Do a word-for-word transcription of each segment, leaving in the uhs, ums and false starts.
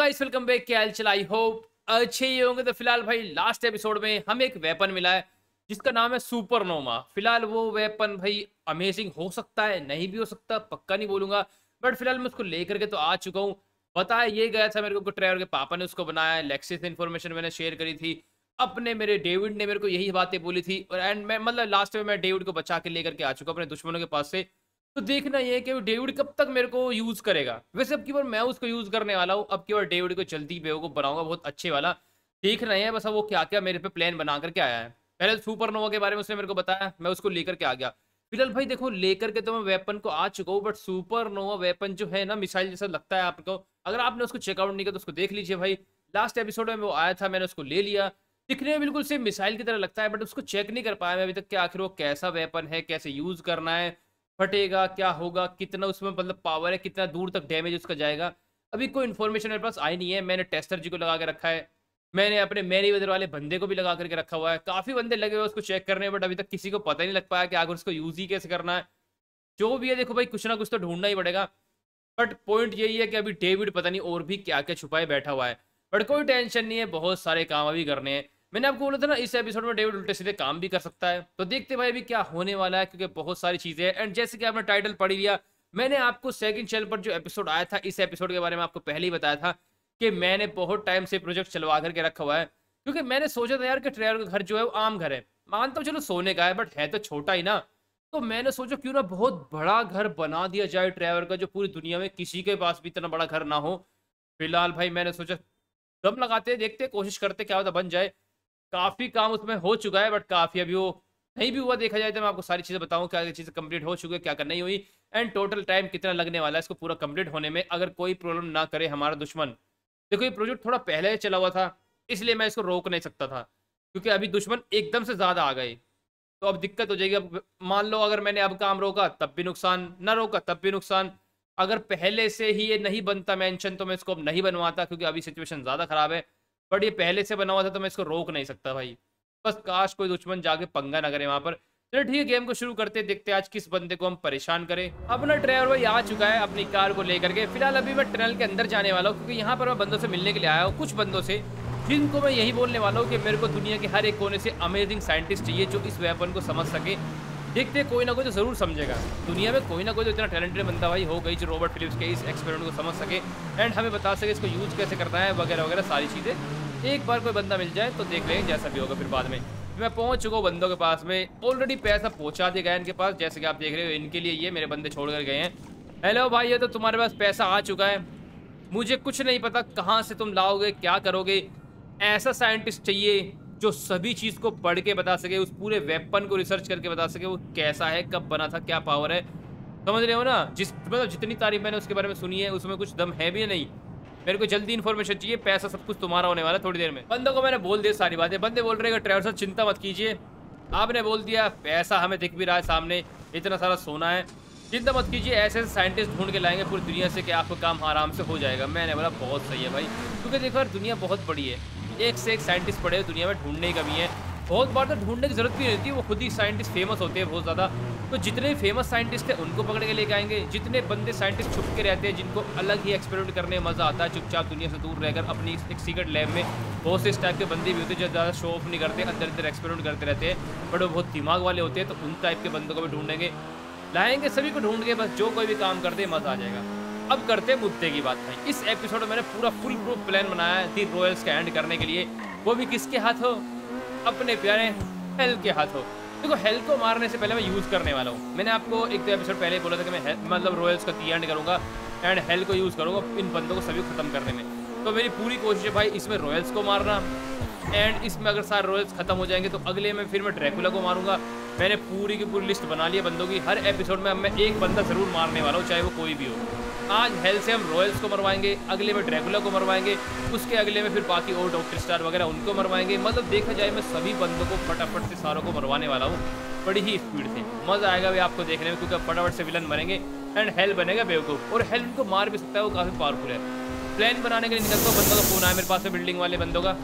Guys, welcome back. क्या हाल चाल? I hope अच्छे ही होंगे। तो फिलहाल भाई लास्ट एपिसोड में हमें एक वेपन मिला है जिसका नाम है सुपरनोवा। फिलहाल वो वेपन भाई अमेजिंग हो सकता है, नहीं भी हो सकता, पक्का नहीं बोलूंगा, बट फिलहाल मैं उसको लेकर के तो आ चुका हूँ। बताया ये गया था मेरे को, ट्रेवर के पापा ने उसको बनाया, लेक्सी से इन्फॉर्मेशन मैंने शेयर करी थी अपने, मेरे डेविड ने मेरे को यही बातें बोली थी। और एंड मैं मतलब लास्ट में मैं डेविड को बचा के लेकर के आ चुका अपने दुश्मनों के पास से। तो देखना ये है कि डेविड कब तक मेरे को यूज करेगा। वैसे अब की बार मैं उसको यूज करने वाला हूँ, अब की बार डेविड को जल्दी बेवकूफ बनाऊंगा, बहुत अच्छे वाला। देखना है बस अब वो क्या क्या मेरे पे प्लान बना करके आया है। पहले सुपरनोवा के बारे में उसने मेरे को बताया, मैं उसको लेकर के आ गया। फिलहाल भाई देखो, लेकर के तो मैं वेपन को आ चुका हूँ, बट सुपरनोवा वेपन जो है ना, मिसाइल जैसा लगता है आपको। अगर आपने उसको चेकआउट नहीं किया तो उसको देख लीजिए भाई। लास्ट एपिसोड में वो आया था, मैंने उसको ले लिया। दिखने में बिल्कुल सेम मिसाइल की तरह लगता है, बट उसको चेक नहीं कर पाया मैं अभी तक कि आखिर वो कैसा वेपन है, कैसे यूज करना है, फटेगा क्या होगा, कितना उसमें मतलब पावर है, कितना दूर तक डैमेज उसका जाएगा। अभी कोई इन्फॉर्मेशन मेरे पास आई नहीं है। मैंने टेस्टर जी को लगा के रखा है, मैंने अपने मैरी वेदर वाले बंदे को भी लगा करके रखा हुआ है, काफी बंदे लगे हुए उसको चेक करने, बट अभी तक किसी को पता ही नहीं लग पाया कि आगे उसको यूज ही कैसे करना है। जो भी है देखो भाई, कुछ ना कुछ तो ढूंढना ही पड़ेगा। बट पॉइंट यही है कि अभी डेविड पता नहीं और भी क्या क्या छुपाए बैठा हुआ है। बट कोई टेंशन नहीं है, बहुत सारे काम अभी करने हैं। मैंने आपको बोला था ना, इस एपिसोड में डेविड उल्टे सीधे काम भी कर सकता है। तो देखते भाई अभी क्या होने वाला है, क्योंकि बहुत सारी चीजें हैं। एंड जैसे कि आपने टाइटल पढ़ लिया, मैंने आपको सेकंड चैनल पर जो एपिसोड आया था, इस एपिसोड के बारे में आपको पहले ही बताया था कि मैंने बहुत टाइम से प्रोजेक्ट चलवा करके रखा हुआ है। क्योंकि मैंने सोचा था यार कि ट्रेवर का घर जो है वो आम घर है, मानता हूँ चलो सोने का है, बट है तो छोटा ही ना। तो मैंने सोचा क्यों ना बहुत बड़ा घर बना दिया जाए ट्रेवर का, जो पूरी दुनिया में किसी के पास भी इतना बड़ा घर ना हो। फिलहाल भाई मैंने सोचा दम लगाते देखते, कोशिश करते, क्या होता बन जाए। काफी काम उसमें हो चुका है, बट काफी अभी वो नहीं भी हुआ देखा जाए तो। मैं आपको सारी चीजें बताऊं, क्या क्या चीजें कंप्लीट हो चुकी है, क्या क्या नहीं हुई, एंड टोटल टाइम कितना लगने वाला है इसको पूरा कंप्लीट होने में, अगर कोई प्रॉब्लम ना करे हमारा दुश्मन। देखो ये प्रोजेक्ट थोड़ा पहले चला हुआ था, इसलिए मैं इसको रोक नहीं सकता था, क्योंकि अभी दुश्मन एकदम से ज्यादा आ गए तो अब दिक्कत हो जाएगी। अब मान लो अगर मैंने अब काम रोका तब भी नुकसान, ना रोका तब भी नुकसान। अगर पहले से ही ये नहीं बनता मेंशन तो मैं इसको अब नहीं बनवाता, क्योंकि अभी सिचुएशन ज्यादा खराब है। बट ये पहले से बना हुआ था तो मैं इसको रोक नहीं सकता भाई। बस काश कोई दुश्मन जाके पंगा ना करे वहां पर। चलो ठीक है, गेम को शुरू करते हैं, देखते हैं आज किस बंदे को हम परेशान करें। अपना ड्राइवर भाई आ चुका है अपनी कार को लेकर के। फिलहाल अभी मैं टनल के अंदर जाने वाला हूँ, क्योंकि यहाँ पर मैं बंदों से मिलने के लिए आया हूँ, कुछ बंदों से, जिनको मैं यही बोलने वाला हूँ कि मेरे को दुनिया के हर एक कोने से अमेजिंग साइंटिस्ट चाहिए जो इस वेपन को समझ सके। देखते कोई ना कोई तो जरूर समझेगा, दुनिया में कोई ना कोई तो इतना टैलेंटेड बंदा भाई हो गई जो रॉबर्ट फिलिप्स के इस एक्सपेरिमेंट को समझ सके एंड हमें बता सके इसको यूज कैसे करना है, वगैरह वगैरह सारी चीज़ें। एक बार कोई बंदा मिल जाए तो देख लेंगे, जैसा भी होगा फिर बाद में। मैं पहुंच चुका हूँ बंदों के पास में, ऑलरेडी पैसा पहुंचा दिया गया इनके पास, जैसे कि आप देख रहे हो इनके लिए ये मेरे बंदे छोड़ कर गए हैं। हेलो भाई, ये तो तुम्हारे पास पैसा आ चुका है, मुझे कुछ नहीं पता कहाँ से तुम लाओगे, क्या करोगे। ऐसा साइंटिस्ट चाहिए जो सभी चीज़ को पढ़ के बता सके, उस पूरे वेपन को रिसर्च करके बता सके वो कैसा है, कब बना था, क्या पावर है। समझ रहे हो ना? जिस मतलब जितनी तारीफ मैंने उसके बारे में सुनी है उसमें कुछ दम है भी नहीं। मेरे को जल्दी इन्फॉर्मेशन चाहिए, पैसा सब कुछ तुम्हारा होने वाला है थोड़ी देर में। बंदों को मैंने बोल दिया सारी बातें, बंदे बोल रहे हैं ट्रेवर सर चिंता मत कीजिए, आपने बोल दिया, पैसा हमें दिख भी रहा है सामने, इतना सारा सोना है, चिंता मत कीजिए, ऐसे ऐसे साइंटिस्ट ढूंढ के लाएंगे पूरी दुनिया से कि आपको काम आराम से हो जाएगा। मैंने बोला बहुत सही है भाई, क्योंकि देखो यार दुनिया बहुत बड़ी है, एक से एक साइंटिस्ट पड़े हैं दुनिया में, ढूंढने की कमी है। बहुत बार तो ढूंढने की जरूरत भी नहीं होती, वो खुद ही साइंटिस्ट फेमस होते हैं बहुत ज़्यादा। तो जितने फेमस साइंटिस्ट हैं उनको पकड़ के लेके आएंगे, जितने बंदे साइंटिस्ट छुप के रहते हैं जिनको अलग ही एक्सपेरिमेंट करने में मज़ा आता है, चुपचाप दुनिया से दूर रहकर अपनी एक सीक्रेट लैब में, बहुत से इस टाइप के बंदे भी होते हैं जो ज़्यादा शो ऑफ नहीं करते, अंदर अंदर एक्सपेरिमेंट करते रहते हैं, बट वो बहुत दिमाग वाले होते हैं। तो उन टाइप के बंदों को भी ढूंढेंगे, लाएंगे, सभी को ढूंढ के, बस जो कोई भी काम कर दे मज़ा आ जाएगा। अब करते हैं मुद्दे की बात भाई। इस एपिसोड में मैंने पूरा फुल प्रूफ प्लान बनाया है दी रॉयल्स का एंड करने के लिए, वो भी किसके हाथ हो, अपने प्यारे हेल के हाथ हो। देखो हेल को मारने से पहले मैं यूज़ करने वाला हूँ, मैंने आपको एक दो एपिसोड पहले बोला था कि मैं मतलब रॉयल्स का दी एंड करूँगा एंड हेल को यूज़ करूँगा इन बंदों को सभी खत्म करने में। तो मेरी पूरी कोशिश है भाई इसमें रॉयल्स को मारना, एंड इसमें अगर सारे रॉयल्स खत्म हो जाएंगे तो अगले में फिर मैं ड्रैकुला को मारूंगा। मैंने पूरी की पूरी लिस्ट बना ली है बंदों की, हर एपिसोड में अब मैं एक बंदा जरूर मारने वाला हूँ, चाहे वो कोई भी हो। आज हेल से हम रॉयल्स को मरवाएंगे, अगले में ड्रैकुला को मरवाएंगे, उसके अगले में फिर बाकी और डॉक्टर स्टार वगैरह उनको मरवाएंगे। मतलब देखा जाए मैं सभी बंदों को फटाफट से सारों को मरवाने वाला हूँ, बड़ी ही स्पीड से। मज़ा आएगा भाई आपको देखने में, क्योंकि फटाफट से विलन बनेंगे एंड हेल बनेगा बेवकूफ़, और हेल उनको मार भी सकता है, वो काफ़ी पावरफुल है। प्लान बनाने के लिए निकलता हूँ, बंदों का फोन आया मेरे पास में, बिल्डिंग वाले बंदों का।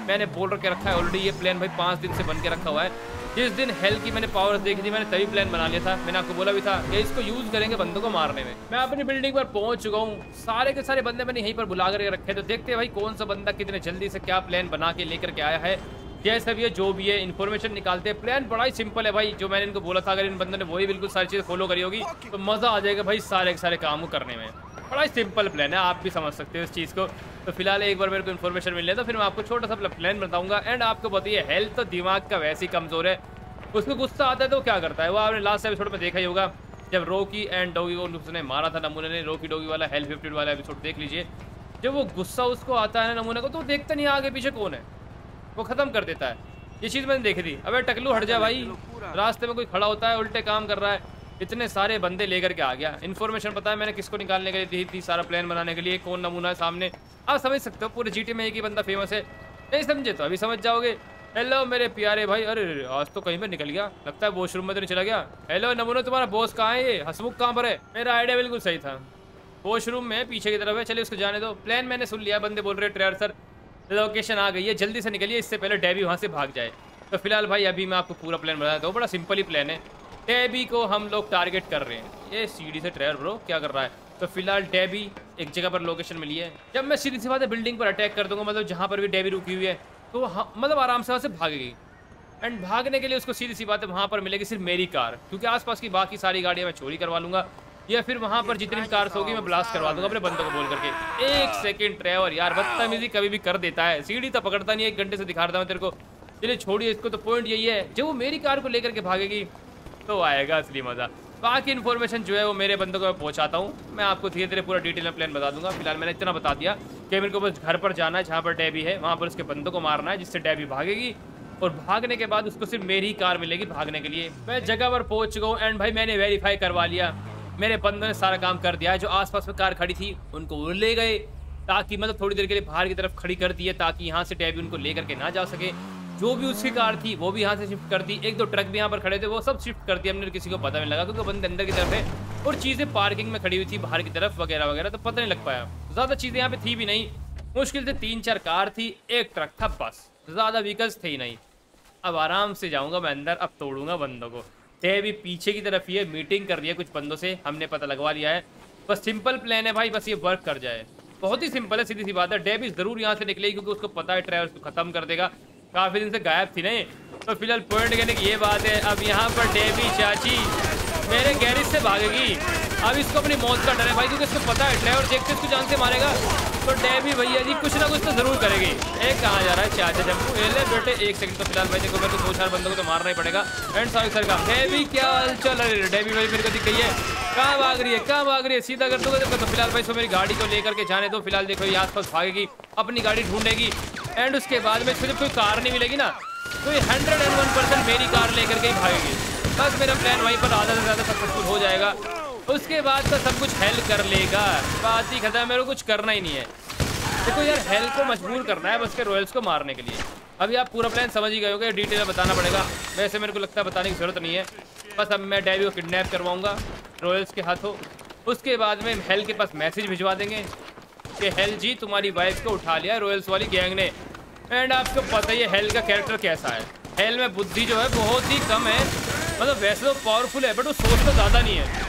मैंने बोल के रखा है ऑलरेडी, ये प्लान भाई पाँच दिन से बन के रखा हुआ है। जिस दिन हेल की मैंने पावर्स देखी थी मैंने तभी प्लान बना लिया था। मैंने आपको बोला भी था कि इसको यूज करेंगे बंदों को मारने में। मैं अपनी बिल्डिंग पर पहुंच चुका हूँ, सारे के सारे बंदे मैंने यहीं पर बुला कर रखे, तो देखते हैं भाई कौन सा बंदा कितने जल्दी से क्या प्लान बना के लेकर के आया है। जैसा भी है जो भी है इन्फॉर्मेशन निकालते हैं। प्लान बड़ा ही सिंपल है भाई, जो मैंने इनको बोला था अगर इन बंदों ने वही बिल्कुल सारी चीज़ें फॉलो करी होगी तो मज़ा आ जाएगा भाई सारे के सारे काम करने में। बड़ा ही सिंपल प्लान है, आप भी समझ सकते हो इस चीज़ को। तो फिलहाल एक बार मेरे को इन्फॉर्मेशन मिल तो फिर मैं आपको छोटा सा प्लान बताऊंगा। एंड आपको बताइए हेल्थ तो दिमाग का वैसे ही कमज़ोर है, उसको गुस्सा आता है तो क्या करता है वो आपने लास्ट एपिसोड में देखा ही होगा, जब रॉकी एंड डॉगी को उसने मारा था नमूने ने। रॉकी डॉगी वाला हेल्थ फिफ्टी वाला एपिसोड देख लीजिए। जब वो गुस्सा उसको आता है ना नमूने को तो देखता नहीं आगे पीछे कौन है, वो ख़त्म कर देता है। ये चीज़ मैंने देखी थी। अबे टकलू हट जा भाई, रास्ते में कोई खड़ा होता है उल्टे काम कर रहा है। इतने सारे बंदे लेकर के आ गया। इन्फॉर्मेशन पता है मैंने किसको निकालने के लिए दी थी, सारा प्लान बनाने के लिए, कौन नमूना है सामने। आप समझ सकते हो पूरे जीटी में एक ही बंदा फेमस है। नहीं समझे तो अभी समझ जाओगे। हेलो मेरे प्यारे भाई, अरे आज तो कहीं पे निकल गया, लगता है वॉशरूम में तो नहीं चला गया। हेलो नमूना, तुम्हारा बॉस कहाँ है? ये हसमुख कहाँ पर है? मेरा आइडिया बिल्कुल सही था, वॉशरूम में पीछे की तरफ है। चलिए उसको जाने दो। प्लान मैंने सुन लिया, बंदे बोल रहे ट्रेयर सर लोकेशन आ गई है, जल्दी से निकलिए इससे पहले डेबी वहाँ से भाग जाए। तो फिलहाल भाई अभी मैं आपको पूरा प्लान बताता हूँ। बड़ा सिंपल ही प्लान है। डेबी को हम लोग टारगेट कर रहे हैं। ये सीढ़ी से ट्रेयर ब्रो क्या कर रहा है? तो फिलहाल डेबी एक जगह पर लोकेशन मिली है। जब मैं सीधी सी बात है बिल्डिंग पर अटैक कर दूंगा, मतलब जहाँ पर भी डेबी रुकी हुई है तो मतलब आराम से वहाँ से भागेगी। एंड भागने के लिए उसको सीधी सी बात है वहाँ पर मिलेगी सिर्फ मेरी कार, क्योंकि आसपास की बाकी सारी गाड़ियाँ मैं चोरी करवा लूँगा, या फिर वहाँ पर जितनी कार्स होगी मैं ब्लास्ट करवा दूंगा अपने बंदों को बोल करके। एक सेकंड ड्राइवर यार बदतमीजी कभी भी कर देता है, सीढ़ी तो पकड़ता नहीं है, एक घंटे से दिखा रहा हूँ तेरे को। चलिए छोड़िए इसको। तो पॉइंट यही है, जब वो मेरी कार को लेकर के भागेगी तो आएगा असली मज़ा। बाकी इन्फॉर्मेशन जो है वो मेरे बंदों को मैं पहुँचाता हूँ। मैं आपको धीरे धीरे पूरा डिटेल में प्लान बता दूंगा। फिलहाल मैंने इतना बता दिया कि मेरे को बस घर पर जाना है जहाँ पर डेबी है, वहाँ पर उसके बंदों को मारना है जिससे डेबी भागेगी, और भागने के बाद उसको सिर्फ मेरी ही कार मिलेगी भागने के लिए। मैं जगह पर पहुँच चुका हूँ। एंड भाई मैंने वेरीफाई करवा लिया, मेरे बंदों ने सारा काम कर दिया है। जो आसपास में कार खड़ी थी उनको वो ले गए, ताकि मतलब थोड़ी देर के लिए बाहर की तरफ खड़ी कर दी है ताकि यहाँ से डेबी उनको लेकर के ना जा सके। जो भी उसकी कार थी वो भी यहाँ से शिफ्ट कर दी। एक दो ट्रक भी यहाँ पर खड़े थे वो सब शिफ्ट कर दिया हमने, किसी को पता नहीं लगा क्योंकि बंदे अंदर की तरफ है और चीज़ें पार्किंग में खड़ी हुई थी बाहर की तरफ वगैरह वगैरह, तो पता नहीं लग पाया। ज़्यादा चीज़ें यहाँ पे थी भी नहीं, मुश्किल से तीन चार कार थी, एक ट्रक था, बस ज़्यादा व्हीकल्स थे ही नहीं। अब आराम से जाऊँगा मैं अंदर, अब तोड़ूंगा बंदों को। डेबी पीछे की तरफ ये मीटिंग कर रही है कुछ बंदों से, हमने पता लगवा लिया है। बस सिंपल प्लान है भाई, बस ये वर्क कर जाए। बहुत ही सिंपल है, सीधी सी बात है। डेबी जरूर यहाँ से निकलेगी क्योंकि उसको पता है ट्रैवल्स को खत्म कर देगा, काफी दिन से गायब थी नहीं। तो फिलहाल पॉइंट कहने की ये बात है, अब यहाँ पर डेबी चाची मेरे गैरेज से भागेगी। अब इसको अपनी मौत का डर है भाई, क्योंकि इसको पता है ड्राइवर देखते इसको जान से मारेगा। तो डेबी भैया जी कुछ ना कुछ तो जरूर करेगी। एक कहाँ जा रहा है चाचा जम्मू, ले बेटे एक सेकंड। तो फिलहाल भाई देखो मेरे को दो चार बंदों को तो मारना ही पड़ेगा। एंड सॉरी सर का डेबी क्या चल रही है? डेबी भाई मेरे को दिख गई है, कहाँ भाग रही है, कहाँ भाग रही है, सीधा कर दोगे। तो फिलहाल भाई इसको मेरी गाड़ी को लेकर के जाने दो। फिलहाल देखो ये आसपास भागेगी, अपनी गाड़ी ढूंढेगी। एंड उसके बाद में जब कोई कार नहीं मिलेगी ना तो ये हंड्रेड एंड वन परसेंट मेरी कार लेकर के ही भागेगी। बस मेरा प्लान वहीं पर आधा से ज़्यादा सक्सेसफुल हो जाएगा। उसके बाद तो सब कुछ हेल्प कर लेगा, बात ही खत्म, मेरे को कुछ करना ही नहीं है। देखो यार हेल्प को मजबूर करना है बस के रॉयल्स को मारने के लिए। अभी आप पूरा प्लान समझ ही गए होगे, डिटेल में बताना पड़ेगा, वैसे मेरे को लगता है बताने की जरूरत नहीं है। बस अब मैं डेबी को किडनैप करवाऊँगा रॉयल्स के हाथों। उसके बाद में हेल के पास मैसेज भिजवा देंगे कि हेल जी तुम्हारी वाइफ को उठा लिया रॉयल्स वाली गैंग ने। एंड आपको पता ही है हेल का कैरेक्टर कैसा है। हेल में बुद्धि जो है बहुत ही कम है, मतलब वैसे तो पावरफुल है बट वो सोच तो ज़्यादा नहीं है।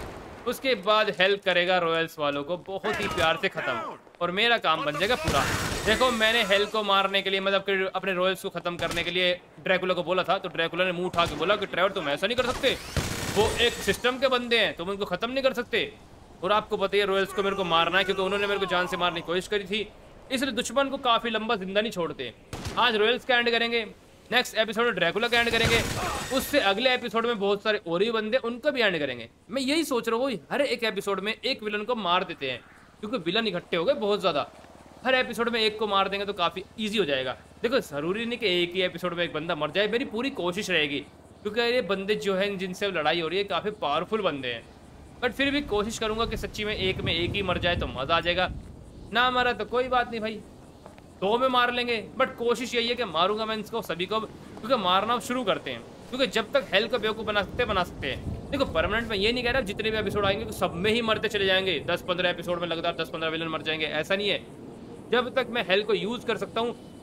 उसके बाद हेल्प करेगा रॉयल्स वालों को बहुत ही प्यार से ख़त्म, और मेरा काम बन जाएगा पूरा। देखो मैंने हेल को मारने के लिए मतलब अपने रॉयल्स को ख़त्म करने के लिए ड्रैकुला को बोला था, तो ड्रैकुला ने मुंह उठा के बोला कि ट्रेवर तुम ऐसा नहीं कर सकते, वो एक सिस्टम के बंदे हैं, तुम उनको ख़त्म नहीं कर सकते। और आपको पता है रॉयल्स को मेरे को मारना है क्योंकि उन्होंने मेरे को जान से मारने की कोशिश करी थी, इसलिए दुश्मन को काफ़ी लंबा जिंदा नहीं छोड़ते। आज रॉयल्स का एंड करेंगे, नेक्स्ट एपिसोड में ड्रैकुला का एंड करेंगे, उससे अगले एपिसोड में बहुत सारे और ही बंदे उनका भी एंड करेंगे। मैं यही सोच रहा हूँ हर एक एपिसोड में एक विलन को मार देते हैं क्योंकि विलन इकट्ठे हो गए बहुत ज़्यादा। हर एपिसोड में एक को मार देंगे तो काफ़ी ईजी हो जाएगा। देखो ज़रूरी नहीं कि एक ही एपिसोड में एक बंदा मर जाए, मेरी पूरी कोशिश रहेगी क्योंकि ये बंदे जो हैं जिनसे लड़ाई हो रही है काफ़ी पावरफुल बंदे हैं, बट फिर भी कोशिश करूँगा कि सच्ची में एक में एक ही मर जाए तो मज़ा आ जाएगा। ना मरा तो कोई बात नहीं भाई, दो में मार लेंगे, बट कोशिश यही है कि मारूंगा मैं इसको सभी को, क्योंकि मारना शुरू करते हैं क्योंकि जब तक हेल को बेवकूफ़ बना सकते बना सकते हैं। देखो परमानेंट में ये नहीं कह रहा जितने भी एपिसोड आएंगे तो सब में ही मरते चले जाएंगे, दस पंद्रह एपिसोड में लगातार दस पंद्रह विलन मर जाएंगे, ऐसा नहीं है। जब तक मैं हेल को यूज़ कर सकता हूँ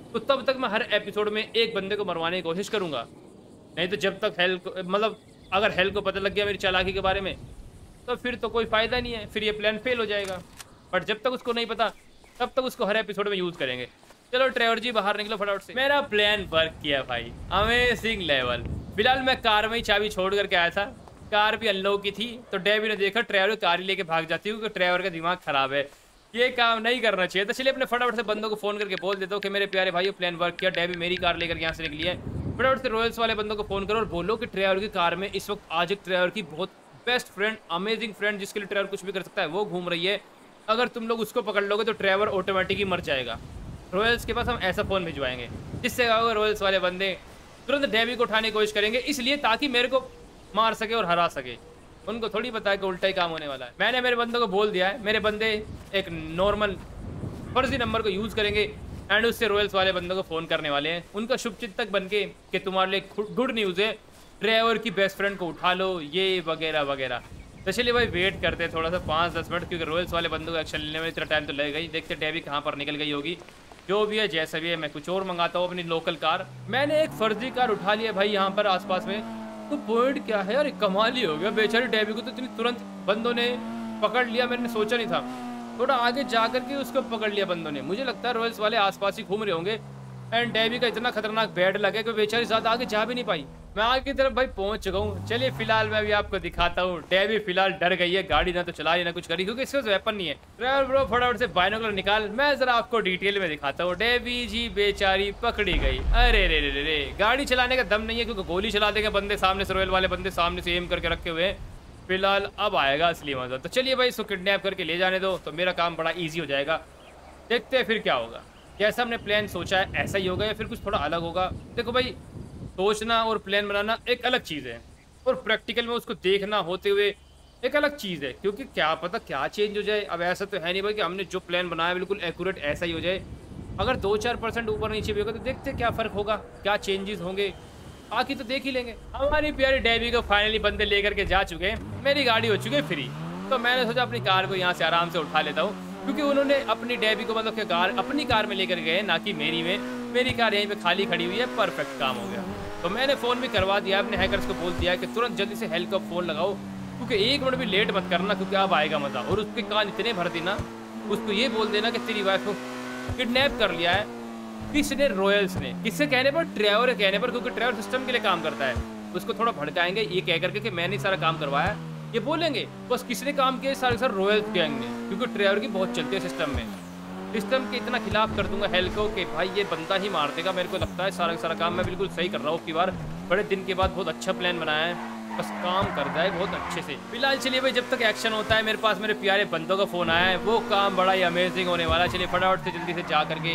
तो तब तक मैं हर एपिसोड में एक बंदे को मरवाने की कोशिश करूंगा। नहीं तो जब तक हेल को मतलब अगर हेल को पता लग गया मेरी चालाकी के बारे में तो फिर तो कोई फ़ायदा नहीं है, फिर ये प्लान फेल हो जाएगा। बट जब तक उसको नहीं पता तब तक उसको हर एपिसोड में यूज़ करेंगे। चलो ट्रेवर जी बाहर निकलो फटाफट से। मेरा प्लान वर्क किया भाई, अमेजिंग लेवल। फिलहाल मैं कार में ही चाबी छोड़ करके आया था, कार भी अनलॉक की थी, तो डेवी ने देखा ट्रेवर कार ही लेके भाग जाती है क्योंकि ट्रेवर का दिमाग खराब है, ये काम नहीं करना चाहिए। तो चलिए अपने फटाफट से बंदों को फोन करके बोल देता हूँ कि मेरे प्यारे भाई प्लान वर्क किया, डेवी मेरी कार लेकर यहाँ से निकली है। फटाफट से रॉयल्स वाले बंदों को फोन करो और बोलो कि ट्रेवर की कार में इस वक्त आज एक ट्रेवर की बहुत बेस्ट फ्रेंड, अमेजिंग फ्रेंड जिसके लिए ट्रेवर कुछ भी कर सकता है वो घूम रही है। अगर तुम लोग उसको पकड़ लोगे तो ट्रेवर ऑटोमेटिक ही मर जाएगा। रॉयल्स के पास हम ऐसा फोन भिजवाएंगे जिससे कहोगे रॉयल्स वाले बंदे तुरंत डेवी को उठाने की कोशिश करेंगे, इसलिए ताकि मेरे को मार सके और हरा सके। उनको थोड़ी पता है कि उल्टा ही काम होने वाला है। मैंने मेरे बंदों को बोल दिया है, मेरे बंदे एक नॉर्मल फर्जी नंबर को यूज़ करेंगे एंड उससे रॉयल्स वाले बंदों को फ़ोन करने वाले हैं, उनका शुभचिंतक बन के कि तुम्हारे लिए गुड न्यूज़ है, ट्रेवर की बेस्ट फ्रेंड को उठा लो, ये वगैरह वगैरह। तो चलिए भाई वेट करते हैं थोड़ा सा पाँच दस मिनट, क्योंकि रॉयल्स वाले बंदों को एक्शन लेने में इतना टाइम तो लगेगा ही। देखते डेवी कहाँ पर निकल गई होगी, जो भी है जैसा भी है। मैं कुछ और मंगाता हूँ अपनी लोकल कार। मैंने एक फर्जी कार उठा लिया भाई यहाँ पर आसपास में, तो पॉइंट क्या है यार, कमाल ही हो गया। बेचारी डेवी को तो इतनी तुरंत बंदों ने पकड़ लिया, मैंने सोचा नहीं था। थोड़ा आगे जा करके उसको पकड़ लिया बंदों ने। मुझे लगता है रॉयल्स वाले आसपास ही घूम रहे होंगे एंड डेवी का इतना खतरनाक बैड लगे कि बेचारी ज़्यादा आगे जा भी नहीं पाई। मैं आगे की तरफ भाई पहुंच चुका हूँ। चलिए फिलहाल मैं अभी आपको दिखाता हूँ। डेवी फिलहाल डर गई है, गाड़ी ना तो चला रही ना कुछ करी क्योंकि इसके पास वेपन नहीं है। ड्राइवर ब्रो फटाफट से बाइनोकुलर निकाल, मैं जरा आपको डिटेल में दिखाता हूँ। डेवी जी बेचारी पकड़ी गई। अरे रे रे रे, गाड़ी चलाने का दम नहीं है क्योंकि गोली चला देंगे बंदे सामने से, रॉयल वाले बंदे सामने से एम करके रखे हुए हैं। फिलहाल अब आएगा असली मजा। तो चलिए भाई इसको किडनैप करके ले जाने दो, तो मेरा काम बड़ा ईजी हो जाएगा। देखते हैं फिर क्या होगा। जैसा हमने प्लान सोचा है ऐसा ही होगा या फिर कुछ थोड़ा अलग होगा। देखो भाई सोचना और प्लान बनाना एक अलग चीज़ है और प्रैक्टिकल में उसको देखना होते हुए एक अलग चीज़ है, क्योंकि क्या पता क्या चेंज हो जाए। अब ऐसा तो है नहीं भाई कि हमने जो प्लान बनाया बिल्कुल एक्यूरेट ऐसा ही हो जाए। अगर दो चार परसेंट ऊपर नीचे भी होगा तो देखते क्या फ़र्क होगा, क्या चेंजेस होंगे, आखिर तो देख ही लेंगे। हमारी प्यारी डेवी को फाइनली बंदे लेकर के जा चुके हैं, मेरी गाड़ी हो चुकी है फ्री। तो मैंने सोचा अपनी कार को यहाँ से आराम से उठा लेता हूँ, क्योंकि उन्होंने अपनी डेवी को मतलब कि कार अपनी कार में लेकर गए ना कि मेरी में। मेरी कार यहीं पे खाली खड़ी हुई है, परफेक्ट काम हो गया। तो मैंने फ़ोन भी करवा दिया, अपने हैकर्स को बोल दिया कि तुरंत जल्दी से हेल्प का फ़ोन लगाओ, क्योंकि एक मिनट भी लेट मत करना क्योंकि अब आएगा मज़ा। और उसके कान इतने भर देना, उसको ये बोल देना कि तेरी वाइफ को किडनैप कर लिया है किसने, रॉयल्स ने। किससे कहने पर, ट्रेवर के कहने पर, क्योंकि ट्रेवर सिस्टम के लिए काम करता है। उसको थोड़ा भड़काएंगे ये कह करके कि मैंने सारा काम करवाया, ये बोलेंगे बस किसने काम किया सारे सर रॉयल्स गैंग ने, क्योंकि ट्रेवर की बहुत चलती है सिस्टम में। सिस्टम के इतना खिलाफ कर दूंगा हेल को कि भाई ये बंदा ही मार देगा। मेरे को लगता है सारा सारा काम मैं बिल्कुल सही कर रहा हूँ की बार। बड़े दिन के बाद बहुत अच्छा प्लान बनाया है, बस काम कर जाए बहुत अच्छे से। फिलहाल चलिए भाई जब तक एक्शन होता है, मेरे पास मेरे प्यारे बंदों का फ़ोन आया है, वो काम बड़ा ही अमेजिंग होने वाला है। चलिए फटाफट से जल्दी से जा करके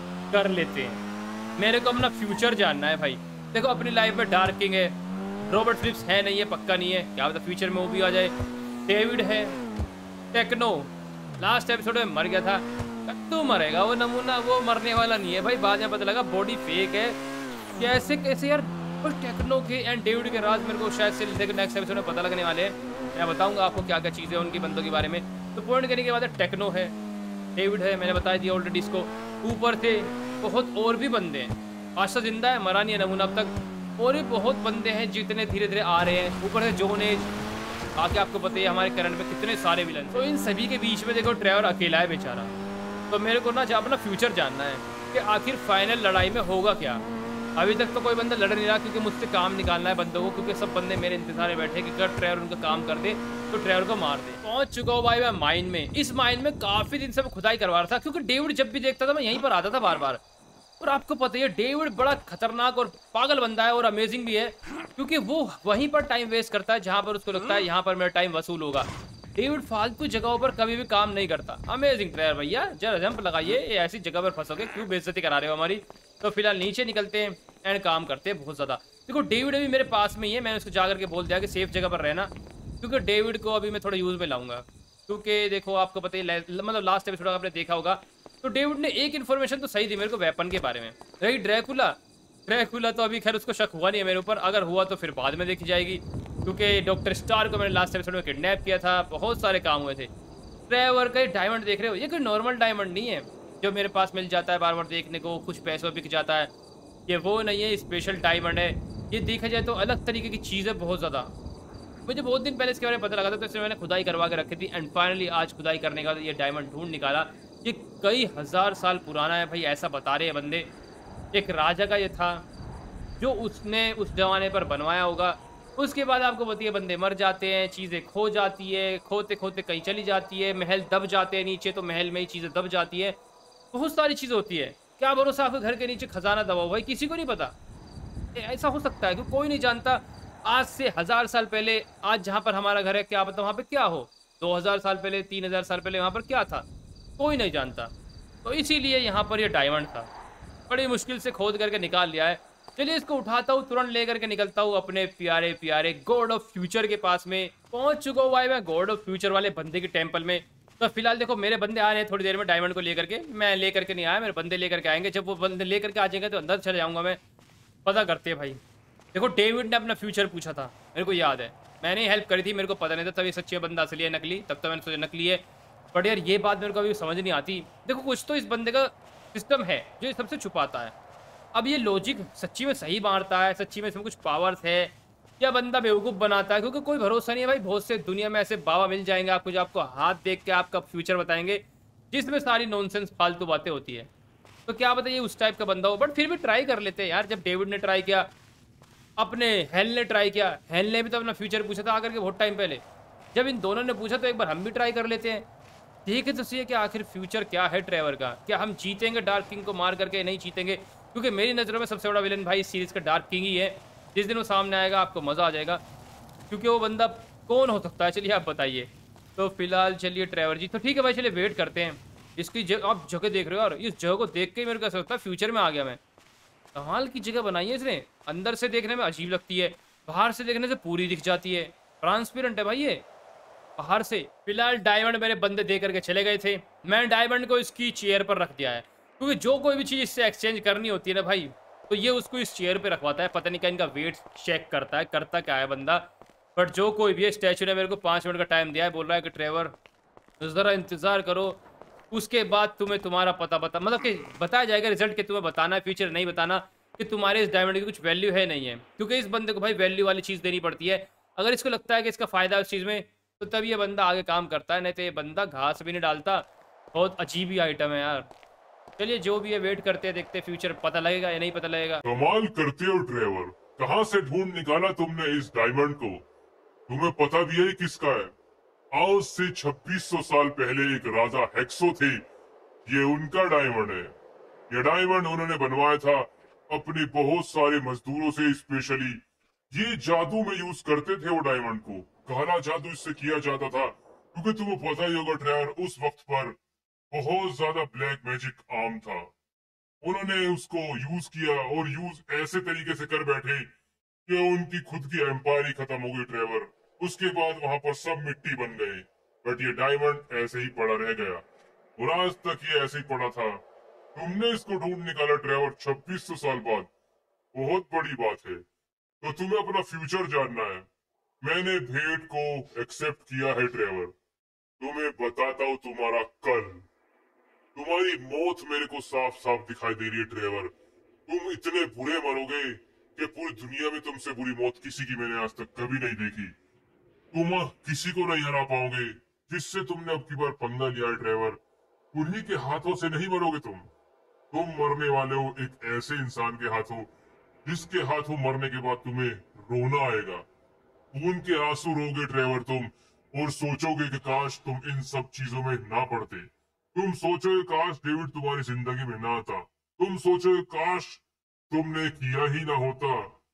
कर लेते हैं। मेरे को अपना फ्यूचर जानना है भाई। देखो अपनी लाइफ में डार्किंग है, रॉबर्ट फिलिप्स है नहीं है, पक्का नहीं है, क्या पता फ्यूचर में वो भी आ जाए। डेविड है, टेक्नो लास्ट एपिसोड में मर गया था, तू मरेगा वो नमूना, वो मरने वाला नहीं है भाई। बाद में पता लगा बॉडी फेक है। कैसे कैसे यार, बस टेक्नो के एंड डेविड के राज मेरे को शायद से नेक्स्ट एपिसोड में पता लगने वाले हैं। मैं बताऊंगा आपको क्या क्या चीज़ें उनके बंदों के बारे में। तो पॉइंट करने के बाद टेक्नो है, डेविड है, मैंने बता दिया ऑलरेडी इसको। ऊपर थे बहुत और भी बंदे हैं, आशा जिंदा है, मरा नहीं है नमूना अब तक। और भी बहुत बंदे हैं जितने धीरे धीरे आ रहे हैं। ऊपर से जॉन एज, बाकी आपको पता है हमारे करंट में कितने सारे विलन। तो इन सभी के बीच में देखो ट्रेवर अकेला है बेचारा। तो मेरे को ना अपना फ्यूचर जानना है कि आखिर फाइनल लड़ाई में होगा क्या। अभी तक तो कोई बंदा लड़ नहीं रहा क्योंकि मुझसे काम निकालना है बंदों को, क्योंकि सब बंदे मेरे इंतजार में बैठे कि अगर ट्रेवर उनका काम कर दे तो ट्रेवर को मार दे। पहुंच चुका हूँ भाई मैं माइन में। इस माइन में काफी दिन से मैं खुदाई करवा रहा था, क्योंकि डेविड जब भी देखता था मैं यहीं पर आता था बार बार। और आपको पता है डेविड बड़ा खतरनाक और पागल बंदा है और अमेजिंग भी है, क्योंकि वो वहीं पर टाइम वेस्ट करता है जहां पर उसको लगता है यहाँ पर मेरा टाइम वसूल होगा। डेविड फालतू जगहों पर कभी भी काम नहीं करता। अमेजिंग प्लेयर भैया, जरा जंप लगाइए, ऐसी जगह पर फंसोगे, क्यों बेइज्जती करा रहे हो हमारी। तो फिलहाल नीचे निकलते हैं एंड काम करते हैं बहुत ज़्यादा। देखो डेविड अभी मेरे पास में ही है, मैंने उसको जा करके बोल दिया कि सेफ जगह पर रहना, क्योंकि डेविड को अभी मैं थोड़ा यूज़ में लाऊंगा। क्योंकि देखो आपको पता ही मतलब लास्ट एपिसोड आपने देखा होगा, तो डेविड ने एक इन्फॉर्मेशन तो सही दी मेरे को वेपन के बारे में। रही ड्रैकुला, ड्रैकुला तो अभी खैर उसको शक हुआ नहीं है मेरे ऊपर, अगर हुआ तो फिर बाद में देखी जाएगी, क्योंकि डॉक्टर स्टार को मैंने लास्ट एपिसोड में किडनैप किया था, बहुत सारे काम हुए थे। ट्रेवर का डायमंड देख रहे हो, ये कोई नॉर्मल डायमंड नहीं है, जो मेरे पास मिल जाता है बार बार देखने को, कुछ पैसों बिक जाता है, ये वो नहीं है, स्पेशल डायमंड है। ये देखा जाए तो अलग तरीके की चीज़ है बहुत ज़्यादा। मुझे बहुत दिन पहले इसके बारे में पता लगा था, तो इसमें मैंने खुदाई करवा के रखी थी एंड फाइनली आज खुदाई करने के बाद ये डायमंड ढूंढ निकाला। ये कई हज़ार साल पुराना है भाई, ऐसा बता रहे हैं बंदे। एक राजा का ये था जो उसने उस ज़माने पर बनवाया होगा। उसके बाद आपको बताइए बंदे मर जाते हैं, चीज़ें खो जाती है, खोते खोते कहीं चली जाती है, महल दब जाते हैं नीचे, तो महल में ही चीज़ें दब जाती है। बहुत सारी चीज़ें होती है। क्या भरोसा आपके घर के नीचे खजाना दबा हो भाई, किसी को नहीं पता। ए, ऐसा हो सकता है कि कोई नहीं जानता। आज से हज़ार साल पहले आज जहाँ पर हमारा घर है, क्या पता वहाँ पे क्या हो। दो हज़ार साल पहले, तीन हज़ार साल पहले वहाँ पर क्या था, कोई नहीं जानता। तो इसीलिए यहाँ पर ये डायमंड था, बड़ी मुश्किल से खोद करके निकाल लिया है। चलिए इसको उठाता हूँ, तुरंत लेकर के निकलता हूँ अपने प्यारे प्यारे गॉड ऑफ फ्यूचर के पास में। पहुंच चुका हूँ भाई मैं गॉड ऑफ फ्यूचर वाले बंदे के टेंपल में। तो फिलहाल देखो मेरे बंदे आ रहे हैं थोड़ी देर में डायमंड को लेकर के। मैं लेकर के नहीं आया, मेरे बंदे लेकर के आएंगे। जब वो बंदे लेकर के आ जाएंगे तो अंदर चले जाऊंगा मैं। पता करते हैं भाई। देखो डेविड ने अपना फ्यूचर पूछा था, मेरे को याद है, मैंने हेल्प करी थी, मेरे को पता नहीं था तब ये सच्चे बंदा असली है नकली, तब तो मैंने सोचा नकली है। बट यार ये बात मेरे को अभी समझ नहीं आती। देखो कुछ तो इस बंदे का सिस्टम है जो इस सबसे छुपाता है। अब ये लॉजिक सच्ची में सही मारता है, सच्ची में इसमें कुछ पावर्स है, या बंदा बेवकूफ़ बनाता है, क्योंकि कोई भरोसा नहीं है भाई। बहुत से दुनिया में ऐसे बाबा मिल जाएंगे आपको जो आपको हाथ देख के आपका फ्यूचर बताएंगे, जिसमें सारी नॉनसेंस फालतू बातें होती है। तो क्या पता ये उस टाइप का बंदा हो, बट फिर भी ट्राई कर लेते हैं यार। जब डेविड ने ट्राई किया, अपने हेल ने ट्राई किया, हेल ने भी तो अपना फ्यूचर पूछा था आकर के बहुत टाइम पहले। जब इन दोनों ने पूछा तो एक बार हम भी ट्राई कर लेते हैं। देखे तो सही है कि आखिर फ्यूचर क्या है ट्रेवर का। क्या हम जीतेंगे डार्क किंग को मार करके, नहीं जीतेंगे? क्योंकि मेरी नज़रों में सबसे बड़ा विलन भाई इस सीरीज़ का डार्क किंग ही है। जिस दिन वो सामने आएगा आपको मज़ा आ जाएगा, क्योंकि वो बंदा कौन हो सकता है, चलिए आप बताइए। तो फिलहाल चलिए ट्रेवर जी, तो ठीक है भाई, चलिए वेट करते हैं। इसकी जगह आप जगह देख रहे हो, और इस जगह को देख के ही मेरे को ऐसा लगता है फ्यूचर में आ गया मैं। कमाल की जगह बनाई है इसने, अंदर से देखने में अजीब लगती है, बाहर से देखने से पूरी दिख जाती है, ट्रांसपेरेंट है भाई ये बाहर से। फिलहाल डायमंड मेरे बंदे दे करके चले गए थे, मैंने डायमंड को इसकी चेयर पर रख दिया है, क्योंकि जो कोई भी चीज़ इससे एक्सचेंज करनी होती है ना भाई, तो ये उसको इस चेयर पे रखवाता है। पता नहीं क्या इनका वेट चेक करता है, करता क्या है बंदा। बट जो कोई भी है, स्टैचू ने मेरे को पाँच मिनट का टाइम दिया है, बोल रहा है कि ट्रेवर ज़रा इंतज़ार करो, उसके बाद तुम्हें तुम्हारा पता बता मतलब कि बताया जाएगा रिजल्ट, कि तुम्हें बताना है फ्यूचर, नहीं बताना कि तुम्हारे इस डायमंड की कुछ वैल्यू है नहीं है। क्योंकि इस बंदे को भाई वैल्यू वाली चीज़ देनी पड़ती है। अगर इसको लगता है कि इसका फ़ायदा है उस चीज़ में, तो तब ये बंदा आगे काम करता है, नहीं तो ये बंदा घास भी नहीं डालता। बहुत अजीब ही आइटम है यार। चलिए जो भी है वेट करते हैं, देखते हैं फ्यूचर पता लगेगा या नहीं पता लगेगा। कमाल करते हो ट्रेवर, कहाँ से ढूंढ निकाला तुमने इस डायमंड को? तुम्हें पता भी है किसका है? आज से छब्बीस सौ साल पहले एक राजा हेक्सो थे, ये उनका डायमंड है। ये डायमंड उन्होंने बनवाया था अपने बहुत सारे मजदूरों से स्पेशली। ये जादू में यूज करते थे वो डायमंड को, काला जादू इससे किया जाता था। क्योंकि तुम्हें पता ही होगा ट्रेवर, उस वक्त पर बहुत ज्यादा ब्लैक मैजिक आम था। उन्होंने उसको यूज किया, और यूज ऐसे तरीके से कर बैठे कि उनकी खुद की एम्पायर ही खत्म हो गई ट्रेवर। उसके बाद वहां पर सब मिट्टी बन गए, बट ये डायमंड ऐसे ही पड़ा रह गया, और आज तक ये ऐसे ही पड़ा था। तुमने इसको ढूंढ निकाला ट्रेवर छब्बीस सौ साल बाद, बहुत बड़ी बात है। तो तुम्हें अपना फ्यूचर जानना है। मैंने भेंट को एक्सेप्ट किया है ट्रेवर। तुम्हें बताता हूँ तुम्हारा कल। तुम्हारी मौत मेरे को साफ साफ दिखाई दे रही है ट्रेवर। तुम इतने बुरे मरोगे कि पूरी दुनिया में तुमसे बुरी मौत किसी की मैंने आज तक कभी नहीं देखी। तुम किसी को नहीं हरा पाओगे जिससे तुमने अब की बार पंगा लिया है ट्रेवर। उन्हीं के हाथों से नहीं मरोगे तुम। तुम मरने वाले हो एक ऐसे इंसान के हाथों, जिसके हाथों मरने के बाद तुम्हें रोना आएगा। खून के आंसू रोगे ट्रेवर तुम, और सोचोगे कि काश तुम इन सब चीजों में ना पड़ते। तुम सोचोगे काश डेविड तुम्हारी जिंदगी में ना आता। तुम सोचोगे काश तुमने किया ही ना होता।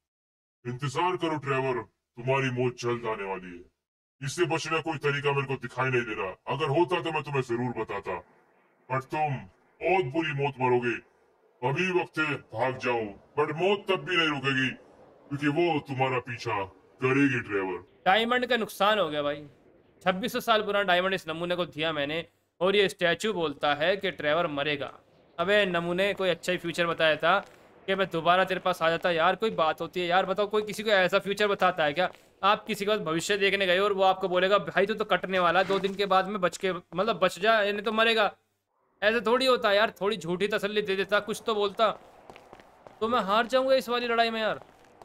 इंतजार करो ट्रेवर, तुम्हारी मौत जल्द आने वाली है। इससे बचने का कोई तरीका मेरे को दिखाई नहीं दे रहा। अगर होता तो मैं तुम्हें जरूर बताता, बट तुम बहुत बुरी मौत मरोगे। अभी वक्त है, भाग जाओ, बट मौत तब भी नहीं रुकेगी, क्योंकि वो तुम्हारा पीछा करेगी ट्रेवर। डायमंड का नुकसान हो गया भाई। छब्बीस सौ साल पुराना डायमंड इस नमूने को दिया मैंने, और ये स्टैचू बोलता है कि ट्रेवर मरेगा। अबे नमूने, कोई अच्छा ही फ्यूचर बताया था कि मैं दोबारा तेरे पास आ जाता। यार कोई बात होती है यार, बताओ कोई किसी को ऐसा फ्यूचर बताता है क्या? आप किसी के पास भविष्य देखने गए और वो आपको बोलेगा भाई तू तो कटने वाला है, दो दिन के बाद में बच के मतलब बच जा, नहीं तो मरेगा। ऐसे थोड़ी होता है यार, थोड़ी झूठी तसल्ली दे देता, कुछ तो बोलता, तो मैं हार जाऊंगा इस वाली लड़ाई में यार।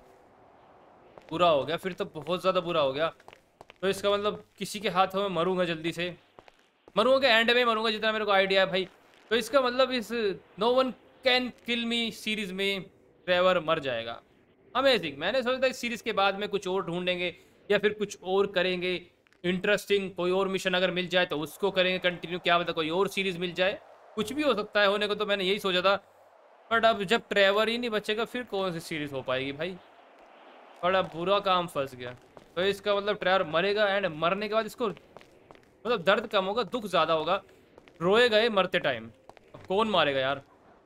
बुरा हो गया फिर तो, बहुत ज़्यादा बुरा हो गया। तो इसका मतलब किसी के हाथों में मरूंगा जल्दी से, मरूंगा एंड में मरूंगा जितना मेरे को आइडिया है भाई। तो इसका मतलब इस no one can kill me series में ट्रेवर मर जाएगा। अमेजिंग। मैंने सोचा था इस सीरीज के बाद में कुछ और ढूंढेंगे या फिर कुछ और करेंगे इंटरेस्टिंग, कोई और मिशन अगर मिल जाए तो उसको करेंगे कंटिन्यू, क्या पता कोई और सीरीज मिल जाए, कुछ भी हो सकता है होने को, तो मैंने यही सोचा था। बट अब जब ट्रेवर ही नहीं बचेगा फिर कौन सी सीरीज हो पाएगी भाई, बड़ा बुरा काम फंस गया। तो इसका मतलब ट्रेवर मरेगा एंड मरने के बाद इसको मतलब दर्द कम होगा, दुख ज़्यादा होगा, रोएगा ये मरते टाइम। अब कौन मारेगा यार।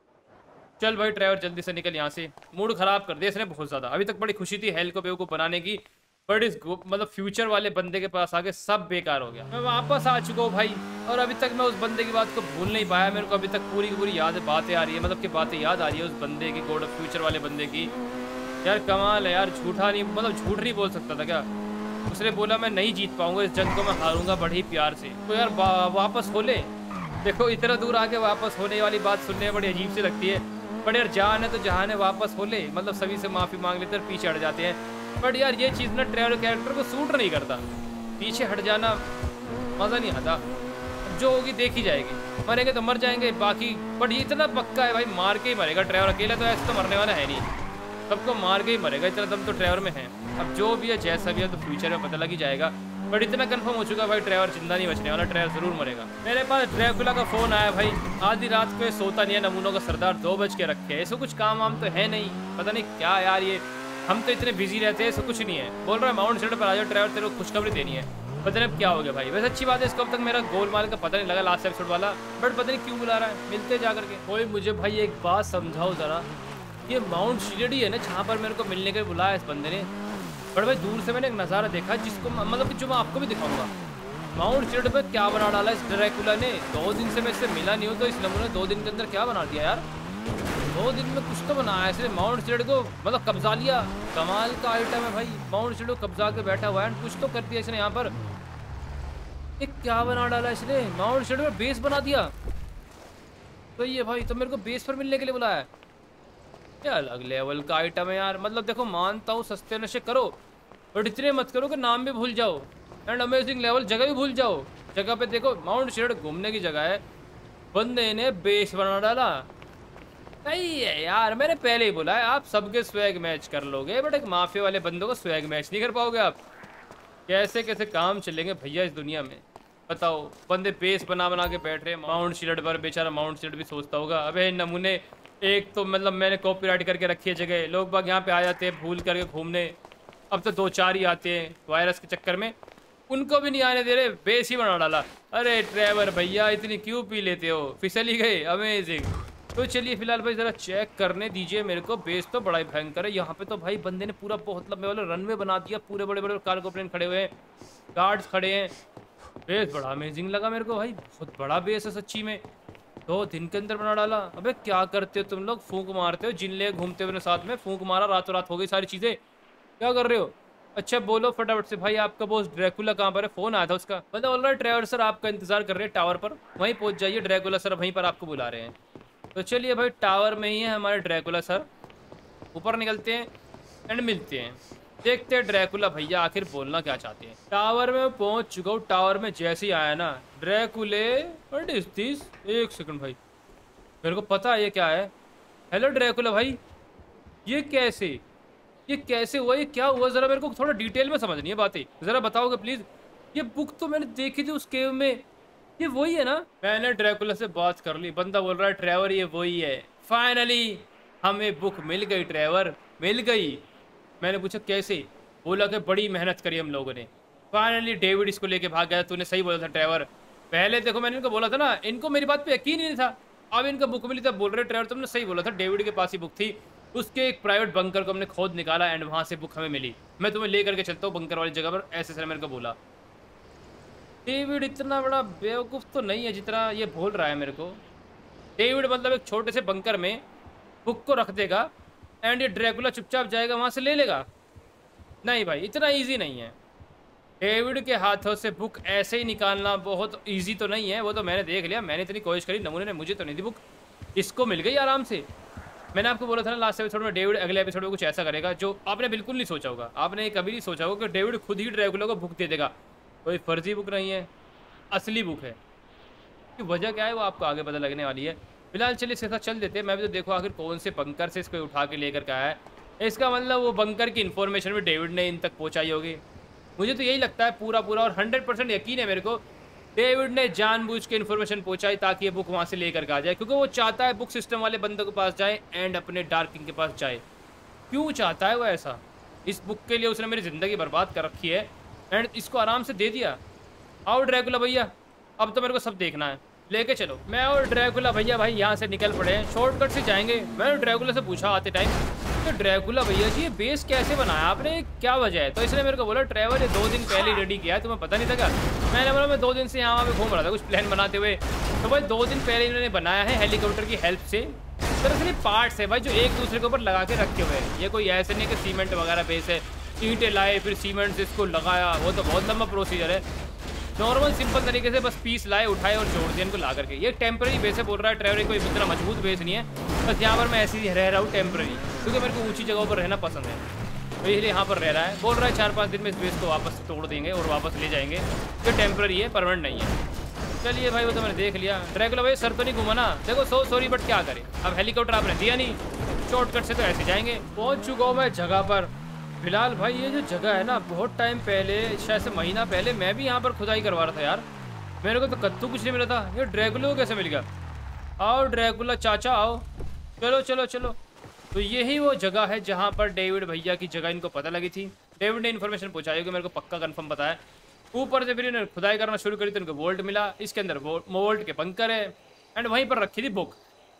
चल भाई ट्रेवर जल्दी से निकल यहाँ से, मूड खराब कर दिया इसने बहुत ज़्यादा। अभी तक बड़ी खुशी थी हेल को बेवकूफ़ बनाने की, बट इस मतलब फ्यूचर वाले बंदे के पास आके सब बेकार हो गया। मैं वापस आ चुका हूँ भाई, और अभी तक मैं उस बंदे की बात को भूल नहीं पाया। मेरे को अभी तक पूरी की पूरी याद बातें आ रही है, मतलब कि बातें याद आ रही है उस बंदे की, गॉड ऑफ फ्यूचर वाले बंदे की। यार कमाल है यार, झूठा नहीं मतलब झूठ नहीं बोल सकता था क्या। उसने बोला मैं नहीं जीत पाऊंगा इस जंग को, मैं हारूंगा बड़े ही प्यार से। तो यार वा, वापस हो ले। देखो इतना दूर आके वापस होने वाली बात सुनने में बड़ी अजीब सी लगती है, बट यार जान है तो जहान है, वापस हो ले, मतलब सभी से माफ़ी मांग लेते और पीछे हट जाते हैं। बट यार ये चीज़ ना ट्रेवर कैरेक्टर को सूट नहीं करता, पीछे हट जाना मज़ा नहीं आता। जो होगी देखी जाएगी, मरेंगे तो मर जाएंगे बाकी। बट ये इतना पक्का है भाई, मार के ही मरेगा ट्रेवर, अकेला तो ऐसे तो मरने वाला है नहीं, सबको मार के ही मरेगा, इतना दम तो ट्रेवर में है। अब जो भी है जैसा भी है तो फ्यूचर में पता लग ही जाएगा, बट इतना कंफर्म हो चुका भाई ट्रेवर जिंदा नहीं बचने वाला, ट्रेवर जरूर मरेगा। मेरे पास ड्रैकुला का फोन आया भाई, आधी रात को ये सोता नहीं है, नमूनों का सरदार दो बज के रखे है, ऐसा कुछ काम वाम तो है नहीं, पता नहीं क्या यार ये, हम तो इतने बिजी रहते हैं, ऐसा कुछ नहीं है। बोल रहा है माउंट सीड पर आ जाओ ट्रेवर, तेरे को खुशखबरी देनी है। पता नहीं अब क्या हो गया भाई। वैसे अच्छी बात है, इसको अब तक मेरा गोल माल का पता नहीं लगा लास्ट एपिसोड वाला, बट पता नहीं क्यों बुला रहा है, मिलते जा करके। कोई मुझे भाई एक बात समझाओ जरा, ये माउंट सीड ही है ना जहाँ पर मेरे को मिलने के लिए बुलाया इस बंदे ने। बट भाई दूर से मैंने एक नज़ारा देखा जिसको मतलब कि जो मैं आपको भी दिखाऊंगा। माउंट सीड पे क्या बना डाला इस ड्रैकुला ने, दो दिन से मैं इससे मिला नहीं हूँ, तो इस नमूने दो दिन के अंदर क्या बना दिया यार, दो दिन में कुछ तो बनाया इसने। माउंट सीड को मतलब कब्जा लिया, कमाल का आइटम है भाई, माउंट सीड को कब्जा के बैठा हुआ है, कुछ तो कर दिया इसने यहाँ पर। एक क्या बना डाला इसने, माउंट सीड में बेस बना दिया। तो ये भाई तो मेरे को बेस पर मिलने के लिए बुलाया है, क्या अलग लेवल का आइटम है यार। मतलब देखो मानता हूँ सस्ते नशे करो, बट इतने मत करो कि नाम भी भूल जाओ एंड अमेजिंग लेवल जगह भी भूल जाओ। जगह पे देखो माउंट सीड घूमने की जगह है, बंदे ने बेस बना डाला। सही है यार, मैंने पहले ही बोला है आप सबके स्वैग मैच कर लोगे, बट एक माफिया वाले बंदों को स्वैग मैच नहीं कर पाओगे आप। कैसे कैसे काम चलेंगे भैया इस दुनिया में, बताओ। बंदे बेस बना बना के बैठ रहे हैं माउंट सीड पर, बेचारा माउंट सीड भी सोचता होगा अबे नमूने, एक तो मतलब मैंने कॉपीराइट करके रखी है जगह, लोग बाग यहाँ पे आ जाते हैं भूल करके घूमने, अब तो दो चार ही आते हैं वायरस के चक्कर में, उनको भी नहीं आने दे रहे, बेस ही बना डाला। अरे ड्राइवर भैया इतनी क्यों पी लेते हो, फिसल ही गए, अमेजिंग। तो चलिए फिलहाल भाई ज़रा चेक करने दीजिए मेरे को, बेस तो बड़ा ही भयंकर है। यहाँ पे तो भाई बंदे ने पूरा बहुत लंबे वाला रनवे बना दिया, पूरे बड़े बड़े कार्गो प्लेन खड़े हुए हैं, गार्ड्स खड़े हैं। बेस बड़ा अमेजिंग लगा मेरे को भाई, बहुत बड़ा बेस है सच्ची में, दो दिन के अंदर बना डाला। अबे क्या करते हो तुम लोग, फूंक मारते हो, जिन ले घूमते हुए साथ में फूंक मारा, रातों रात हो गई सारी चीज़ें, क्या कर रहे हो। अच्छा बोलो फटाफट से भाई, आपका बॉस ड्रैकुला कहाँ पर है, फोन आया था उसका। मतलब ऑल राइट ट्रेवर सर आपका इंतजार कर रहे हैं टावर पर, वहीं पहुंच जाइए, ड्रैकुला सर वहीं पर आपको बुला रहे हैं। तो चलिए भाई टावर में ही है हमारे ड्रैकुला सर, ऊपर निकलते हैं एंड मिलते हैं, देखते हैं ड्रैकुला भैया आखिर बोलना क्या चाहते हैं। टावर में पहुंच चुका हूँ, टावर में जैसे ही आया ना ड्रैकुले, व्हाट इज दिस, एक सेकंड भाई मेरे को पता है ये क्या है। हेलो ड्रैकुला भाई, ये कैसे ये कैसे हुआ, ये क्या हुआ, ज़रा मेरे को थोड़ा डिटेल में समझनी है बातें, ज़रा बताओगे प्लीज़। ये बुक तो मैंने देखी थी उस केव में, ये वही है ना। मैंने ड्रैकुला से बात कर ली, बंदा बोल रहा है ट्रेवर ये वही है। फाइनली हमें बुक मिल गई ट्रेवर, मिल गई। मैंने पूछा कैसे, बोला कि बड़ी मेहनत करी हम लोगों ने, फाइनली डेविड इसको लेके भाग गया। तूने सही बोला था ट्रेवर, पहले देखो मैंने इनको बोला था ना, इनको मेरी बात पे यकीन ही नहीं था, अब इनका बुक मिली था, बोल रहे ट्रेवर तुमने सही बोला था, डेविड के पास ही बुक थी, उसके एक प्राइवेट बंकर को हमने खोद निकाला एंड वहाँ से बुक हमें मिली, मैं तुम्हें ले करके चलता हूँ बंकर वाली जगह पर, ऐसे सर मेरे को बोला। डेविड इतना बड़ा बेवकूफ़ तो नहीं है जितना ये बोल रहा है मेरे को। डेविड मतलब एक छोटे से बंकर में बुक को रख देगा एंड ये ड्रैकुला चुपचाप जाएगा वहाँ से ले लेगा, नहीं भाई इतना ईजी नहीं है। डेविड के हाथों से बुक ऐसे ही निकालना बहुत इजी तो नहीं है, वो तो मैंने देख लिया, मैंने इतनी कोशिश करी, नमूने ने मुझे तो नहीं दी बुक, इसको मिल गई आराम से। मैंने आपको बोला था ना लास्ट एपिसोड में डेविड अगले एपिसोड में कुछ ऐसा करेगा जो आपने बिल्कुल नहीं सोचा होगा। आपने कभी नहीं सोचा होगा कि डेविड खुद ही ड्रैकुला को बुक दे देगा। कोई फर्जी बुक नहीं है, असली बुक है। कि वजह क्या है वो आपको आगे पता लगने वाली है। फिलहाल चलिए इसके साथ चल देते हैं। मैं भी तो देखो आखिर कौन से बंकर से इसको उठा के लेकर के आया है। इसका मतलब वो बंकर की इन्फॉर्मेशन भी डेविड ने इन तक पहुँचाई होगी, मुझे तो यही लगता है पूरा पूरा। और हंड्रेड परसेंट यकीन है मेरे को डेविड ने जानबूझ के इन्फॉर्मेशन पहुंचाई ताकि ये बुक वहां से लेकर के आ जाए, क्योंकि वो चाहता है बुक सिस्टम वाले बंदों के पास जाए एंड अपने डार्क किंग के पास जाए। क्यों चाहता है वो ऐसा? इस बुक के लिए उसने मेरी ज़िंदगी बर्बाद कर रखी है एंड इसको आराम से दे दिया। आओ ड्रैकुला भैया, अब तो मेरे को सब देखना है, लेके चलो। मैं और ड्रैकुला भैया भाई यहाँ से निकल पड़े हैं, शॉर्टकट से जाएंगे। मैंने ड्रैकुला से पूछा आते टाइम, तो ड्रैकुला भैया जी ये बेस कैसे बनाया आपने, क्या वजह है? तो इसने मेरे को बोला ट्रैवल ये दो दिन पहले रेडी किया है, तुम्हें पता नहीं था क्या? मैंने बोला मैं दो दिन से यहाँ पे घूम रहा था कुछ प्लान बनाते हुए। तो भाई दो दिन पहले इन्होंने बनाया है हेलीकॉप्टर की हेल्प से। दरअसल पार्ट्स है भाई जो एक दूसरे के ऊपर लगा के रखे हुए हैं, ये कोई ऐसे नहीं कि सीमेंट वगैरह बेस है, ईंटें लाए फिर सीमेंट से इसको लगाया, वो तो बहुत लंबा प्रोसीजर है। नॉर्मल सिंपल तरीके से बस पीस लाए, उठाए और जोड़ दिए इनको ला करके। ये टेम्पररी बेस है बोल रहा है ट्रैवल, कोई इतना मजबूत बेस नहीं है, बस यहाँ पर मैं ऐसे ही रह रहा हूँ टेम्पररी, क्योंकि मेरे को ऊंची जगहों पर रहना पसंद है, तो इसलिए यहाँ पर रह रहा है। बोल रहा है चार पाँच दिन में इस बेस को वापस तोड़ देंगे और वापस ले जाएंगे। ये टेम्पररी है, परमानेंट नहीं है। चलिए भाई वो तो मैंने देख लिया। ड्रैकुला भाई सर तो नहीं घुमा ना? देखो सो सॉरी बट क्या करें, अब हेलीकॉप्टर आपने दिया नहीं, शॉर्टकट से तो ऐसे जाएंगे। पहुँच चुका हूँ मैं जगह पर। फिलहाल भाई ये जो जगह है ना, बहुत टाइम पहले शायद से महीना पहले मैं भी यहाँ पर खुदाई करवा रहा था यार, मेरे को तो कत्तू कुछ नहीं मिला था। ये ड्रैकुला को कैसे मिल गया? आओ ड्रैकुला चाचा आओ, चलो चलो चलो। तो यही वो जगह है जहाँ पर डेविड भैया की जगह इनको पता लगी थी। डेविड ने इन्फॉर्मेशन पहुँचाई होगी, मेरे को पक्का कंफर्म पता है। ऊपर से फिर इन्होंने खुदाई करना शुरू करी तो इनको वोल्ट मिला, इसके अंदर वोल्ट के बंकर है एंड वहीं पर रखी थी बुक।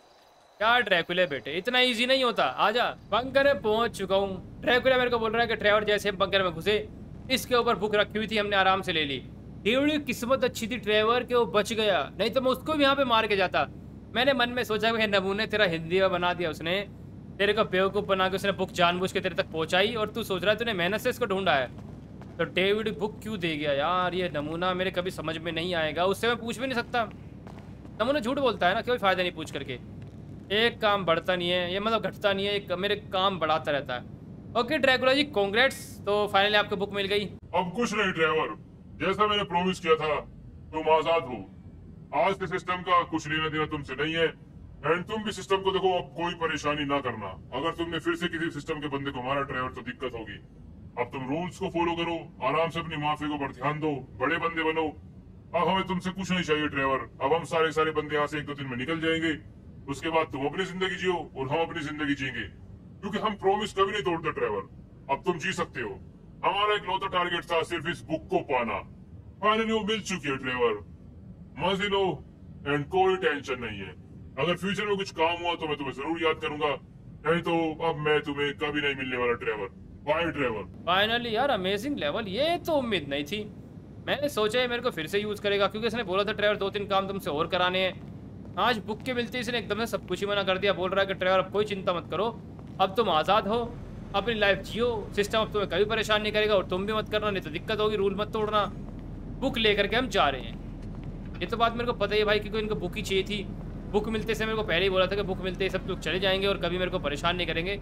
क्या ड्रैकुला बेटे इतना इजी नहीं होता, आजा। बंकर में पहुंच चुका हूँ। ड्रैकुला मेरे को बोल रहा है कि ट्रैवल जैसे हम बंकर में घुसे, इसके ऊपर बुक रखी हुई थी, हमने आराम से ले ली। डेविड की किस्मत अच्छी थी ट्रैवल के, वो बच गया, नहीं तो मैं उसको भी यहाँ पे मार के जाता। मैंने मन में सोचा कि नमूने तेरा हिंदी में बना दिया उसने, तेरे को बेवकूफ़ बना के उसने बुक जानबूझ के तेरे तक पहुँचाई और तू सोच रहा है तूने मेहनत से इसको ढूंढा है। तो डेविड बुक क्यों दे गया यार? ये नमूना मेरे कभी समझ में नहीं आएगा, उससे मैं पूछ भी नहीं सकता। नमूना झूठ बोलता है ना, कोई फायदा नहीं पूछ करके। एक काम बढ़ता नहीं है, ये मतलब घटता नहीं है, एक मेरे काम बढ़ाता रहता है। ओके ड्रैकुला जी कांग्रेट्स, तो फाइनली आपको बुक मिल गई। अब कुछ नहीं ड्राइवर, जैसा मैंने प्रॉमिस किया था तुम आजाद हो। आज के सिस्टम का कुछ लेना देना तुमसे नहीं है एंड तुम भी सिस्टम को देखो, अब कोई परेशानी ना करना। अगर तुमने फिर से किसी सिस्टम के बंदे को मारा ड्राइवर तो दिक्कत होगी। अब तुम रूल्स को फॉलो करो, आराम से अपनी माफी को पर ध्यान दो, बड़े बंदे बनो। अब हमें तुमसे कुछ नहीं चाहिए ड्राइवर, अब हम सारे सारे बंदे यहाँ से एक दो दिन में निकल जाएंगे। उसके बाद तुम अपनी जिंदगी जियो और हम अपनी जिंदगी जिएंगे, क्योंकि हम प्रॉमिस कभी नहीं तोड़ते ड्राइवर। अब तुम जी सकते हो। हमारा एक लौता टारगेट था सिर्फ इस बुक को पाना, फाइनली वो मिल चुकी है ड्राइवर। मजे लो एंड कोई टेंशन नहीं है। अगर फ्यूचर में कुछ काम हुआ तो मैं तुम्हें जरूर याद करूंगा, नहीं तो अब मैं तुम्हें कभी नहीं मिलने वाला ड्राइवर। Bye driver. फाइनली यार अमेजिंग लेवल, ये तो उम्मीद नहीं थी। मैंने सोचा है मेरे को फिर से यूज करेगा, क्योंकि इसने बोला था ड्राइवर दो तीन काम तुमसे और कराने हैं। आज बुक के मिलते इसने एकदम से सब कुछ ही मना कर दिया। बोल रहा है कि ड्राइवर अब कोई चिंता मत करो, अब तुम आज़ाद हो, अपनी लाइफ जियो, सिस्टम अब तुम्हें कभी परेशान नहीं करेगा और तुम भी मत करना, नहीं तो दिक्कत होगी, रूल मत तोड़ना। बुक लेकर के हम जा रहे हैं। ये तो बात मेरे को पता ही है भाई, क्योंकि इनको बुक ही चाहिए थी। बुक मिलते से मेरे को पहले ही बोला था कि बुक मिलते ही सब लोग चले जाएंगे और कभी मेरे को परेशान नहीं करेंगे।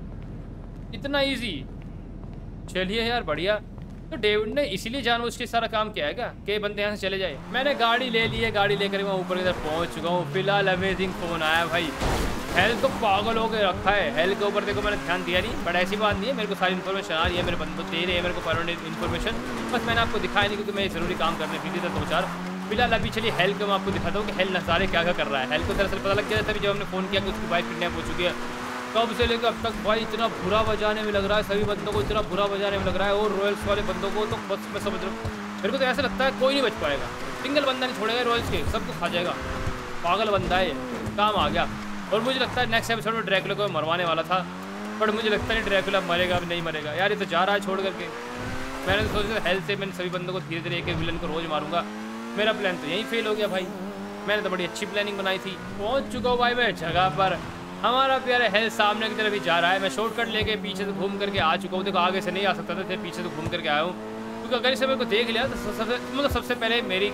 इतना ईजी। चलिए यार बढ़िया। तो डेविड ने इसीलिए जानबूझ के सारा काम किया है क्या कि बंदे यहाँ से चले जाए। मैंने गाड़ी ले ली है, गाड़ी लेकर मैं ऊपर इधर पहुँच चुका हूँ। फिलहाल अमेजिंग फोन आया भाई। हेल तो पागल हो के रखा है। हेल के ऊपर देखो मैंने ध्यान दिया नहीं, बट ऐसी बात नहीं है, मेरे को सारी इन्फॉर्मेशन आ रही है, मेरे बंदे दे रहे हैं मेरे को परमानेंट इन्फॉर्मेशन। बस मैंने आपको दिखाया नहीं क्योंकि मैं जरूरी काम करने बिजी था दो चार। फिलहाल अभी चलिए हेल को मैं आपको दिखाता हूँ कि हेल नज़ारे क्या क्या कर रहा है। हेल को दरअसल पता लग गया तभी जब हमने फ़ोन किया कि उसकी वाइफ किडनैप हो चुकी है। तब से लेकर अब तक भाई इतना बुरा बजाने में लग रहा है, सभी बंदों को इतना बुरा बजाने में लग रहा है, और रॉयल्स वाले बंदों को तो बस मैं समझ रहा हूँ। मेरे को तो ऐसा लगता है कोई नहीं बच पाएगा, सिंगल बंदा नहीं छोड़ेगा रॉयल्स के, सबको खा जाएगा। पागल बंदा है, काम आ गया। और मुझे लगता है नेक्स्ट एपिसोड में ड्रैकुला को मरवाने वाला था, बट मुझे लगता नहीं ड्रैकुला मरेगा, अब नहीं मरेगा यार। ये तो जा रहा है छोड़ करके। मैंने तो सोचा हेल्थ से मैंने सभी बंदों को धीरे धीरे एक एक विलन को रोज मारूंगा। मेरा प्लान तो यही फेल हो गया भाई। मैंने तो बड़ी अच्छी प्लानिंग बनाई थी। पहुंच चुका हूँ भाई मैं जगह पर। हमारा प्यारा हेल्थ सामने की तरफ ही जा रहा है। मैं शॉर्टकट लेके पीछे से घूम करके आ चुका हूँ। देखो आगे से नहीं आ सकता था, फिर पीछे से घूम करके आया हूँ क्योंकि अगर इसे मेरे को देख लिया तो सबसे मतलब सबसे पहले मेरी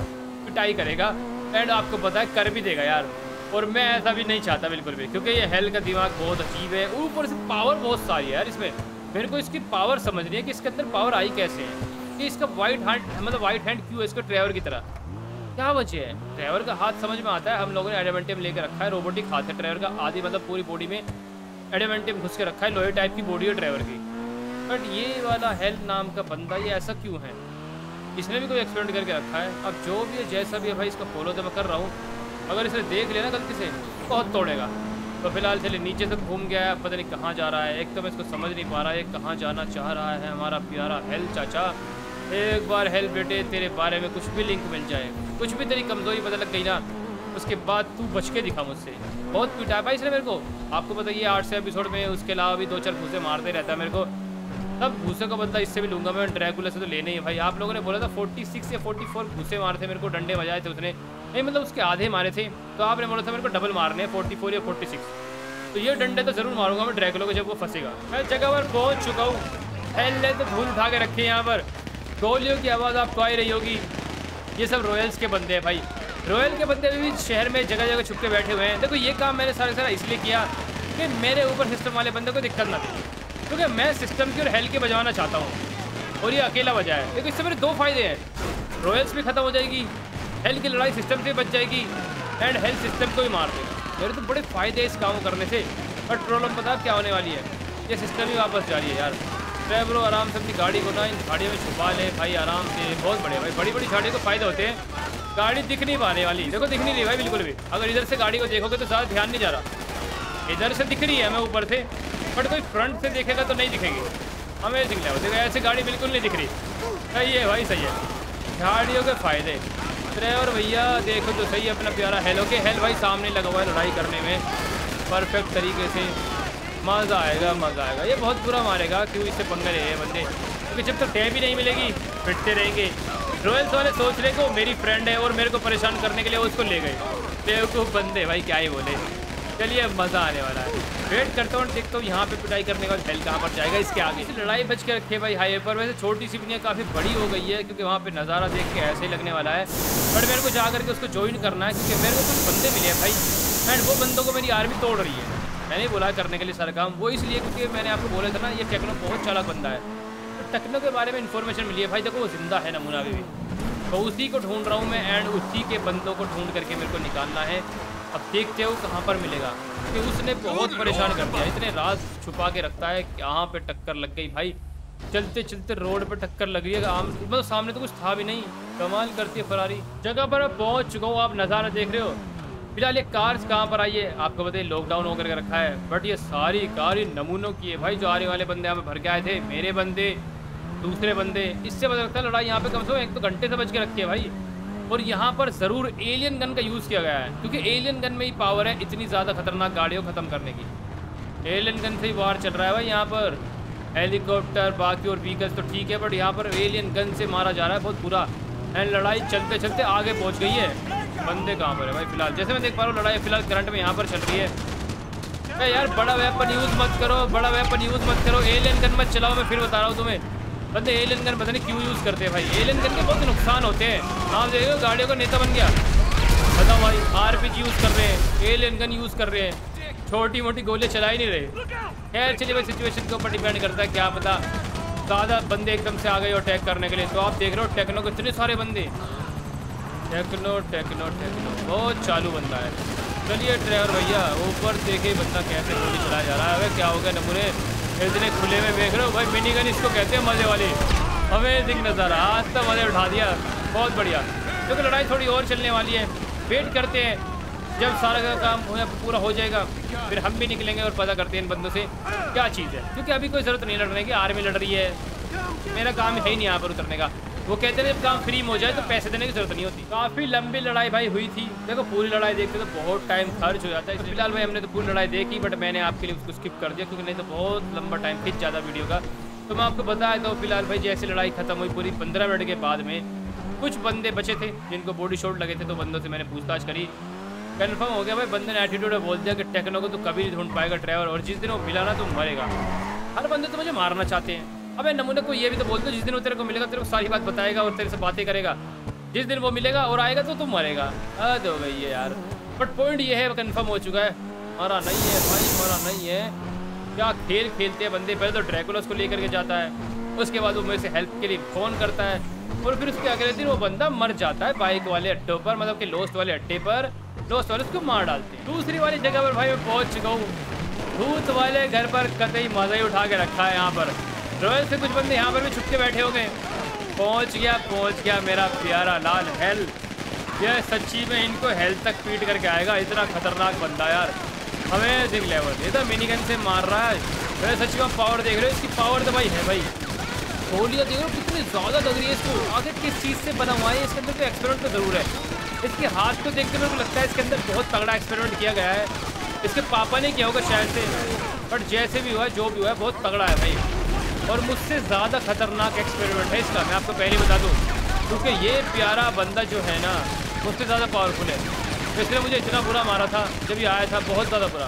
पिटाई करेगा एंड आपको पता है कर भी देगा यार। और मैं ऐसा भी नहीं चाहता बिल्कुल भी, क्योंकि ये हेल का दिमाग बहुत अजीब है। ऊपर से पावर बहुत सारी है यार इसमें। मेरे को इसकी पावर समझ नहीं है कि इसके अंदर पावर आई कैसे है, कि इसका वाइट हैंड मतलब वाइट हैंड क्यों है इसका ड्राइवर की तरह, क्या वजह है। ड्राइवर का हाथ समझ में आता है, हम लोगों ने एडामेंटियम लेकर रखा है, रोबोटिक हाथ है ड्राइवर का, आधी मतलब पूरी बॉडी में एडामेंटियम घुस के रखा है, लोहे टाइप की बॉडी है ड्राइवर की। बट ये वाला हेल नाम का बंदा ये ऐसा क्यों है, इसने भी कोई एक्सपेरिमेंट करके रखा है। अब जो भी है जैसा भी है भाई, इसका फॉलो तो मैं कर रहा हूँ, अगर इसे देख लेना गलती से बहुत तोड़ेगा। तो फिलहाल चलिए नीचे से घूम गया है, पता नहीं कहाँ जा रहा है। एक तो मैं इसको समझ नहीं पा रहा है कहाँ जाना चाह रहा है हमारा प्यारा हेल चाचा। एक बार हेल बेटे तेरे बारे में कुछ भी लिंक मिल जाए, कुछ भी तेरी कमजोरी पता लग गई ना, उसके बाद तू बच के दिखा मुझसे। बहुत पिटा है भाई इसने मेरे को, आपको बताइए आठ से एपिसोड में। उसके अलावा भी दो चार घूसे मारते रहता है मेरे को, तब घूसे का बदला इससे भी लूंगा मैं। ड्रैकुला से तो लेने ही है भाई। आप लोगों ने बोला था छियालीस या चौवालीस घूसे मारे थे मेरे को, डंडे बजाए थे उसने, नहीं मतलब उसके आधे मारे थे। तो आपने बोला था मेरे को डबल मारने हैं चौवालीस या छियालीस, तो ये डंडे तो जरूर मारूंगा मैं ड्रैकुला को जब वो फंसेगा। मैं जगह पर पहुंच चुका हूँ। हेल ने तो धूल उठा के रखे यहाँ पर, गोलियों की आवाज़ आपको आई रही होगी। ये सब रॉयल्स के बंदे हैं भाई, रॉयल के बंदे भी शहर में जगह जगह छुप के बैठे हुए हैं। देखो ये काम मैंने सारा सारा इसलिए किया कि मेरे ऊपर सिस्टम वाले बंदे को दिक्कत ना दे, क्योंकि मैं सिस्टम की और हेल के बजाना चाहता हूँ और ये अकेला बजाए। देखो इससे मेरे दो फायदे हैं, रॉयल्स भी खत्म हो जाएगी, हेल की लड़ाई सिस्टम से बच जाएगी एंड हेल सिस्टम को भी मार देगा। मेरे तो बड़े फायदे हैं इस काम करने से। और प्रॉब्लम पता क्या होने वाली है, ये सिस्टम ही वापस जा रही है यार। ड्राइवरों आराम से अपनी गाड़ी को ना इन झाड़ियों में छुपा ले भाई आराम से, बहुत बड़े भाई, बड़ी बड़ी झाड़ियों को फायदे होते हैं। गाड़ी दिख नहीं पाने वाली, देखो दिख नहीं रही भाई बिल्कुल भी। अगर इधर से गाड़ी को देखोगे तो ज़्यादा ध्यान नहीं जा रहा, इधर से दिख रही है मैं ऊपर से, बट कोई फ्रंट से देखेगा तो नहीं दिखेगी। हमें दिख रहा है ऐसे गाड़ी बिल्कुल नहीं दिख रही। सही है भाई सही है, झाड़ियों के फायदे। ड्राइवर भैया देखो तो सही अपना प्यारा हेल। ओके हेल भाई सामने लगा हुआ है लड़ाई करने में परफेक्ट तरीके से, मज़ा आएगा मज़ा आएगा। ये बहुत बुरा मारेगा, क्यों इससे पंगे रहे हैं बंदे, क्योंकि जब तक टैब ही नहीं मिलेगी पिटते रहेंगे। रॉयल्स वाले सोच रहे को मेरी फ्रेंड है और मेरे को परेशान करने के लिए उसको ले गए, बेवकूफ़ बंदे भाई क्या ही बोले। चलिए मज़ा आने वाला है, वेट करता हूँ देखता हूँ यहाँ पे पिटाई करने का हेल कहाँ पर जाएगा इसके आगे। लड़ाई बच के रखे भाई हाईवे पर। वैसे छोटी सी दुनिया काफ़ी बड़ी हो गई है, क्योंकि वहाँ पे नज़ारा देख के ऐसे ही लगने वाला है। बट मेरे को जा करके उसको ज्वाइन करना है, क्योंकि मेरे को कुछ बंदे मिले हैं भाई एंड वो बंदों को मेरी आर्मी तोड़ रही है। मैंने बोला करने के लिए सारा काम, वो इसलिए क्योंकि मैंने आपको बोला था ना ये टेक्नो बहुत चालाक बंदा है। तो टेक्नो के बारे में इन्फॉर्मेशन मिली है भाई, देखो वो जिंदा है नमूना अभी भी, तो उसी को ढूंढ रहा हूँ मैं एंड उसी के बंदों को ढूंढ करके मेरे को निकालना है। अब देखते हो कहाँ पर मिलेगा, कि उसने बहुत परेशान कर दिया, इतने राज छुपा के रखता है। यहाँ पे टक्कर लग गई भाई, चलते चलते रोड पे टक्कर लग रही है। आम मतलब सामने तो कुछ था भी नहीं, कमाल करती है फरारी। जगह पर पहुँच चुका हूँ, आप नज़ारा देख रहे हो। फिलहाल ये कार कहाँ पर आई है आपको बताइए, लॉकडाउन होकर के रखा है, बट ये सारी कार नमूनों की है भाई। जो आने वाले बंदे यहाँ पे भर के आए थे, मेरे बंदे, दूसरे बंदे, इससे पता लगता है लड़ाई यहाँ पे कम से कम एक तो घंटे से बच के रखी है भाई। और यहाँ पर ज़रूर एलियन गन का यूज़ किया गया है, क्योंकि एलियन गन में ही पावर है इतनी ज़्यादा खतरनाक गाड़ियों को ख़त्म करने की। एलियन गन से ही वार चल रहा है भाई यहाँ पर। हेलीकॉप्टर बाकी और व्हीकल्स तो ठीक है, बट यहाँ पर एलियन गन से मारा जा रहा है बहुत बुरा। एंड लड़ाई चलते चलते आगे पहुँच गई है। बंदे कहाँ पर है भाई फिलहाल, जैसे मैं देख पा रहा हूँ लड़ाई फिलहाल करंट में यहाँ पर चल रही है। अरे यार बड़ा वेपन यूज़ मत करो, बड़ा वेपन यूज़ मत करो, एलियन गन मत चलाओ। मैं फिर बता रहा हूँ तुम्हें, बंदे एलियन गन पता नहीं क्यों यूज़ करते हैं भाई। एलियन गन के बहुत नुकसान होते हैं। आप देखो गाड़ियों का नेता बन गया, बताओ भाई। आरपीजी यूज़ कर रहे हैं, एलियन गन यूज़ कर रहे हैं, छोटी मोटी गोलियाँ चला ही नहीं रहे। खैर चलिए भाई, सिचुएशन के ऊपर डिपेंड करता है, क्या पता ज़्यादा बंदे एकदम से आ गए और अटैक करने के लिए। तो आप देख रहे हो टेक्नो को इतने सारे बंदे, टेक्नो टेक्नो टेक्नो बहुत चालू बंदा है। चलिए ड्राइवर भैया ऊपर देखे बंदा कैसे गोली चलाया जा रहा है। अबे क्या हो गया नमूने, इतने खुले में देख रहे हो भाई। मिनी गन इसको कहते हैं, मज़े वाली, अमेजिंग नज़ारा। आज तो मज़े उठा दिया, बहुत बढ़िया। क्योंकि लड़ाई थोड़ी और चलने वाली है, वेट करते हैं जब सारा का काम पूरा हो जाएगा, फिर हम भी निकलेंगे और पता करते हैं इन बंदों से क्या चीज़ है। क्योंकि अभी कोई ज़रूरत नहीं लड़ने की, आर्मी लड़ रही है, मेरा काम है ही नहीं यहाँ पर उतरने का। वो कहते हैं जब काम फ्री में हो जाए तो पैसे देने की जरूरत नहीं होती। काफ़ी लंबी लड़ाई भाई हुई थी। देखो पूरी लड़ाई देखते तो बहुत टाइम खर्च हो जाता है। तो फिलहाल भाई हमने तो पूरी लड़ाई देखी, बट मैंने आपके लिए उसको स्किप कर दिया, क्योंकि नहीं तो बहुत लंबा टाइम खिंच जाता वीडियो का। तो मैं आपको बताया तो फिलहाल भाई जैसे लड़ाई खत्म हुई पूरी पंद्रह मिनट के बाद में कुछ बंदे बचे थे जिनको बॉडी शॉट लगे थे। तो बंदों से मैंने पूछताछ करी, कन्फर्म हो गया भाई। बंदे ने एटीट्यूड में बोल दिया कि टेक्नो को तो कभी नहीं ढूंढ पाएगा ड्राइवर, और जिस दिन वो मिला ना तो मरेगा। हर बंदे तो मुझे मारना चाहते हैं, अबे नमूने को ये भी तो बोल दो, जिस दिन वो तेरे को मिलेगा तेरे को सारी बात बताएगा और तेरे से बातें करेगा। जिस दिन वो मिलेगा और आएगा तो तुम मरेगा। हद हो गई है यार। बट पॉइंट ये है, कंफर्म हो चुका है, मरा नहीं है भाई, मरा नहीं है। क्या खेल खेलते हैं बंदे। पहले तो ड्रैकुलस को लेकर के जाता है, उसके बाद वो मेरे से हेल्प के लिए फ़ोन करता है और फिर उसके अगले दिन वो बंदा मर जाता है बाइक वाले अड्डे पर, मतलब कि लोस्ट वाले अड्डे पर। लोस्ट वाले उसको मार डालते हैं। दूसरी वाली जगह पर भाई मैं पहुंच चुका हूँ। भूत वाले घर पर कतई मज़ा ही उठा के रखा है। यहाँ पर रॉयल से कुछ बंदे यहाँ पर भी छुप के बैठे हो गए। पहुँच गया पहुँच गया मेरा प्यारा लाल हेल। यह सच्ची में इनको हेल्थ तक पीट करके आएगा। इतना खतरनाक बंदा यार, अमेजिंग लेवल। ये तो मिनी गन से मार रहा है। मैं सच्ची में पावर देख रहे हो, इसकी पावर तो भाई है भाई। गोलियाँ देख रहे हो कितनी ज़्यादा लग रही है इसको। आगे किस चीज़ से बना हुआ है, इसके अंदर तो एक्सपेरिमेंट तो ज़रूर है। इसके हाथ को देख के मेरे को लगता है इसके अंदर बहुत तगड़ा एक्सपेरिमेंट किया गया है। इसके पापा ने किया होगा शायद से, बट जैसे भी हुआ जो भी हुआ बहुत तगड़ा है भाई। और मुझसे ज़्यादा खतरनाक एक्सपेरिमेंट है इसका, मैं आपको पहले बता दूँ, क्योंकि ये प्यारा बंदा जो है ना मुझसे ज़्यादा पावरफुल है। इसलिए मुझे इतना बुरा मारा था जब ये आया था, बहुत ज़्यादा बुरा।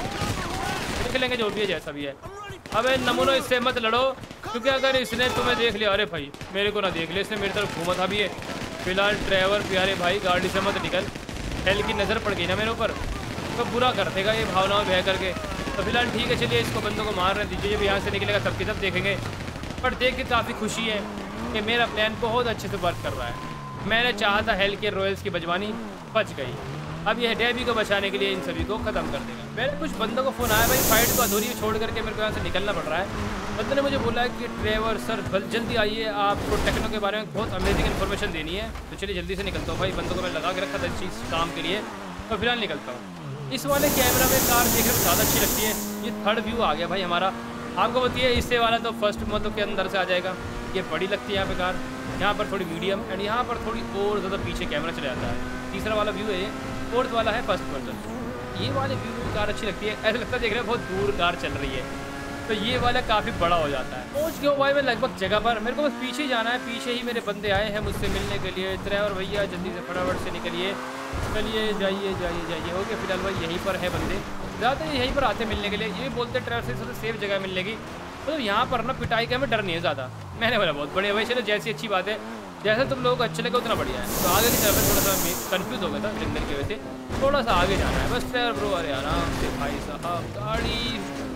देख लेंगे जो भी है जैसा भी है। अबे नमूनो इससे मत लड़ो, क्योंकि अगर इसने तुम्हें देख लिया, अरे भाई मेरे को ना देख लिया, इसने मेरी तरफ घूमा था भी है। फिलहाल ड्राइवर प्यारे भाई गाड़ी से मत निकल, हेल की नज़र पड़ गई ना मेरे ऊपर तो बुरा कर देगा ये भावनाओं बह करके। तो फिलहाल ठीक है, चलिए इसको बंदों को मार रहे दीजिए। जब यहाँ से निकलेगा तब की तब देखेंगे। पर देख के काफ़ी खुशी है कि मेरा प्लान बहुत अच्छे से वर्क कर रहा है। मैंने चाहा था हेल के रॉयल्स की बजवानी, बच गई। अब यह डेबी को बचाने के लिए इन सभी को खत्म कर देगा। मेरे कुछ बंदों को फ़ोन आया भाई, फाइट को अधूरी छोड़ करके मेरे को यहाँ से निकलना पड़ रहा है। बंदे ने मुझे बोला कि ट्रेवर सर जल्दी आइए, आपको टेक्नो के बारे में बहुत अमेजिंग इन्फॉर्मेशन देनी है। तो चलिए जल्दी से निकलता हूँ भाई, बंदों को मैं लगा के रखा था इस चीज़ काम के लिए। तो फिलहाल निकलता हूँ। इस वाले कैमरा में कार देखने में ज़्यादा अच्छी लगती है। ये थर्ड व्यू आ गया भाई हमारा। आपको बताइए इससे वाला तो फर्स्ट मतलब के अंदर से आ जाएगा। ये बड़ी लगती है यहाँ पे कार, यहाँ पर थोड़ी मीडियम एंड यहाँ पर थोड़ी और ज़्यादा पीछे कैमरा चला जाता है। तीसरा वाला व्यू है ये, फोर्थ वाला है फर्स्ट पर्सन। ये वाले व्यू में कार अच्छी लगती है, ऐसा लगता है देख रहे हैं बहुत दूर कार चल रही है। तो ये वाला काफ़ी बड़ा हो जाता है। पहुँच गया भाई मैं लगभग जगह पर। मेरे को बस पीछे ही जाना है, पीछे ही मेरे बंदे आए हैं मुझसे मिलने के लिए। ड्राइवर भैया जल्दी से फटाफट से निकलिए, चलिए जाइए जाइए जाइए। ओके फिलहाल भाई यहीं पर है बंदे, ज़्यादातर यहीं पर आते मिलने के लिए। ये बोलते हैं ड्राइवर से सबसे सेफ जगह मिलने की। तो यहाँ पर ना पिटाई का हमें डर नहीं है ज़्यादा। मैंने बोला बहुत बढ़िया भाई, चलो जैसी अच्छी बात है, जैसे तुम लोगों को अच्छा लगे उतना बढ़िया है। तो आगे की तरफ थोड़ा सा कंफ्यूज हो गया था सिग्नल की वजह से, थोड़ा सा आगे जाना है बस। ड्राइवर ब्रो अरे आराम से भाई साहब, गाड़ी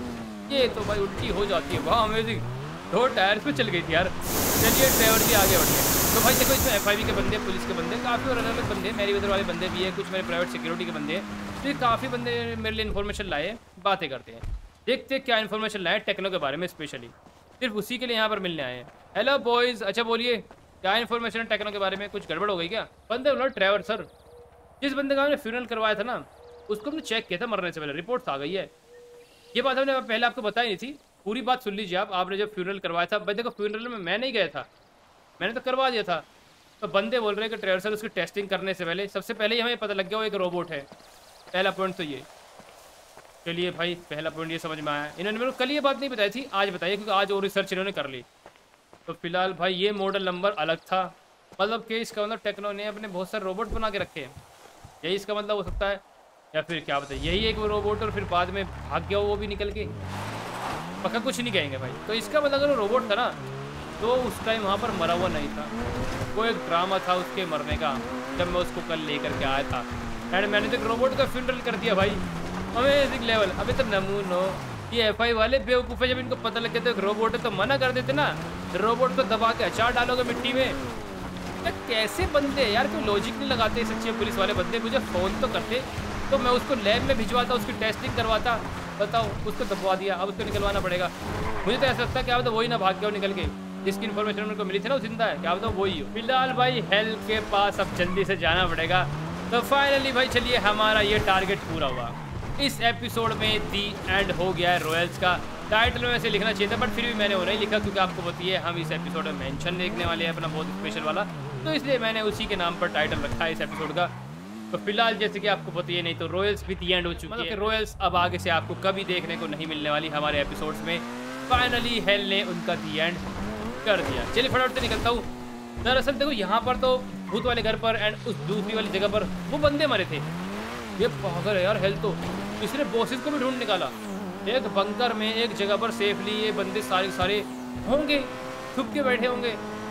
ये तो भाई उल्टी हो जाती है। वाह अमेजिंग, दो टायर पे चल गई थी यार। चलिए ड्राइवर भी आगे बढ़ गए। तो भाई देखो इसमें एफ आई बी के बंदे, पुलिस के बंदे, काफ़ी और अलग अलग बंदे, मेरी वेदर वाले बंदे भी है, कुछ मेरे प्राइवेट सिक्योरिटी के बंदे हैं। तो ये काफ़ी बंदे मेरे लिए इन्फॉर्मेशन लाए, बातें करते हैं। देखते हैं क्या इन्फॉर्मेशन लाए टेक्नो के बारे में, स्पेशली सिर्फ उसी के लिए यहाँ पर मिलने आए हैं। हेलो बॉयज़, अच्छा बोलिए क्या इन्फॉर्मेशन है टेक्नो के बारे में? कुछ गड़बड़ हो गई क्या? बंदे बोला ड्राइवर सर, जिस बंदे का हमने फ्यूनरल करवाया था ना उसको हमने चेक किया था मरने से पहले, रिपोर्ट आ गई है। ये बात हमने पहले आपको बताई नहीं थी, पूरी बात सुन लीजिए आप। आपने जब फ्यूनरल करवाया था, बंदे को फ्यूनरल में मैं नहीं गया था, मैंने तो करवा दिया था। तो बंदे बोल रहे हैं कि ड्राइवर सर उसकी टेस्टिंग करने से पहले सबसे पहले ही हमें पता लग गया वो एक रोबोट है। पहला पॉइंट तो ये। चलिए भाई पहला पॉइंट ये समझ में आया। इन्होंने मेरे को कल ये बात नहीं बताई थी, आज बताइए, क्योंकि आज और रिसर्च इन्होंने कर ली। तो फिलहाल भाई ये मॉडल नंबर अलग था, मतलब कि इसका मतलब टेक्नो ने अपने बहुत सारे रोबोट बना के रखे हैं, यही इसका मतलब हो सकता है। या फिर क्या बताइए यही एक वो रोबोट और फिर बाद में भाग गया वो भी निकल के, पक्का कुछ नहीं कहेंगे भाई। तो इसका मतलब अगर वो रोबोट था ना तो उस टाइम वहाँ पर मरा हुआ नहीं था, वो एक ड्रामा था उसके मरने का, जब मैं उसको कल लेकर के आया था। एंड मैंने तो रोबोट का फ्यूनरल कर दिया भाई, अमेजिंग लेवल। अभी तो नमूनो ये एफ आई वाले बेवकूफ़ है, जब इनको पता लग गया तो एक रोबोट है तो मना कर देते ना, रोबोट को दबा के अचार डालोगे मिट्टी में। तो कैसे बंदे यार, कोई लॉजिक नहीं लगाते सच्चे पुलिस वाले बंदे। मुझे फ़ोन तो करते तो मैं उसको लैब में भिजवाता, उसकी टेस्टिंग करवाता। बताओ उसको दबवा दिया, अब उसको निकलवाना पड़ेगा। मुझे तो ऐसा लगता है क्या होता वही ना भाग गया निकल के, जिसकी इन्फॉर्मेशन मेरे को मिली थी ना वो जिंदा है, क्या होता वही हो। फिलहाल भाई हेल के पास अब जल्दी से जाना पड़ेगा। तो फाइनली भाई चलिए हमारा ये टारगेट पूरा हुआ। इस एपिसोड में दी एंड हो गया है रॉयल्स का। टाइटल में वैसे लिखना चाहिए था बट फिर भी मैंने वो नहीं लिखा, क्योंकि आपको बताइए हम इस एपिसोड में मेंशन देखने वाले हैं अपना बहुत स्पेशल वाला, तो इसलिए मैंने उसी के नाम पर टाइटल रखा है इस एपिसोड का। तो फिलहाल जैसे कि आपको बताइए नहीं तो रॉयल्स भी दी एंड हो चुकी है। रॉयल्स अब आगे से आपको कभी देखने को नहीं मिलने वाली हमारे एपिसोड्स में। फाइनली हेल ने उनका दी एंड कर दिया। चलिए फटाफट से निकलता हूँ। दरअसल देखो यहाँ पर तो भूत वाले घर पर एंड उस दूसरी वाली जगह पर वो बंदे मरे थे। ये पागल है यार हेल, तो इसने बॉसेस को भी ढूंढ निकाला। एक बंकर में एक जगह पर सेफली ये बंदे सारे सारे होंगे, छुप के बैठे होंगे।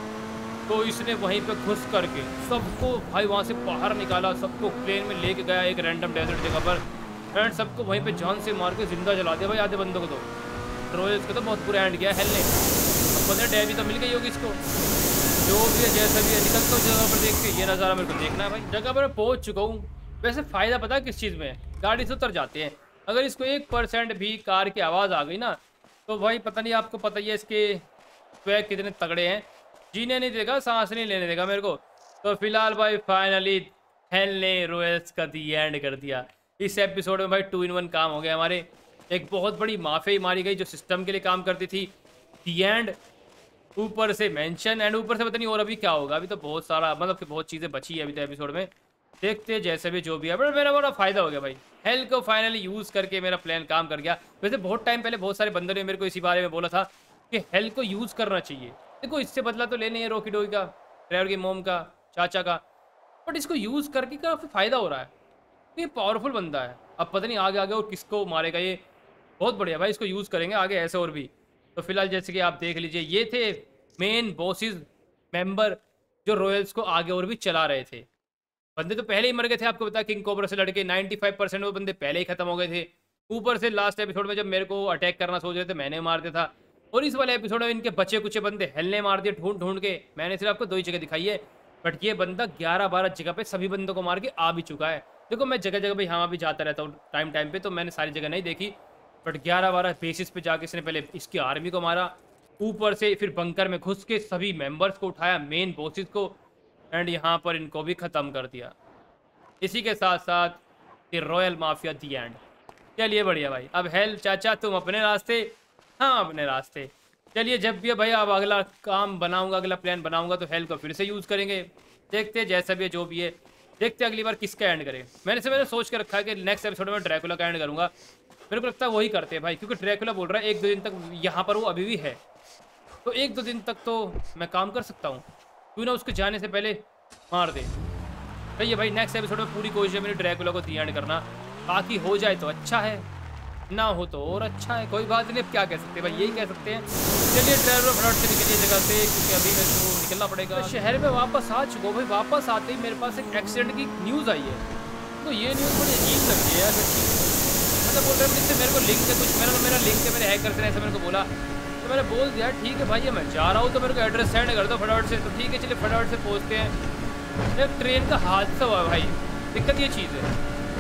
तो इसने वहीं पे घुस करके सबको भाई वहाँ से बाहर निकाला, सबको प्लेन में लेके गया एक रैंडम डेजर्ट जगह पर, एंड सबको वहीं पे जान से मार के जिंदा जला दिया भाई आधे बंदों को। तो रॉयल्स का तो बहुत बुरा एंड किया हेल ने। अब पता डैवी तो मिल गई होगी इसको, जो भी है जैसा भी है। निकलता हूँ जगह पर देख के, ये नज़ारा मेरे को देखना है भाई। जगह पर पहुँच चुका हूँ। वैसे फ़ायदा पता है किस चीज़ में है, गाड़ी से उतर जाते हैं। अगर इसको एक परसेंट भी कार की आवाज़ आ गई ना तो भाई पता नहीं, आपको पता ही है इसके स्वैग कितने तगड़े हैं, जीने नहीं देगा, सांस नहीं लेने देगा मेरे को। तो फिलहाल भाई फाइनली हेल ने रॉयल्स का दी एंड कर दिया। इस एपिसोड में भाई टू इन वन काम हो गया हमारे। एक बहुत बड़ी माफिया मारी गई जो सिस्टम के लिए काम करती थी, दी एंड, ऊपर से मेंशन, एंड ऊपर से पता नहीं और अभी क्या होगा। अभी तो बहुत सारा मतलब कि बहुत चीज़ें बची है अभी तो एपिसोड में, देखते हैं जैसे भी जो भी है। बट मेरा बड़ा फायदा हो गया भाई, हेल को फाइनली यूज़ करके मेरा प्लान काम कर गया। वैसे बहुत टाइम पहले बहुत सारे बंदों ने मेरे को इसी बारे में बोला था कि हेल को यूज़ करना चाहिए। देखो इससे बदला तो लेने है रॉकी डॉगी का, ट्रेवर की मोम का, चाचा का, बट इसको यूज़ करके काफ़ी फ़ायदा हो रहा है। ये पावरफुल बंदा है, अब पता नहीं आगे आगे और किसको मारेगा ये। बहुत बढ़िया भाई, इसको यूज़ करेंगे आगे ऐसे और भी। तो फिलहाल जैसे कि आप देख लीजिए, ये थे मेन बॉसेस मेंबर जो रॉयल्स को आगे और भी चला रहे थे। बंदे तो पहले ही मर गए थे, आपको पता है किंग कोबरा से लड़के पचानवे परसेंट वो बंदे पहले ही खत्म हो गए थे। ऊपर से लास्ट एपिसोड में जब मेरे को अटैक करना सोच रहे थे मैंने मार दिया था, और इस वाले एपिसोड में इनके बचे कुचे बंदे हेल ने मार दिए ढूंढ ढूंढ के। मैंने सिर्फ आपको दो ही जगह दिखाई है, बट ये बंदा ग्यारह बारह जगह पे सभी बंदों को मार के आ भी चुका है। देखो मैं जगह जगह पे यहाँ भी जाता रहता हूँ टाइम टाइम पे, तो मैंने सारी जगह नहीं देखी, बट ग्यारह बारह बेसिस पे जाके इसने पहले इसकी आर्मी को मारा, ऊपर से फिर बंकर में घुस के सभी मेंबर्स को उठाया, मेन बॉसेस को, एंड यहाँ पर इनको भी ख़त्म कर दिया। इसी के साथ साथ ये रॉयल माफिया दी एंड। चलिए बढ़िया भाई, अब हेल चाचा तुम अपने रास्ते, हाँ अपने रास्ते। चलिए जब भी भाई अब अगला काम बनाऊंगा, अगला प्लान बनाऊंगा तो हेल को फिर से यूज़ करेंगे। देखते हैं जैसा भी है जो भी है, देखते हैं अगली बार किसका एंड करें। मैंने से मैंने सोच के रखा है कि नेक्स्ट एपिसोड में ड्रैकुला का एंड करूँगा। मेरे को लगता है वही करते हैं भाई, क्योंकि ड्रैकुला बोल रहा है एक दो दिन तक यहाँ पर वो अभी भी है, तो एक दो दिन तक तो मैं काम कर सकता हूँ, क्यों ना उसके जाने से पहले मार दे। सही है भाई, नेक्स्ट एपिसोड में पूरी कोशिश है मेरी ड्रैकुला को दी एंड करना, बाकी हो जाए तो अच्छा है, ना हो तो और अच्छा है। कोई बात नहीं, अब क्या कह सकते हैं भाई, यही कह सकते हैं। चलिए ड्राइवर फ्रंट से निकलिए जगह से, क्योंकि अभी मेरे को निकलना पड़ेगा। तो शहर में वापस आ चुका हूँ भाई। वापस आते ही मेरे पास एक एक्सीडेंट की न्यूज़ आई है, तो ये न्यूज़ बड़ी अजीब लग रही है यार सच्ची। मतलब बोल रहे हैं इससे मेरे को लिंक है कुछ, मेरा मेरा लिंक है मेरे हैकर से, ऐसा मेरे को बोला, तो मैंने बोल दिया ठीक है भाई मैं जा रहा हूँ, तो मेरे को एड्रेस सेंड कर दो फटाफट से। तो ठीक है चलिए फटाफट से पहुँचते हैं। एक ट्रेन का हादसा हुआ भाई, दिक्कत ये चीज़ है,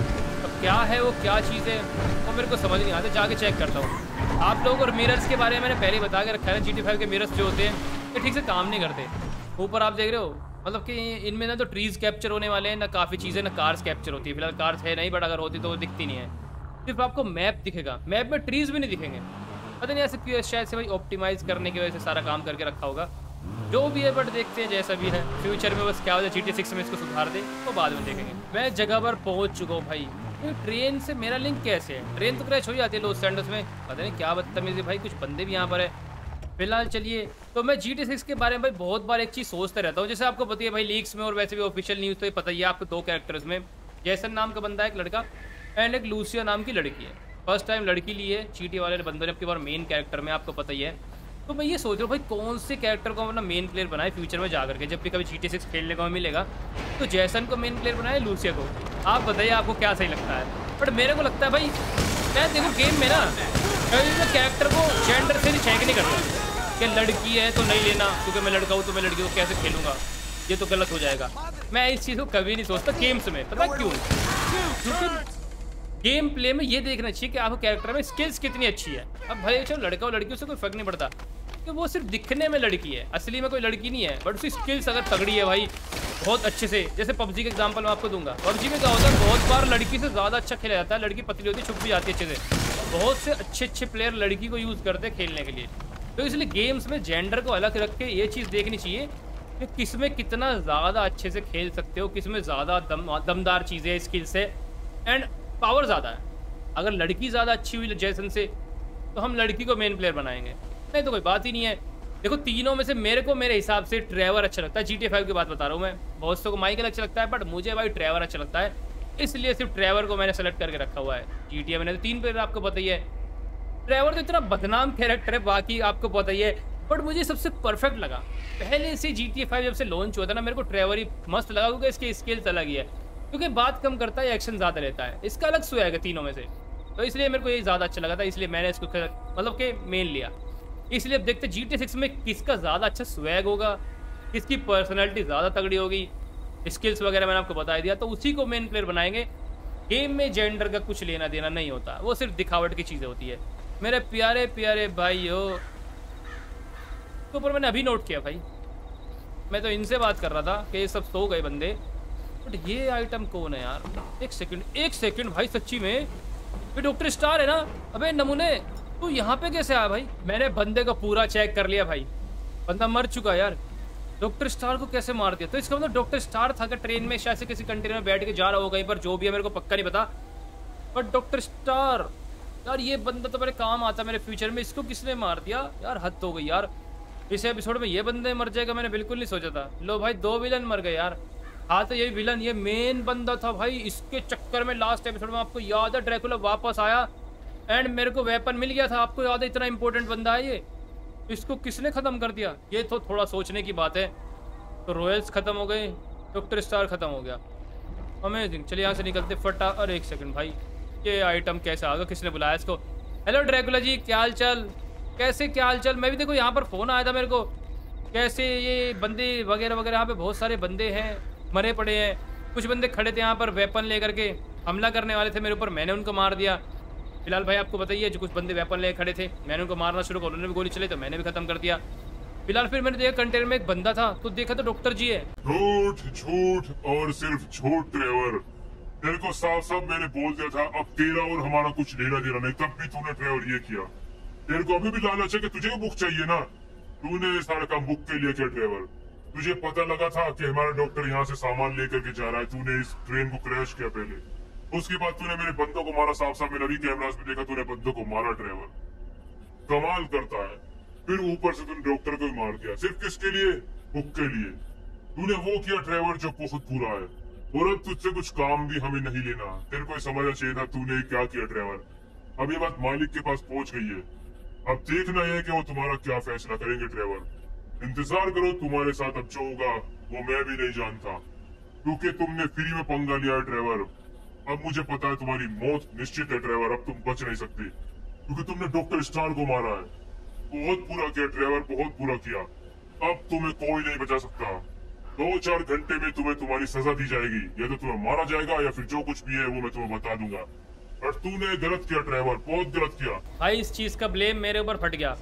अब क्या है वो क्या चीज़ है वो मेरे को समझ नहीं आता, जाके चेक करता हूँ। आप लोग और मिरर्स के बारे में मैंने पहले ही बता के रखा है, जी टी फाइव के मिरर्स जो होते हैं ये ठीक से काम नहीं करते। ऊपर आप देख रहे हो, मतलब कि इनमें ना तो ट्रीज़ कैप्चर होने वाले हैं, ना काफ़ी चीज़ें, ना कार्स कैप्चर होती है। फिलहाल कार्स है नहीं, बट अगर होती तो वो दिखती नहीं है, सिर्फ आपको मैप दिखेगा, मैप में ट्रीज़ भी नहीं दिखेंगे। पता नहीं ऐसे क्यों, शायद से भाई ऑप्टिमाइज़ करने की वजह से सारा काम करके रखा होगा, जो भी है, बट देखते हैं जैसा भी है। फ्यूचर में बस क्या हो जाए जी टी सिक्स में इसको सुधार दे तो बाद में देखेंगे। मैं जगह पर पहुंच चुका हूँ भाई। तो ट्रेन से मेरा लिंक कैसे है? ट्रेन तो क्रैश हो जाती है लॉस एंजल्स में, पता नहीं क्या बदतमीजी भाई, कुछ बंदे भी यहाँ पर है। फिलहाल चलिए, तो मैं जी टी सिक्स के बारे में भाई बहुत बार एक चीज़ सोचता रहता हूँ, जैसे आपको पता है भाई लीक्स में और वैसे भी ऑफिशियल न्यूज़ तो ये पता ही है आपको, दो कैरेक्टर्स में जैसन नाम का बंदा है एक लड़का, एंड एक लूसिया नाम की लड़की है। फर्स्ट टाइम लड़की ली है चीटी वाले बंदों ने आपके बार मेन कैरेक्टर में, आपको पता ही है। तो मैं ये सोच रहा हूँ भाई कौन से कैरेक्टर को अपना मेन प्लेयर बनाए फ्यूचर में जाकर के, जब भी कभी जी टी सिक्स खेलने को मिलेगा, तो जैसन को मेन प्लेयर बनाए, लूसिया को। आप बताइए आपको क्या सही लगता है? बट मेरे को लगता है भाई, मैं देखो गेम में ना कभी कैरेक्टर को जेंडर से नहीं चेक नहीं करता कि लड़की है तो नहीं लेना, क्योंकि मैं लड़का हूँ तो मैं लड़की को कैसे खेलूंगा, ये तो गलत हो जाएगा। मैं इस चीज़ को कभी नहीं सोचता गेम्स में, पता क्यों? क्योंकि गेम प्ले में ये देखना चाहिए कि आपको कैरेक्टर में स्किल्स कितनी अच्छी है। अब भाई चलो लड़का और लड़की से कोई फर्क नहीं पड़ता, कि वो सिर्फ दिखने में लड़की है, असली में कोई लड़की नहीं है, बट उसकी स्किल्स अगर तगड़ी है भाई बहुत अच्छे से। जैसे पबजी का एग्जांपल मैं आपको दूंगा, पबजी में क्या होता है बहुत बार लड़की से ज़्यादा अच्छा खेला जाता है, लड़की पतली होती है, छुप भी जाती है अच्छे से। बहुत से अच्छे अच्छे प्लेयर लड़की को यूज़ करते हैं खेलने के लिए। तो इसलिए गेम्स में जेंडर को अलग रख के ये चीज़ देखनी चाहिए कि किस में कितना ज़्यादा अच्छे से खेल सकते हो, किस में ज़्यादा दम दमदार चीज़ें स्किल से एंड पावर ज़्यादा है। अगर लड़की ज़्यादा अच्छी हुई जैसन से तो हम लड़की को मेन प्लेयर बनाएंगे, नहीं तो कोई बात ही नहीं है। देखो तीनों में से मेरे को मेरे हिसाब से ट्रेवर अच्छा लगता है, जी टी फाइव की बात बता रहा हूँ मैं। बहुत से को माइकल अच्छा लगता है, बट मुझे भाई ट्रेवर अच्छा लगता है, इसलिए सिर्फ ट्रेवर को मैंने सेलेक्ट करके रखा हुआ है। जी टी ए मैंने तो तीन प्लेयर आपको पता ही है। ट्रेवर तो इतना बदनाम कैरेक्टर है, बाकी आपको पता ही है बट मुझे सबसे परफेक्ट लगा पहले से जी टी ए फाइव जब से लॉन्च हुआ था ना, मेरे को ट्रेवर ही मस्त लगा क्योंकि इसके स्किल्स अलग ही है, क्योंकि बात कम करता है, एक्शन ज़्यादा रहता है, इसका अलग स्वैग है तीनों में से, तो इसलिए मेरे को ये ज़्यादा अच्छा लगा था, इसलिए मैंने इसको मतलब कि मेन लिया। इसलिए अब देखते जी टी ए सिक्स में किसका ज़्यादा अच्छा स्वैग होगा, किसकी पर्सनैलिटी ज़्यादा तगड़ी होगी, स्किल्स वगैरह मैंने आपको बता दिया, तो उसी को मेन प्लेयर बनाएंगे। गेम में जेंडर का कुछ लेना देना नहीं होता, वो सिर्फ दिखावट की चीज़ें होती है मेरे प्यारे प्यारे भाइयों। तो ऊपर मैंने अभी नोट किया भाई, मैं तो इनसे बात कर रहा था कि ये सब सो गए बंदे, बट ये आइटम कौन है यार? एक सेकंड एक सेकंड भाई, सच्ची में ये डॉक्टर स्टार है ना? अबे नमूने तू यहाँ पे कैसे आया भाई? मैंने बंदे को पूरा चेक कर लिया भाई, बंदा मर चुका यार, डॉक्टर स्टार को कैसे मार दिया? तो इसका मतलब डॉक्टर स्टार था कि ट्रेन में शायद से किसी कंटेनर में बैठ के जा रहा हो कहीं पर, जो भी है मेरे को पक्का नहीं पता, बट डॉक्टर स्टार यार ये बंदा तो मेरे काम आता मेरे फ्यूचर में, इसको किसने मार दिया यार? हद हो गई यार, इस एपिसोड में ये बंदे मर जाएगा मैंने बिल्कुल नहीं सोचा था। लो भाई दो विलन मर गए यार। हाँ तो ये विलन ये मेन बंदा था भाई, इसके चक्कर में लास्ट एपिसोड में आपको याद है ड्रैकुला वापस आया एंड मेरे को वेपन मिल गया था, आपको याद है? इतना इंपॉर्टेंट बंदा है ये, इसको किसने खत्म कर दिया? ये तो थोड़ा सोचने की बात है। तो रॉयल्स खत्म हो गए, डॉक्टर स्टार खत्म हो गया, अमेजिंग। चलिए यहाँ से निकलते फटा। अरे एक सेकंड भाई, ये आइटम कैसे आ गया? किसने बुलाया इसको? हेलो ड्रैकुला जी, क्या हाल चाल? कैसे क्या हाल चाल? मैं भी देखो यहाँ पर फ़ोन आया था मेरे को, कैसे ये बंदे वगैरह वगैरह, यहाँ पे बहुत सारे बंदे हैं मरे पड़े हैं, कुछ बंदे खड़े थे यहाँ पर वेपन लेकर के हमला करने वाले थे मेरे ऊपर, मैंने उनको मार दिया। फिलहाल भाई आपको बताइए, जो कुछ बंदे वेपन ले खड़े थे मैंने उनको मारना शुरू कर, उन्होंने भी गोली चलाई तो मैंने भी खत्म कर दिया। फिलहाल फिर मैंने देखा कंटेनर में एक बंदा था, तो देखा तो डॉक्टर जी है। झूठ झूठ और सिर्फ झूठ ट्रेवर, तेरे को साफ साफ मैंने बोल दिया था अब तेरा और हमारा कुछ लेना देना नहीं, तब भी तूने ट्रेवर ये किया। तेरे को अभी भी लालच है कि तुझे बुक चाहिए ना, तूने सारा काम बुक के लिए किया ट्रेवर। तुझे पता लगा था कि हमारा डॉक्टर यहाँ से सामान लेकर के जा रहा है, तूने इस ट्रेन को क्रैश किया पहले, उसके बाद तूने मेरे बंदों को मारा, साफ साफ मैंने अभी कैमरास में देखा तूने बंदों को मारा ट्रेवर, कमाल करता है। फिर ऊपर से तूने डॉक्टर को ही मार दिया, सिर्फ किसके लिए? बुक के लिए। तूने वो किया ट्रेवर जो बहुत बुरा है, और अब तुझसे कुछ काम भी हमें नहीं लेना। तेरे को समझना चाहिए था तूने क्या किया ट्रेवर। अब ये बात मालिक के पास पहुंच गई है, अब देखना है कि वो तुम्हारा क्या फैसला करेंगे ट्रेवर। इंतजार करो, तुम्हारे साथ अब जो होगा वो मैं भी नहीं जानता, क्योंकि तुमने फ्री में पंगा लिया है ट्रेवर। अब मुझे पता है तुम्हारी मौत निश्चित है ट्रेवर, अब तुम बच नहीं सकते, क्योंकि तुमने डॉक्टर स्टार को मारा है। बहुत बुरा किया ट्रेवर, बहुत बुरा किया। अब तुम्हें कोई नहीं बचा सकता। दो चार घंटे में तुम्हें तुम्हारी सजा दी जाएगी, या तो तुम्हें मारा जाएगा या फिर जो कुछ भी है वो मैं तुम्हें बता दूंगा। पर तूने गलत किया ट्रेवर, बहुत गलत किया भाई। इस चीज का ब्लेम मेरे ऊपर फट गया।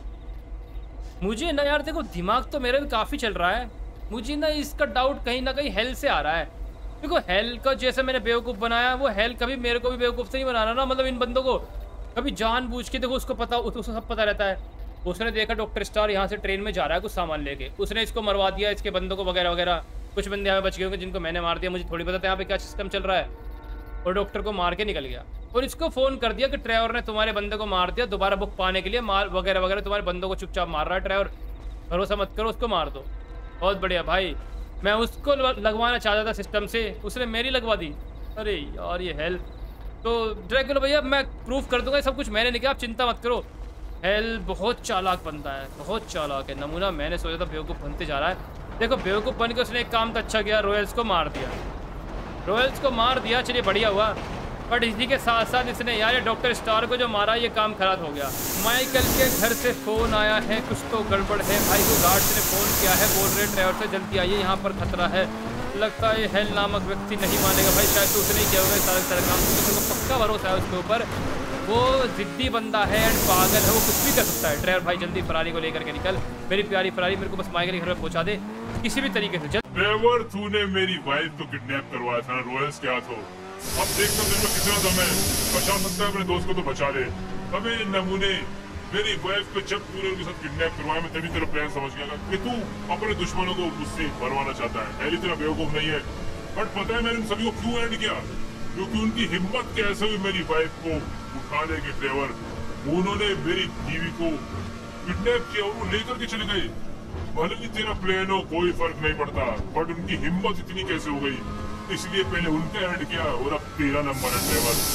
मुझे ना यार देखो, दिमाग तो मेरे भी काफी चल रहा है, मुझे ना इसका डाउट कहीं ना कहीं हेल से आ रहा है। देखो हेल का जैसे मैंने बेवकूफ बनाया, वो हेल कभी मेरे को भी बेवकूफ से नहीं बनाना ना, मतलब इन बंदों को कभी जानबूझ के। देखो उसको पता, उसको सब पता रहता है, उसने देखा डॉक्टर स्टार यहाँ से ट्रेन में जा रहा है कुछ सामान लेके, उसने इसको मरवा दिया, इसके बंदों को वगैरह वगैरह। कुछ बंदे यहाँ बच गए होंगे जिनको मैंने मार दिया, मुझे थोड़ी पता था यहाँ पे क्या सिस्टम चल रहा है, और डॉक्टर को मार के निकल गया। और इसको फोन कर दिया कि ट्रेवर ने तुम्हारे बंदे को मार दिया, दोबारा बुक पाने के लिए मार वगैरह वगैरह, तुम्हारे बंदों को चुपचाप मार रहा है ट्रेवर, भरोसा मत करो, उसको मार दो। बहुत बढ़िया भाई, मैं उसको लगवाना चाहता था सिस्टम से, उसने मेरी लगवा दी। अरे यार ये हेल तो ड्रैकुला भैया मैं प्रूफ कर दूंगा, सब कुछ मैंने नहीं किया, आप चिंता मत करो। हेल बहुत चालाक बनता है, बहुत चालाक है नमूना। मैंने सोचा था बेवकूफ़ बनते जा रहा है, देखो बेवकूफ़ बन के उसने एक काम तो अच्छा किया, रॉयल्स को मार दिया, रॉयल्स को मार दिया, चलिए बढ़िया हुआ। बट इसी के साथ साथ इसने यार डॉक्टर स्टार को जो मारा, ये काम खराब हो गया। माइकल के घर से फ़ोन आया है, कुछ तो गड़बड़ है भाई को, गार्ड्स ने फ़ोन किया है, बोल रहे ड्राइवर से जल्दी आइए, यहाँ पर खतरा है। लगता है हेल नामक व्यक्ति नहीं मानेगा भाई, शायद तो उसने ही किया होगा सारा सारा काम, क्योंकि मेरे को पक्का भरोसा है उसके ऊपर, वो जिद्दी बंदा है एंड पागल है, वो कुछ भी कर सकता है। ड्राइवर भाई जल्दी फरारी को लेकर के निकल, मेरी प्यारी फरारी, मेरे को बस माइकल के घर में पहुँचा दे किसी भी तरीके से। ड्राइवर तूने मेरी वाइफ को किडनैप करवाया था रॉयल्स के हाथों, अब देखता तेरे में कितना दम है, बचा सकता है अपने दोस्त को तो बचा ले। अबे नमूने, मेरी वाइफ को जब तूने उनके साथ किडनैप करवाया, मैं तभी तेरा प्लान समझ गया कि तू अपने दुश्मनों को मुझसे मरवाना चाहता है। पहले तेरा बेवकूफ नहीं है, बट पता है मैंने उन सभी को क्यों एंड किया, क्योंकि उनकी हिम्मत कैसे हुई मेरी वाइफ को उठाने के ट्रेवर। उन्होंने मेरी बीवी को किडनैप किया और वो लेकर के चले गए। भले ही तेरा प्लान हो कोई फर्क नहीं पड़ता, बट उनकी हिम्मत इतनी कैसे हो गई, इसलिए पहले उनका एंड किया और अब तेरा नंबर है ट्रेवर।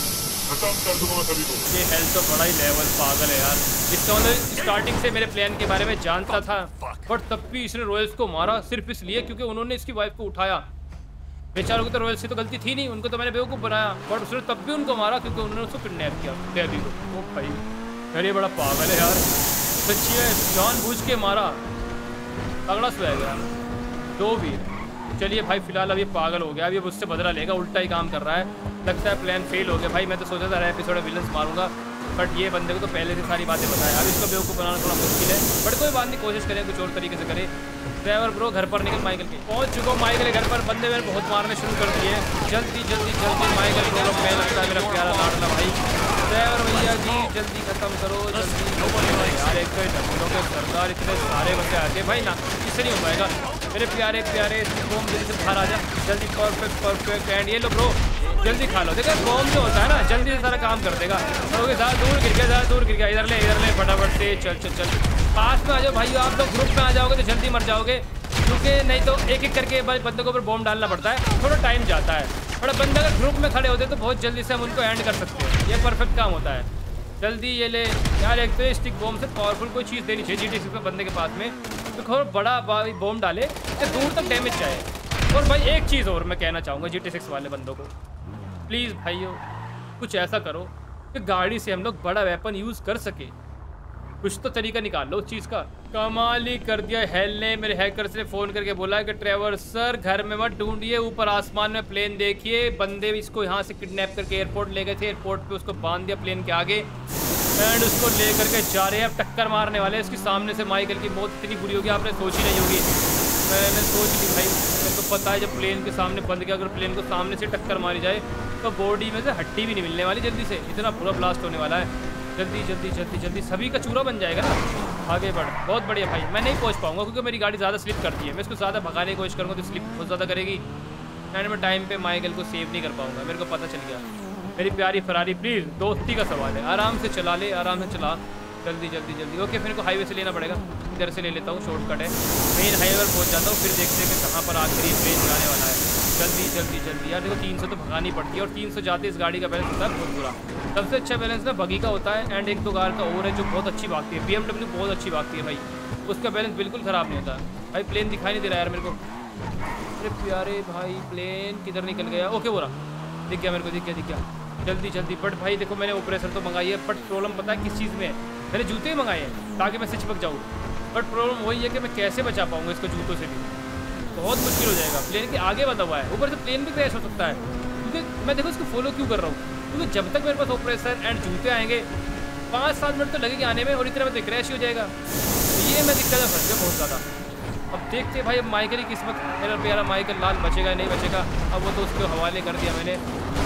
खत्म कर दूंगा सभी को। ये हेल्थ तो बड़ा ही लेवल पागल है यार। इसका मतलब स्टार्टिंग से मेरे प्लान के बारे में जानता था, बट तब भी इसने रॉयल्स को मारा सिर्फ इसलिए क्योंकि उन्होंने इसकी वाइफ को उठाया। बेचारों की तो रॉयल्स की तो गलती थी नहीं, उनको तो मैंने बेवकूफ़ बनाया, बट उसने तब भी उनको मारा क्योंकि उन्होंने उसको किडनैप किया डेबी को। ओ भाई यार ये बड़ा पागल है यार, सच्ची है, जानबूझ के मारा, तगड़ा स्वैग यार। दो भी चलिए भाई, फिलहाल अब ये पागल हो गया, अब ये मुझसे बदला लेगा, उल्टा ही काम कर रहा है। लगता है प्लान फेल हो गया भाई। मैं तो सोचा था एपिसोड में विलन्स मारूंगा, बट ये बंदे को तो पहले से सारी बातें बताया। अब इसको बेवकूफ़ बनाना थोड़ा मुश्किल है, बट कोई बात नहीं, कोशिश करें कुछ और तरीके से करें। ड्राइवर ब्रो घर पर निकल माइकल के। पहुंच चुका हूँ माइकल के घर पर। बंदे मेरे बहुत मारने शुरू कर दिए। जल्दी जल्दी जल्दी माइकल को मैं लगता है मेरा प्यारा लाडला भाई। ड्राइवर भैया जी जल्दी खत्म करो जल्दी। यार एक तो डॉक्टरों के सरदार इतने सारे बंदे आते भाई ना, इससे नहीं हो पाएगा। मेरे प्यारे प्यारे बॉम जल्दी से बाहर आ जा जल्दी। परफेक्ट परफेक्ट एंड ये लो ब्रो जल्दी खा लो। देखा बॉम जो होता है ना जल्दी से सारा काम कर देगा। तो ज़्यादा दूर गिर गया, ज़्यादा दूर गिर गया, इधर ले इधर ले फटाफट से चल चल चल। पास में आ जाओ भाई, आप लोग ग्रुप में आ जाओगे तो जल्दी मर जाओगे, क्योंकि नहीं तो एक एक करके बंदों के ऊपर बॉम्ब डालना पड़ता है, थोड़ा टाइम जाता है। बड़ा बंदा अगर ग्रुप में खड़े होते तो बहुत जल्दी से हम उनको एंड कर सकते हैं, ये परफेक्ट काम होता है। जल्दी ये ले यार, एक तो स्टिक बॉम्ब से पावरफुल कोई चीज़ देनी चाहिए जीटी सिक्स पे बंदे के पास में, तो थोड़ा बड़ा बॉम्ब डाले तो दूर तक डैमेज जाए। और भाई एक चीज़ और मैं कहना चाहूँगा जीटी सिक्स वाले बंदों को, प्लीज़ भाइयों कुछ ऐसा करो कि गाड़ी से हम लोग बड़ा वेपन यूज़ कर सके, कुछ तो तरीका निकाल लो उस चीज़ का। कमाल ही कर दिया हेल ने। मेरे हैकर्स ने फ़ोन करके बोला कि ट्रेवर सर घर में मत ढूंढिए, ऊपर आसमान में प्लेन देखिए। बंदे इसको यहाँ से किडनैप करके एयरपोर्ट ले गए थे, एयरपोर्ट पे उसको बांध दिया प्लेन के आगे एंड उसको ले करके जा रहे हैं, अब टक्कर मारने वाले। इसके सामने से माइकल की मौत इतनी बुरी होगी आपने सोची नहीं होगी। मैंने सोच ली भाई, मेरे को पता है जब प्लेन के सामने बंद गया, अगर प्लेन को सामने से टक्कर मारी जाए तो बॉडी में से हड्डी भी नहीं मिलने वाली जल्दी से, इतना पूरा ब्लास्ट होने वाला है। जल्दी जल्दी जल्दी जल्दी सभी का चूरा बन जाएगा ना। आगे बढ़, बहुत बढ़िया भाई। मैं नहीं पहुंच पाऊंगा क्योंकि मेरी गाड़ी ज़्यादा स्लिप करती है, मैं इसको ज़्यादा भगाने की कोशिश करूँगा तो स्लिप बहुत ज़्यादा करेगी एंड मैं टाइम पे माइकल को सेव नहीं कर पाऊंगा, मेरे को पता चल गया। मेरी प्यारी फरारी प्लीज़, दोस्ती का सवाल है, आराम से चला ले, आराम से चला, जल्दी जल्दी जल्दी। ओके फिर को हाईवे से लेना पड़ेगा, इधर से ले लेता हूँ, शॉर्टकट है, मेन हाईवे पर पहुँच जाता हूँ, फिर देखते हैं कि कहाँ पर आखिरी ट्रेन जाने वाला है। जल्दी जल्दी जल्दी यार, देखो तीन सौ तो भगानी पड़ती है और तीन सौ जाते इस गाड़ी का बैलेंस होता है बहुत बुरा। सबसे अच्छा बैलेंस ना बगी का होता है एंड एक दो कार का और है जो बहुत अच्छी भागती है, बीएमडब्ल्यू बहुत अच्छी भागती है भाई, उसका बैलेंस बिल्कुल ख़राब नहीं होता। भाई प्लेन दिखाई नहीं दे रहा यार मेरे को, अरे प्यारे भाई प्लेन किधर निकल गया। ओके बोला, दिख गया मेरे को, दिख गया दिख गया। जल्दी जल्दी बट भाई देखो मैंने ऑपरेशन तो मंगाई है, बट प्रॉब्लम पता है किस चीज़ में है, मैंने जूते ही मंगाए हैं ताकि मैं से चिपक जाऊँ, बट प्रॉब्लम वही है कि मैं कैसे बचा पाऊँगा इसको जूतों से भी, बहुत मुश्किल हो जाएगा। प्लेन के आगे बंधा हुआ है, ऊपर से प्लेन भी क्रैश हो सकता है, क्योंकि मैं देखो इसको फॉलो क्यों कर रहा हूँ, क्योंकि जब तक मेरे पास ऑपरेशन एंड जूते आएंगे पाँच सात मिनट तो लगेंगे आने में और इतना में तो क्रैश ही हो जाएगा। ये मैं दिक्कत है फंस गया बहुत ज़्यादा। अब देखते भाई, अब माइकल की किस्मत, मेरा प्यारा माइकल लाल बचेगा नहीं बचेगा, अब वो तो उसके हवाले कर दिया मैंने।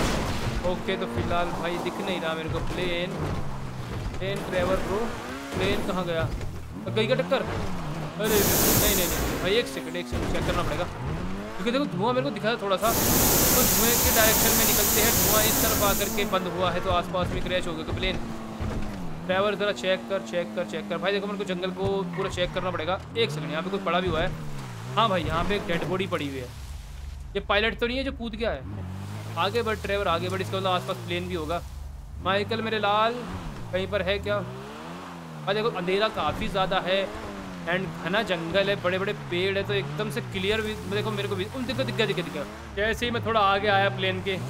ओके तो फिलहाल भाई दिख नहीं रहा मेरे को plane, plane Trevor bro, plane कहाँ गया, गई का टक्कर, अरे नहीं नहीं नहीं भाई एक सेकंड एक सेकंड चेक करना पड़ेगा, क्योंकि देखो धुआं मेरे को दिखा थोड़ा सा, तो धुएं के डायरेक्शन में निकलते हैं, धुआं इस तरफ आकर के बंद हुआ है तो आसपास में क्रैश हो गया प्लेन। ड्राइवर ज़रा चेक कर चेक कर चेक कर भाई, देखो मेरे को जंगल को पूरा चेक करना पड़ेगा। एक सेकंड, यहाँ पे कुछ पड़ा भी हुआ है, हाँ भाई यहाँ पे एक डेड बॉडी पड़ी हुई है, ये पायलट तो नहीं है जो कूद गया है। आगे बढ़ ड्राइवर आगे बढ़, इसका मतलब आसपास प्लेन भी होगा। माइकल मेरे लाल कहीं पर है क्या? भाई देखो अंधेरा काफ़ी ज़्यादा है एंड घना जंगल है, बड़े बड़े पेड़ है, तो एकदम से क्लियर भी देखो मेरे को भी उन दिक्कत दिक्कत दिक्कत दिक्कत जैसे ही मैं थोड़ा आगे आया प्लेन के,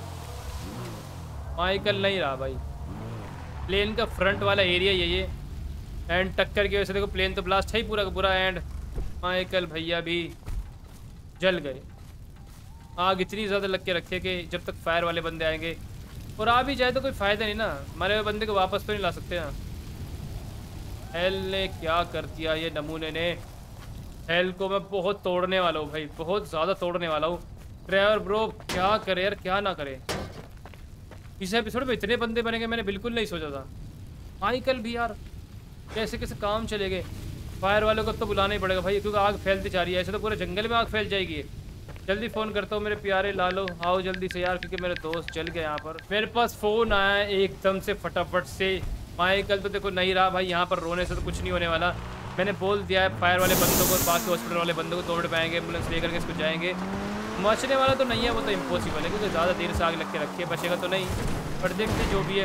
माइकल नहीं रहा भाई, प्लेन का फ्रंट वाला एरिया ये ये एंड टक्कर की वजह से देखो प्लेन तो ब्लास्ट है ही पूरा का पूरा एंड माइकल भैया भी जल गए। आग इतनी ज़्यादा लग के रखे कि जब तक फायर वाले बंदे आएंगे, और आ भी जाए तो कोई फ़ायदा नहीं ना, मरे हुए बंदे को वापस तो नहीं ला सकते ना। हेल ने क्या कर दिया ये नमूने ने, हेल को मैं बहुत तोड़ने वाला हूँ भाई, बहुत ज़्यादा तोड़ने वाला हूँ। ड्राइवर ब्रो क्या करे यार, क्या ना करे। इस एपिसोड में इतने बंदे बनेंगे मैंने बिल्कुल नहीं सोचा था। माइकल भी यार कैसे कैसे काम चले गए। फायर वालों को तो बुलाना ही पड़ेगा भाई, क्योंकि आग फैलती जा रही है, ऐसे तो पूरे जंगल में आग फैल जाएगी। जल्दी फ़ोन करता हूँ मेरे प्यारे लालो, आओ जल्दी से यार, क्योंकि मेरे दोस्त जल गए यहाँ पर। मेरे पास फ़ोन आया है एकदम से फटाफट से। माइकल तो देखो नहीं रहा भाई, यहाँ पर रोने से तो कुछ नहीं होने वाला। मैंने बोल दिया है फायर वाले बंदों को, बाकी हॉस्पिटल वाले बंदों को तोड़ पाएंगे, एम्बुलेंस लेकर के इसको जाएंगे। मचने वाला तो नहीं है, वो तो इम्पॉसिबल है, क्योंकि ज़्यादा देर से आग लग के रखी है, बचेगा तो नहीं। पर देखते जो भी है।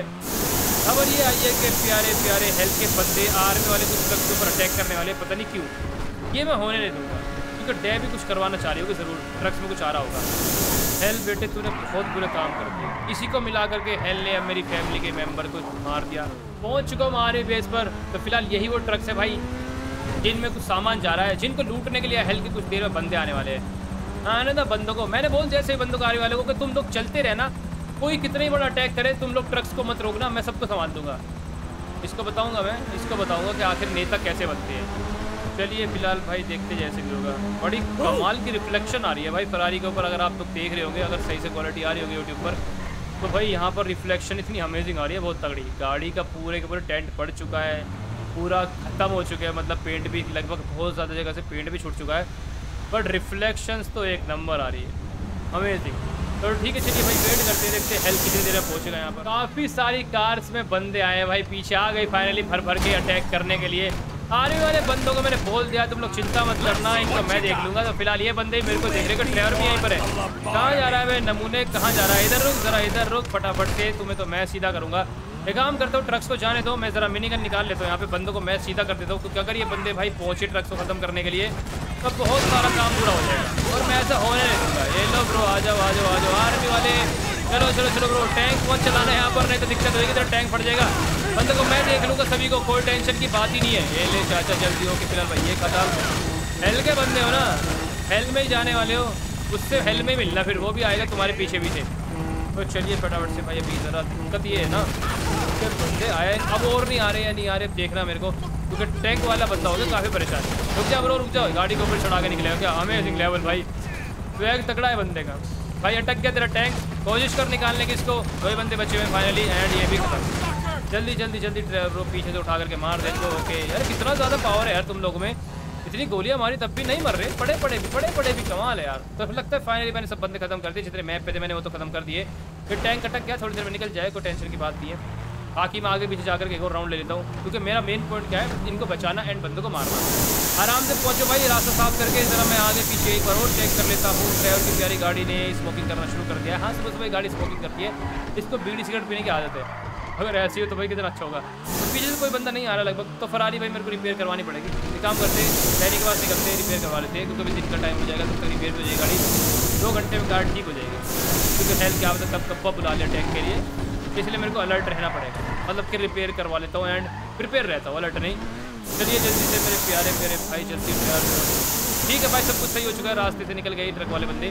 खबर ये आई है कि प्यारे प्यारे हेल्थ के बंदे आर्मी वाले कुछ ट्रक्स के ऊपर अटैक करने वाले, पता नहीं क्यों। ये मैं होने नहीं दूंगा क्योंकि डे भी कुछ करवाना चाह रही होगी ज़रूर, ट्रक्स में कुछ आ रहा होगा। हेल बेटे तूने बहुत बुरे काम कर दिए। इसी को मिला करके हेल ने अब मेरी फैमिली के मेंबर को मार दिया। पहुंच चुका हूँ आर्मी बेस पर। तो फिलहाल यही वो ट्रक्स है भाई जिनमें कुछ सामान जा रहा है, जिनको लूटने के लिए हेल के कुछ देर में बंदे आने वाले हैं। आने ना बंदों को, मैंने बोल दिया ऐसे बंदों को आने वाले को कि तुम लोग चलते रहना, कोई कितना ही बड़ा अटैक करे तुम लोग ट्रक्स को मत रोकना, मैं सबको संभाल दूंगा। इसको बताऊंगा मैं, इसको बताऊंगा कि आखिर नेता कैसे बनते हैं। चलिए फिलहाल भाई देखते जैसे भी होगा। बड़ी कमाल की रिफ्लेक्शन आ रही है भाई फरारी के ऊपर, अगर आप लोग देख रहे होंगे, अगर सही से क्वालिटी आ रही होगी यूट्यूब पर, तो भाई यहाँ पर रिफ्लेक्शन इतनी अमेजिंग आ रही है, बहुत तगड़ी। गाड़ी का पूरे के पूरे टेंट पड़ चुका है, पूरा ख़त्म हो चुका है, मतलब पेंट भी लगभग बहुत ज़्यादा जगह से पेंट भी छूट चुका है, बट रिफ्लेक्शंस तो एक नंबर आ रही है, अमेजिंग। तो ठीक है चलिए भाई वेट करते हैं, देखते हैं हेल्थ कितनी देर में पहुँचेगा। यहाँ पर काफ़ी सारी कार्स में बंदे आए हैं भाई, पीछे आ गई फाइनली भर भर के अटैक करने के लिए। आर्मी वाले बंदों को मैंने बोल दिया तुम लोग चिंता मत करना, इनको मैं देख लूंगा। तो फिलहाल ये बंदे मेरे को देख रहे हैं, ड्राइवर भी यहीं पर है। कहाँ जा रहा है भाई नमूने, कहाँ जा रहा है? इधर रुक जरा, इधर रुक फटाफट से, तुम्हें तो मैं सीधा करूंगा। एक काम करता हूँ ट्रक्स को जाने दो, मैं जरा मिनी गन निकाल लेता हूँ, यहाँ पे बंदों को मैं सीधा कर देता हूँ, क्योंकि अगर ये बंदे भाई पहुंचे ट्रक्स को खत्म करने के लिए तो बहुत सारा काम पूरा हो जाएगा और मैं ऐसा होने नहीं दूंगा। ये लो ब्रो आ जाओ आ जाओ आ जाओ आर्मी वाले, चलो चलो चलो ब्रो, टैंक बहुत चलाना है यहाँ पर, नहीं तो दिक्कत होगी, तेरा टैंक फट जाएगा। बंदे को मैं देख लूँगा, सभी को कोई टेंशन की बात ही नहीं है। ये ले चाचा जल्दी हो कि फिलहाल भाई ये खत्म। हेल के बंदे हो ना, हेल में ही जाने वाले हो, उससे हेल में मिलना, फिर वो भी आएगा तुम्हारे पीछे पीछे। तो चलिए फटाफट से भाई, अभी ज़रा दिक्कत ये है ना कि बंदे आए अब और नहीं आ रहे या नहीं आ रहे, देखना मेरे को, क्योंकि टैंक वाला बंदा होगा काफ़ी परेशान। रुक जाओ ब्रो रुक जाओ, गाड़ी के ऊपर चढ़ा के निकलेगा क्या? अमेजिंग लेवल भाई, स्वैग तगड़ा है बंदे का भाई। अटक गया तेरा टैंक, कोशिश कर निकालने की इसको, दो ही बंदे बचे हुए फाइनली, एंड ये भी खत्म। जल्दी जल्दी जल्दी ड्राइवर पीछे से उठा करके मार दे इनको। ओके यार कितना ज़्यादा पावर है यार तुम लोगों में, इतनी गोलियां मारी तब भी नहीं मर रहे, पड़े पड़े भी पड़े पड़े भी कमाल है यार। तो लगता है फाइनली मैंने सब बंदे खत्म कर दिए, जितने मैप पे थे मैंने वो तो खत्म कर दिए। फिर टैंक अटक गया, थोड़ी देर में निकल जाए, कोई टेंशन की बात नहीं है। बाकी मैं आगे पीछे जाकर के एक और राउंड ले लेता हूँ, क्योंकि मेरा मेन पॉइंट क्या है, इनको बचाना एंड बंदों को मारना। आराम से पहुँचो भाई, रास्ता साफ करके जरा मैं आगे पीछे एक बार और चेक कर लेता हूँ। ड्राइवर की प्यारी गाड़ी ने स्मोकिंग करना शुरू कर दिया है। हाँ सुबह सुबह गाड़ी स्मोकिंग करती है, इसको बीड़ी सिगरेट पीने की आदत है। अगर ऐसी हो तो भाई कितना अच्छा होगा। तो पीछे से कोई बंदा नहीं आ रहा लगभग, तो फरारी भाई मेरे को रिपेयर करवानी पड़ेगी। एक काम करते डैनी के पास निकलते हैं, रिपेयर करवा लेते हैं, क्योंकि अभी दिन का टाइम हो जाएगा, तब तक रिपेयर हो जाएगी गाड़ी, दो घंटे में गाड़ी ठीक हो जाएगी। क्योंकि हेल्थ क्या होता है कब कब बुला लिया टैंक के लिए, इसलिए मेरे को अलर्ट रहना पड़ेगा, मतलब कि रिपेयर करवा लेता हूँ एंड प्रिपेयर रहता हूँ, अलर्ट नहीं। चलिए जल्दी से मेरे प्यारे प्यारे भाई जल्दी प्यार। ठीक है भाई सब कुछ सही हो चुका है, रास्ते से निकल गए ट्रक वाले बंदे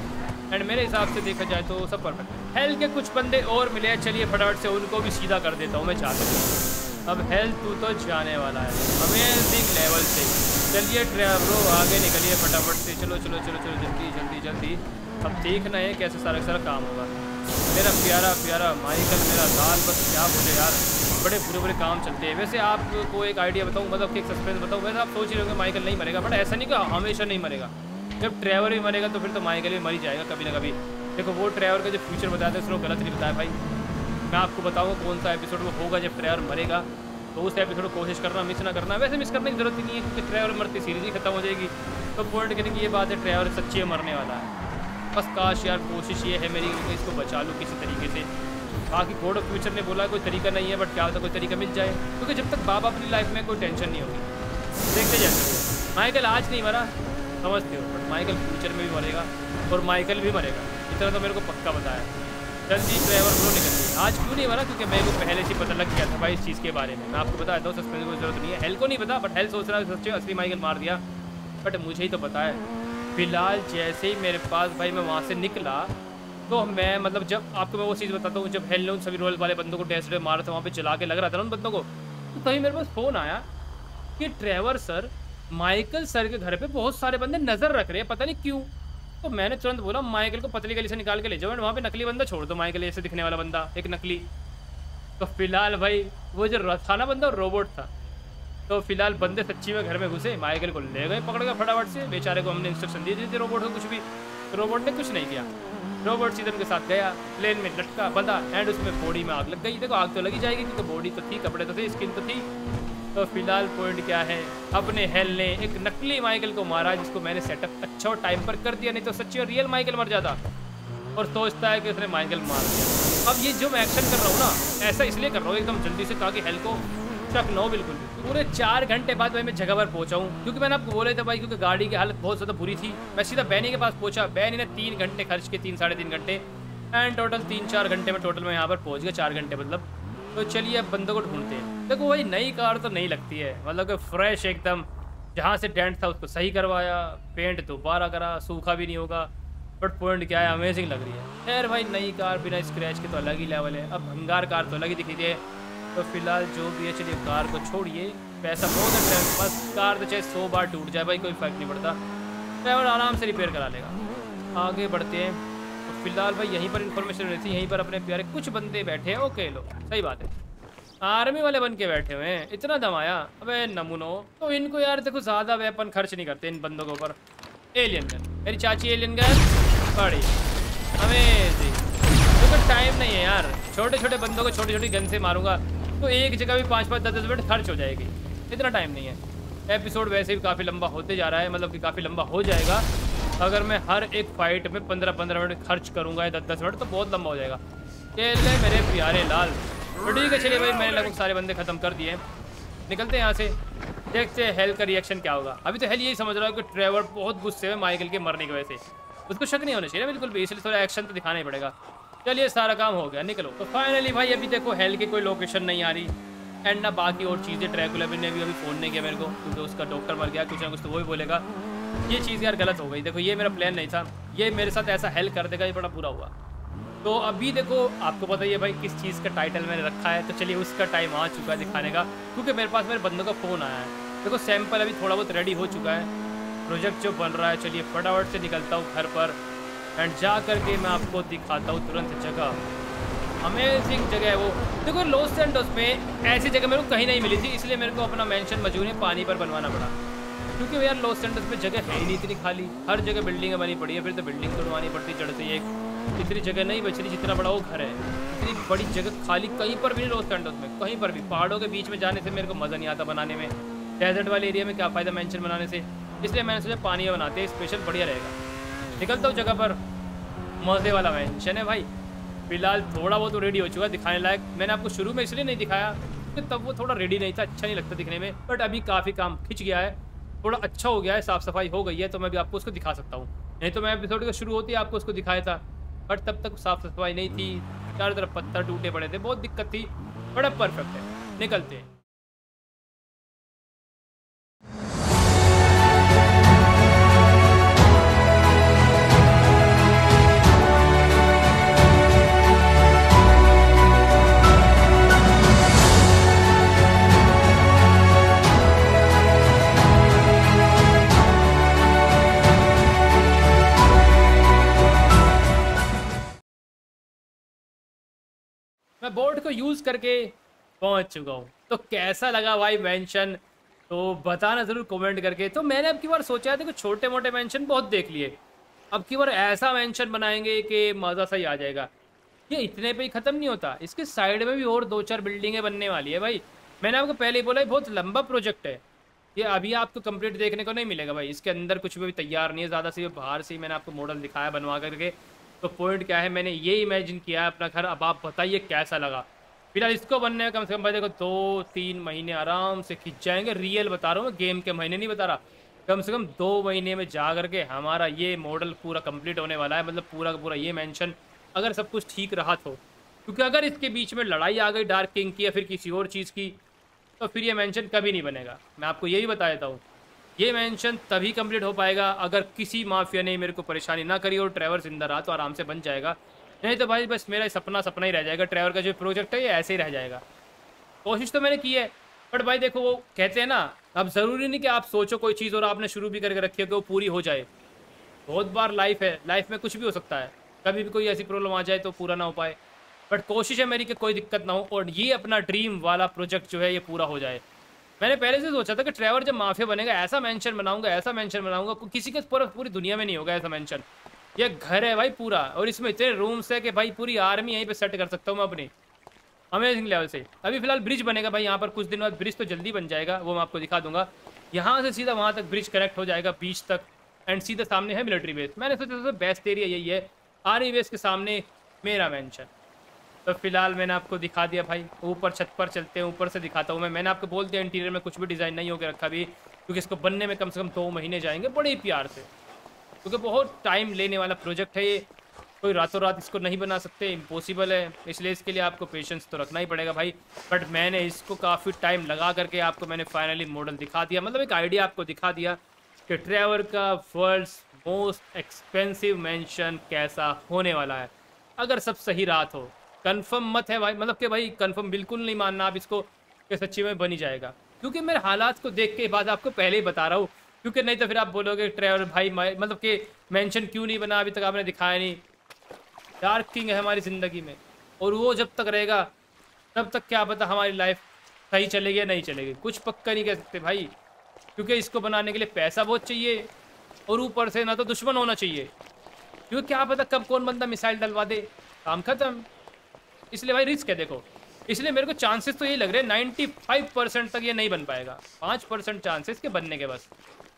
एंड मेरे हिसाब से देखा जाए तो सब परफेक्ट है। हेल्थ के कुछ बंदे और मिले हैं, चलिए फटाफट से उनको भी सीधा कर देता हूँ मैं चाहता हूँ। अब हेल्थ तू तो जाने वाला है अमेजिंग लेवल से। चलिए ड्राइवरो आगे निकलिए फटाफट से, चलो चलो चलो चलो जल्दी जल्दी जल्दी। अब देखना है कैसे सारा सारा काम होगा। मेरा प्यारा प्यारा माइकल मेरा लाल, बस क्या बोले यार, बड़े बुरे बुरे काम चलते हैं। वैसे आपको एक आइडिया बताऊँ, मतलब कि एक सस्पेंस बताऊँ, वैसे आप सोच रहे होंगे माइकल नहीं मरेगा, बट ऐसा नहीं कि हमेशा नहीं मरेगा। जब ड्राइवर भी मरेगा तो फिर तो माइकल भी मर ही जाएगा कभी ना कभी। देखो वो ड्राइवर का जो फ्यूचर बताया था उसने गलत नहीं बताया भाई। मैं आपको बताऊँगा कौन सा एपिसोड वो होगा जब ड्राइवर मरेगा, तो उस एपिसोड को कोशिश करना, मिस ना करना। वैसे मिस करने की जरूरत ही नहीं है, क्योंकि ड्राइवर मरते सीरीज ही खत्म हो जाएगी। तो पॉइंट कहने की ये बात है, ड्राइवर सच्ची मरने वाला है। बस काश यार कोशिश ये है मेरी कि इसको बचा लूँ किसी तरीके से। बाकी गॉड ऑफ फ्यूचर ने बोला कोई तरीका नहीं है, बट क्या होता कोई तरीका मिल जाए, क्योंकि जब तक बाबा अपनी लाइफ में कोई टेंशन नहीं होगी। देखते जाते माइकल आज नहीं मरा समझते हो, बट माइकल फ्यूचर में भी मरेगा और माइकल भी मरेगा, इतना तो मेरे को पक्का बताया। जल्दी ड्राइवर ब्रो निकल गई। आज क्यों नहीं मरा, क्योंकि मेरे को पहले से पता लग गया था भाई इस चीज़ के बारे में। मैं आपको बताता हूँ सस्पेंस की जरूरत नहीं है। हेल को नहीं पता, बट हेल सोच रहा है सच्चे असली माइकल मार दिया, बट मुझे ही तो पता है। फिलहाल जैसे ही मेरे पास भाई मैं वहाँ से निकला तो मैं मतलब जब आपको मैं वो चीज़ बताता हूँ, जब हेल ने उन सभी रोल वाले बंदों को टेस्ट मारा था, वहाँ पे चला के लग रहा था ना उन बंदों को, तो तभी मेरे पास फ़ोन आया कि ड्राइवर सर माइकल सर के घर पे बहुत सारे बंदे नज़र रख रहे हैं, पता नहीं क्यों। तो मैंने तुरंत बोला माइकल को पतली गली से निकाल के ले जाओ, वहाँ पे नकली बंदा छोड़ दो, माइकल ऐसे दिखने वाला बंदा एक नकली। तो फिलहाल भाई वो जो था ना बंदा रोबोट था। तो फिलहाल बंदे सच्ची में घर में घुसे, माइकल को ले गए पकड़ के फटाफट से। बेचारे को हमने इंस्ट्रक्शन दी थी रोबोट को कुछ भी, तो रोबोट ने कुछ नहीं किया। रोबोट सीधे उनके साथ गया, प्लेन में लटका बंदा एंड उसमें बॉडी में आग लग गई। देखो आग तो लगी जाएगी क्योंकि बॉडी तो थी, कपड़े तो थे, स्किन तो थी। तो फिलहाल पॉइंट क्या है, अपने हेल ने एक नकली माइकल को मारा, जिसको मैंने सेटअप अच्छा टाइम पर कर दिया, नहीं तो सच्ची और रियल माइकल मर जाता। और सोचता है कि उसने माइकल मार दिया। अब ये जो मैं एक्शन कर रहा हूँ ना, ऐसा इसलिए कर रहा हूँ एकदम जल्दी से, ताकि हेल को शक न हो बिल्कुल भी। पूरे चार घंटे बाद भाई मैं जगह पर पहुंचा हूँ, क्योंकि मैंने आपको बोले थे भाई, क्योंकि गाड़ी की हालत बहुत ज़्यादा बुरी थी। मैं सीधा बैनी के पास पहुंचा। बैनी ने तीन घंटे खर्च के, तीन साढ़े तीन घंटे, एंड टोटल तीन चार घंटे में टोटल मैं यहाँ पर पहुँच गया, चार घंटे मतलब। तो चलिए अब बंदों को ढूंढते हैं। देखो भाई नई कार तो नहीं लगती है, मतलब कि फ्रेश एकदम, जहाँ से डेंट था उसको सही करवाया, पेंट दोबारा करा, सूखा भी नहीं होगा। बट पॉइंट क्या है, अमेजिंग लग रही है। खैर भाई नई कार बिना स्क्रैच के तो अलग ही लेवल है। अब भंगार कार तो अलग ही दिखी है। तो फिलहाल जो भी है, चलिए कार को छोड़िए, पैसा बहुत है ड्राइवर के पास। कार तो चाहे सौ बार टूट जाए भाई, कोई फर्क नहीं पड़ता, ड्राइवर आराम से रिपेयर करा लेगा। आगे बढ़ते हैं। तो फिलहाल भाई यहीं पर इन्फॉर्मेशन रहती है, यहीं पर अपने प्यारे कुछ बंदे बैठे हैं। ओके लो, सही बात है, आर्मी वाले बन के बैठे हुए हैं। इतना दमाया, अबे नमूनो। तो इनको यार देखो ज़्यादा वेपन खर्च नहीं करते इन बंदों के ऊपर। एलियन गन, मेरी चाची एलियन गन बड़ी अमेजिंग। देखो टाइम नहीं है यार, छोटे छोटे बंदों को छोटी छोटी गन से मारूंगा तो एक जगह भी पाँच पाँच दस दस मिनट खर्च हो जाएगी। इतना टाइम नहीं है। एपिसोड वैसे भी काफ़ी लंबा होते जा रहा है, मतलब कि काफ़ी लंबा हो जाएगा अगर मैं हर एक फाइट में पंद्रह पंद्रह मिनट खर्च करूंगा, दस दस मिनट, तो बहुत लंबा हो जाएगा। चले मेरे प्यारे लाल। तो ठीक है चलिए भाई, मैंने लगभग सारे बंदे ख़त्म कर दिए, निकलते हैं यहाँ से। देखते हैं हेल का रिएक्शन क्या होगा। अभी तो हेल यही समझ रहा है कि ट्रेवर बहुत गुस्से में माइकल के मरने की वजह से, उसको शक नहीं होना चाहिए बिल्कुल भी, इसलिए थोड़ा एक्शन तो दिखाना ही पड़ेगा। चलिए सारा काम हो गया, निकलो। तो फाइनली भाई अभी देखो हेल की कोई लोकेशन नहीं आ रही, एंड ना बाकी और चीज़ें। ड्रैकुला ने भी अभी फ़ोन नहीं किया मेरे को, क्योंकि उसका डॉक्टर मर गया, कुछ ना कुछ तो वो ही बोलेगा। ये चीज़ यार गलत हो गई। देखो ये मेरा प्लान नहीं था, ये मेरे साथ ऐसा हेल्प कर देगा, ये बड़ा बुरा हुआ। तो अभी देखो आपको पता ही है भाई किस चीज़ का टाइटल मैंने रखा है, तो चलिए उसका टाइम आ चुका है दिखाने का, क्योंकि मेरे पास मेरे बंदों का फ़ोन आया है। देखो सैंपल अभी थोड़ा बहुत रेडी हो चुका है, प्रोजेक्ट जो बन रहा है। चलिए फटाफट से निकलता हूँ घर पर, एंड जा करके मैं आपको दिखाता हूँ तुरंत जगह। अमेजिंग जगह है वो। देखो लॉस सैंटोस में ऐसी जगह मेरे को कहीं नहीं मिली थी, इसलिए मेरे को अपना मेंशन मजूने पानी पर बनवाना पड़ा, क्योंकि यार लॉस सैंटोस में जगह है ही नहीं इतनी खाली, हर जगह बिल्डिंगें बनी पड़ी है, फिर तो बिल्डिंग तोड़वानी पड़ती जड़ से। एक इतनी जगह नहीं बच रही जितना बड़ा वो घर है, इतनी बड़ी जगह खाली कहीं पर भी नहीं लॉस सैंटोस में, कहीं पर भी। पहाड़ों के बीच में जाने से मेरे को मज़ा नहीं आता बनाने में, डेजर्ट वाले एरिया में क्या फ़ायदा मेंशन बनाने से, इसलिए मैंने सोचा पानी में बनाते हैं स्पेशल, बढ़िया रहेगा। निकलता हूँ जगह पर, मज़े वाला मेंशन है भाई। फिलहाल थोड़ा बहुत तो रेडी हो चुका है दिखाने लायक। मैंने आपको शुरू में इसलिए नहीं दिखाया कि तब वो थोड़ा रेडी नहीं था, अच्छा नहीं लगता दिखने में, बट अभी काफ़ी काम खिंच गया है, थोड़ा अच्छा हो गया है, साफ़ सफाई हो गई है, तो मैं भी आपको उसको दिखा सकता हूँ। नहीं तो मैं एपिसोड का शुरू होती है आपको उसको दिखाया था, बट तब तक साफ़ सफाई नहीं थी, चारों तरफ पत्थर टूटे पड़े थे, बहुत दिक्कत थी। बड़ा परफेक्ट है, निकलते हैं। मैं बोर्ड को यूज़ करके पहुंच चुका हूं, तो कैसा लगा भाई मेंशन, तो बताना ज़रूर कमेंट करके। तो मैंने अब की बार सोचा था कि छोटे मोटे मेंशन बहुत देख लिए, अब की बार ऐसा मेंशन बनाएंगे कि मज़ा सही आ जाएगा। ये इतने पे ही ख़त्म नहीं होता, इसके साइड में भी और दो चार बिल्डिंगें बनने वाली है भाई। मैंने आपको पहले ही बोला है बहुत लंबा प्रोजेक्ट है ये, अभी आपको कंप्लीट देखने को नहीं मिलेगा भाई। इसके अंदर कुछ भी तैयार नहीं है, ज़्यादा से बाहर से ही मैंने आपको मॉडल दिखाया बनवा करके। तो पॉइंट क्या है, मैंने ये इमेजिन किया है अपना घर, अब आप बताइए कैसा लगा। फिलहाल इसको बनने में कम से कम भाई देखो दो तीन महीने आराम से खिंच जाएंगे, रियल बता रहा हूँ मैं, गेम के महीने नहीं बता रहा। कम से कम दो महीने में जा करके हमारा ये मॉडल पूरा कंप्लीट होने वाला है, मतलब पूरा का पूरा ये मेंशन, अगर सब कुछ ठीक रहा तो। क्योंकि अगर इसके बीच में लड़ाई आ गई डार्क किंग की या फिर किसी और चीज़ की, तो फिर ये मेंशन कभी नहीं बनेगा। मैं आपको यही बता देता हूँ, ये मेंशन तभी कंप्लीट हो पाएगा अगर किसी माफिया ने मेरे को परेशानी ना करी और ट्रेवर जिंदा रहा, तो आराम से बन जाएगा। नहीं तो भाई बस मेरा सपना सपना ही रह जाएगा, ट्रेवर का जो प्रोजेक्ट है ये ऐसे ही रह जाएगा। कोशिश तो मैंने की है, बट भाई देखो वो कहते हैं ना, अब ज़रूरी नहीं कि आप सोचो कोई चीज़ और आपने शुरू भी करके रखी है कि वो पूरी हो जाए। बहुत बार लाइफ है, लाइफ में कुछ भी हो सकता है, कभी भी कोई ऐसी प्रॉब्लम आ जाए तो पूरा ना हो पाए। बट कोशिश है मेरी कि कोई दिक्कत ना हो और ये अपना ड्रीम वाला प्रोजेक्ट जो है ये पूरा हो जाए। मैंने पहले से सोचा था कि ट्रेवर जब माफिया बनेगा ऐसा मेंशन बनाऊंगा, ऐसा मेंशन बनाऊंगा, किसी के पूरा पूरी दुनिया में नहीं होगा ऐसा मेंशन। ये घर है भाई पूरा, और इसमें इतने रूम्स है कि भाई पूरी आर्मी यहीं पे सेट कर सकता हूँ मैं अपनी, अमेजिंग लेवल से। अभी फिलहाल ब्रिज बनेगा भाई यहाँ पर, कुछ दिन बाद ब्रिज तो जल्दी बन जाएगा, वो मैं आपको दिखा दूंगा। यहाँ से सीधा वहाँ तक ब्रिज कनेक्ट हो जाएगा बीच तक, एंड सीधे सामने है मिलिट्री बेस। मैंने सोचा था बेस्ट एरिया यही है, आर्मी बेस के सामने मेरा मेंशन। तो फिलहाल मैंने आपको दिखा दिया भाई, ऊपर छत पर चलते हैं, ऊपर से दिखाता हूँ मैं। मैंने आपको बोल दिया इंटीरियर में कुछ भी डिज़ाइन नहीं होकर रखा भी, क्योंकि इसको बनने में कम से कम दो महीने जाएंगे बड़े ही प्यार से, क्योंकि बहुत टाइम लेने वाला प्रोजेक्ट है ये। कोई रातों रात इसको नहीं बना सकते, इम्पॉसिबल है, इसलिए इसके लिए आपको पेशेंस तो रखना ही पड़ेगा भाई। बट मैंने इसको काफ़ी टाइम लगा करके आपको मैंने फाइनली मॉडल दिखा दिया, मतलब एक आइडिया आपको दिखा दिया कि ट्रेवर का वर्ल्ड्स मोस्ट एक्सपेंसिव मैंशन कैसा होने वाला है। अगर सब सही रहा तो कंफर्म मत है भाई, मतलब कि भाई कंफर्म बिल्कुल नहीं मानना आप इसको कि सच्ची में बन ही जाएगा, क्योंकि मेरे हालात को देख के बाद आपको पहले ही बता रहा हूँ, क्योंकि नहीं तो फिर आप बोलोगे ट्रेवर भाई मतलब कि मेंशन क्यों नहीं बना, अभी तक आपने दिखाया नहीं। डार्क किंग है हमारी ज़िंदगी में, और वो जब तक रहेगा तब तक क्या पता हमारी लाइफ सही चलेगी या नहीं चलेगी, कुछ पक्का नहीं कह सकते भाई, क्योंकि इसको बनाने के लिए पैसा बहुत चाहिए, और ऊपर से ना तो दुश्मन होना चाहिए, क्योंकि क्या पता कब कौन बंदा मिसाइल डलवा दे, काम खत्म। इसलिए भाई रिस्क है देखो, इसलिए मेरे को चांसेस तो यही लग रहे हैं नाइन्टी फाइव परसेंट तक ये नहीं बन पाएगा, पाँच परसेंट चांसेस के बनने के बस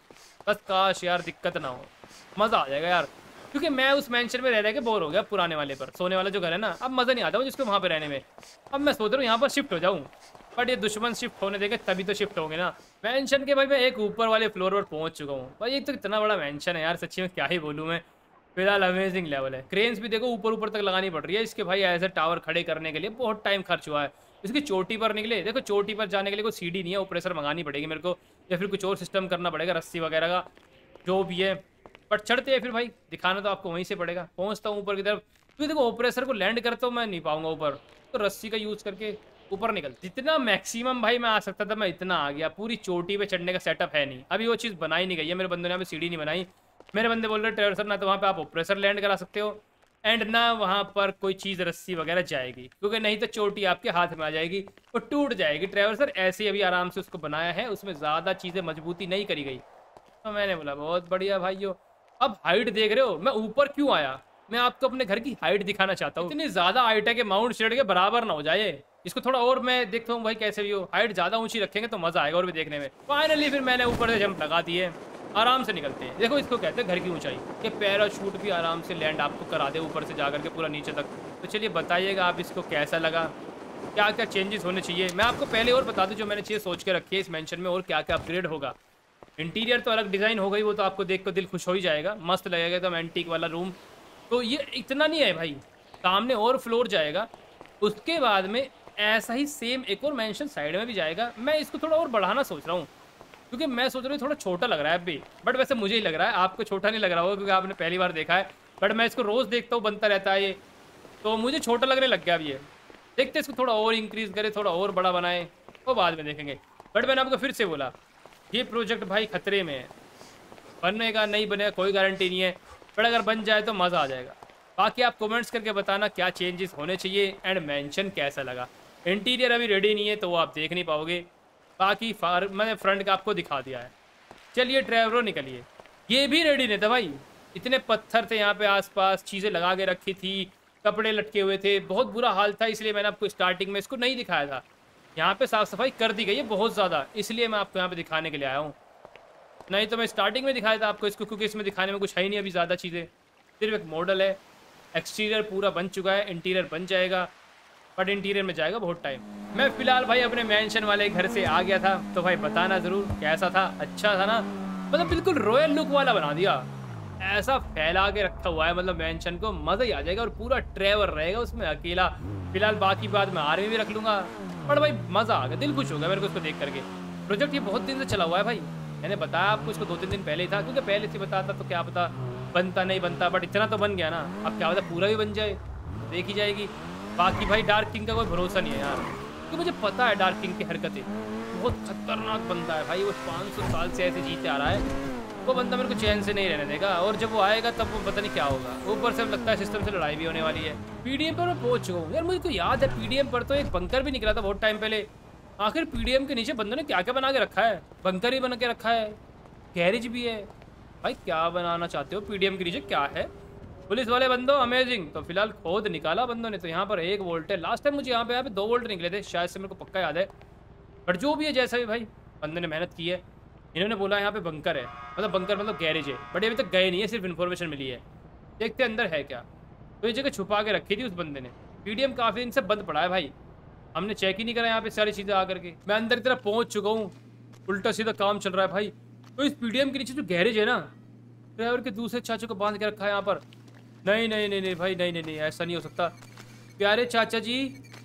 बस काश यार दिक्कत ना हो, मज़ा आ जाएगा यार, क्योंकि मैं उस मेंशन में रह रह के बोर हो गया पुराने वाले पर, सोने वाला जो घर है ना, अब मज़ा नहीं आता हूँ जिसको वहाँ पे रहने में। अब मैं सोच रहा हूँ यहाँ पर शिफ्ट हो जाऊँ, बट ये दुश्मन शिफ्ट होने देंगे तभी तो शिफ्ट होंगे ना। मेंशन के भाई मैं एक ऊपर वाले फ्लोर पर पहुँच चुका हूँ भाई, एक तो इतना बड़ा मेंशन है यार, सच्ची में क्या ही बोलूँ मैं, फिलहाल अमेजिंग लेवल है। क्रेन्स भी देखो ऊपर ऊपर तक लगानी पड़ रही है इसके भाई, ऐसे टावर खड़े करने के लिए बहुत टाइम खर्च हुआ है। इसकी चोटी पर निकले, देखो चोटी पर जाने के लिए कोई सीढ़ी नहीं है, ऑपरेसर मंगानी पड़ेगी मेरे को, या फिर कुछ और सिस्टम करना पड़ेगा, रस्सी वगैरह का जो भी है। बट चढ़ते हैं फिर भाई, दिखाना तो आपको वहीं से पड़ेगा। पहुंचता हूँ ऊपर की तरफ, क्योंकि देखो ऑपरेसर को लैंड करता हूँ मैं नहीं पाऊंगा ऊपर, तो रस्सी का यूज़ करके ऊपर निकल, जितना मैक्सिमम भाई मैं आ सकता था मैं इतना आ गया। पूरी चोटी पे चढ़ने का सेटअप है नहीं, अभी वो चीज़ बनाई नहीं गई है, मेरे बंदों ने यहाँ पे सीढ़ी नहीं बनाई। मेरे बंदे बोल रहे ट्रेवर सर ना तो वहाँ पे आप ऑपरेसर लैंड करा सकते हो, एंड ना वहाँ पर कोई चीज़ रस्सी वगैरह जाएगी, क्योंकि नहीं तो चोटी आपके हाथ में आ जाएगी और टूट जाएगी। ट्रेवर सर ऐसे ही अभी आराम से उसको बनाया है, उसमें ज़्यादा चीज़ें मजबूती नहीं करी गई। तो मैंने बोला बहुत बढ़िया भाइयों। अब हाइट देख रहे हो, मैं ऊपर क्यों आया, मैं आपको अपने घर की हाइट दिखाना चाहता हूँ। इतनी ज़्यादा हाइट है कि माउंट शेड के बराबर ना हो जाए, इसको थोड़ा और मैं देखता हूँ भाई कैसे भी हो, हाइट ज़्यादा ऊंची रखेंगे तो मज़ा आएगा और भी देखने में। फाइनली फिर मैंने ऊपर से जंप लगा दिए, आराम से निकलते हैं। देखो इसको कहते हैं घर की ऊंचाई, कि पैराशूट भी आराम से लैंड आपको करा दे ऊपर से जाकर के पूरा नीचे तक। तो चलिए बताइएगा आप इसको कैसा लगा, क्या क्या चेंजेस होने चाहिए। मैं आपको पहले और बता दूं जो मैंने चीज़ सोच के रखी है इस मेंशन में, और क्या क्या अपग्रेड होगा। इंटीरियर तो अलग डिज़ाइन हो गई, वो तो आपको देख कर दिल खुश हो ही जाएगा, मस्त लगेगा एकदम एंटीक वाला रूम। तो ये इतना नहीं है भाई, सामने और फ्लोर जाएगा, उसके बाद में ऐसा ही सेम एक और मेंशन साइड में भी जाएगा। मैं इसको थोड़ा और बढ़ाना सोच रहा हूँ, क्योंकि मैं सोच रहा हूँ थोड़ा छोटा लग रहा है अभी, बट वैसे मुझे ही लग रहा है, आपको छोटा नहीं लग रहा होगा क्योंकि आपने पहली बार देखा है, बट मैं इसको रोज़ देखता हूँ बनता रहता है ये, तो मुझे छोटा लगने लग गया अब ये। देखते इसको थोड़ा और इंक्रीज़ करे, थोड़ा और बड़ा बनाए, वो बाद में देखेंगे। बट मैंने आपको फिर से बोला ये प्रोजेक्ट भाई खतरे में है, बनेगा नहीं बनेगा कोई गारंटी नहीं है, बट अगर बन जाए तो मज़ा आ जाएगा। बाकी आप कमेंट्स करके बताना क्या चेंजेस होने चाहिए एंड मेंशन कैसा लगा। इंटीरियर अभी रेडी नहीं है तो वो आप देख नहीं पाओगे, बाकी फार मैंने फ्रंट का आपको दिखा दिया है। चलिए ड्राइवरों निकलिए, ये भी रेडी नहीं था भाई, इतने पत्थर थे यहाँ पे आसपास, चीज़ें लगा के रखी थी, कपड़े लटके हुए थे, बहुत बुरा हाल था, इसलिए मैंने आपको स्टार्टिंग में इसको नहीं दिखाया था। यहाँ पे साफ़ सफाई कर दी गई है बहुत ज़्यादा, इसलिए मैं आपको यहाँ पे दिखाने के लिए आया हूँ, नहीं तो मैं स्टार्टिंग में दिखाया था आपको इसको, क्योंकि इसमें दिखाने में कुछ है ही नहीं अभी ज़्यादा चीज़ें, सिर्फ एक मॉडल है। एक्सटीरियर पूरा बन चुका है, इंटीरियर बन जाएगा, बट इंटीरियर में जाएगा बहुत टाइम। मैं फ़िलहाल भाई अपने मेंशन वाले घर से आ गया था, तो भाई बताना ज़रूर कैसा था, अच्छा था ना, मतलब बिल्कुल रॉयल लुक वाला बना दिया, ऐसा फैला के रखा हुआ है, मतलब मेंशन को मज़ा ही आ जाएगा, और पूरा ट्रेवर रहेगा उसमें अकेला। फिलहाल बाकी बात मैं आर्मी भी रख लूँगा, बट भाई मज़ा आ गया, दिल खुश हो गया मेरे को इसको देख करके। प्रोजेक्ट ये बहुत दिन से चला हुआ है भाई, मैंने बताया आपको इसको दो तीन दिन पहले ही था, क्योंकि पहले से बताता तो क्या पता बनता नहीं बनता, बट इतना तो बन गया ना, अब क्या पता पूरा भी बन जाए, देखी जाएगी। बाकी भाई डार्क किंग का कोई भरोसा नहीं है यार, क्योंकि मुझे पता है डार्क किंग की हरकतें, बहुत खतरनाक बंदा है भाई, वो पाँच सौ साल से ऐसे जीते आ रहा है, वो बंदा मेरे को चैन से नहीं रहने देगा, और जब वो आएगा तब वो पता नहीं क्या होगा। ऊपर से लगता है सिस्टम से लड़ाई भी होने वाली है। पीडीएम पर मैं पहुंच चुका हूँ यार, मुझे को याद है पीडीएम पर तो एक बंकर भी निकला था बहुत टाइम पहले। आखिर पीडीएम के नीचे बंदों ने क्या क्या बना के रखा है, बंकर भी बना के रखा है, गैरेज भी है भाई, क्या बनाना चाहते हो पीडीएम के नीचे क्या है। पुलिस वाले बंदो अमेजिंग, तो फिलहाल खोद निकाला बंदों ने, तो यहाँ पर एक वोल्ट है, लास्ट टाइम मुझे यहाँ पे यहाँ पे दो वोल्ट निकले थे शायद से, मेरे को पक्का याद है, बट जो भी है जैसा भी भाई बंदे ने मेहनत की है। इन्होंने बोला यहाँ पे बंकर है, मतलब बंकर मतलब गैरेज है, बट अभी तक गए नहीं है, सिर्फ इन्फॉर्मेशन मिली है, देखते अंदर है क्या। तो ये जगह छुपा के रखी थी उस बंदे ने, पीडीएम काफी दिन से बंद पड़ा है भाई, हमने चेक ही नहीं करा यहाँ पे सारी चीजें आकर के। मैं अंदर की तरफ पहुंच चुका हूँ, उल्टा सीधा काम चल रहा है भाई। तो इस पीडीएम के नीचे जो गैरेज है ना, ड्राइवर के दूसरे चाचा को बांध के रखा है यहाँ पर। नहीं नहीं नहीं नहीं भाई, नहीं नहीं नहीं, ऐसा नहीं हो सकता। प्यारे चाचा जी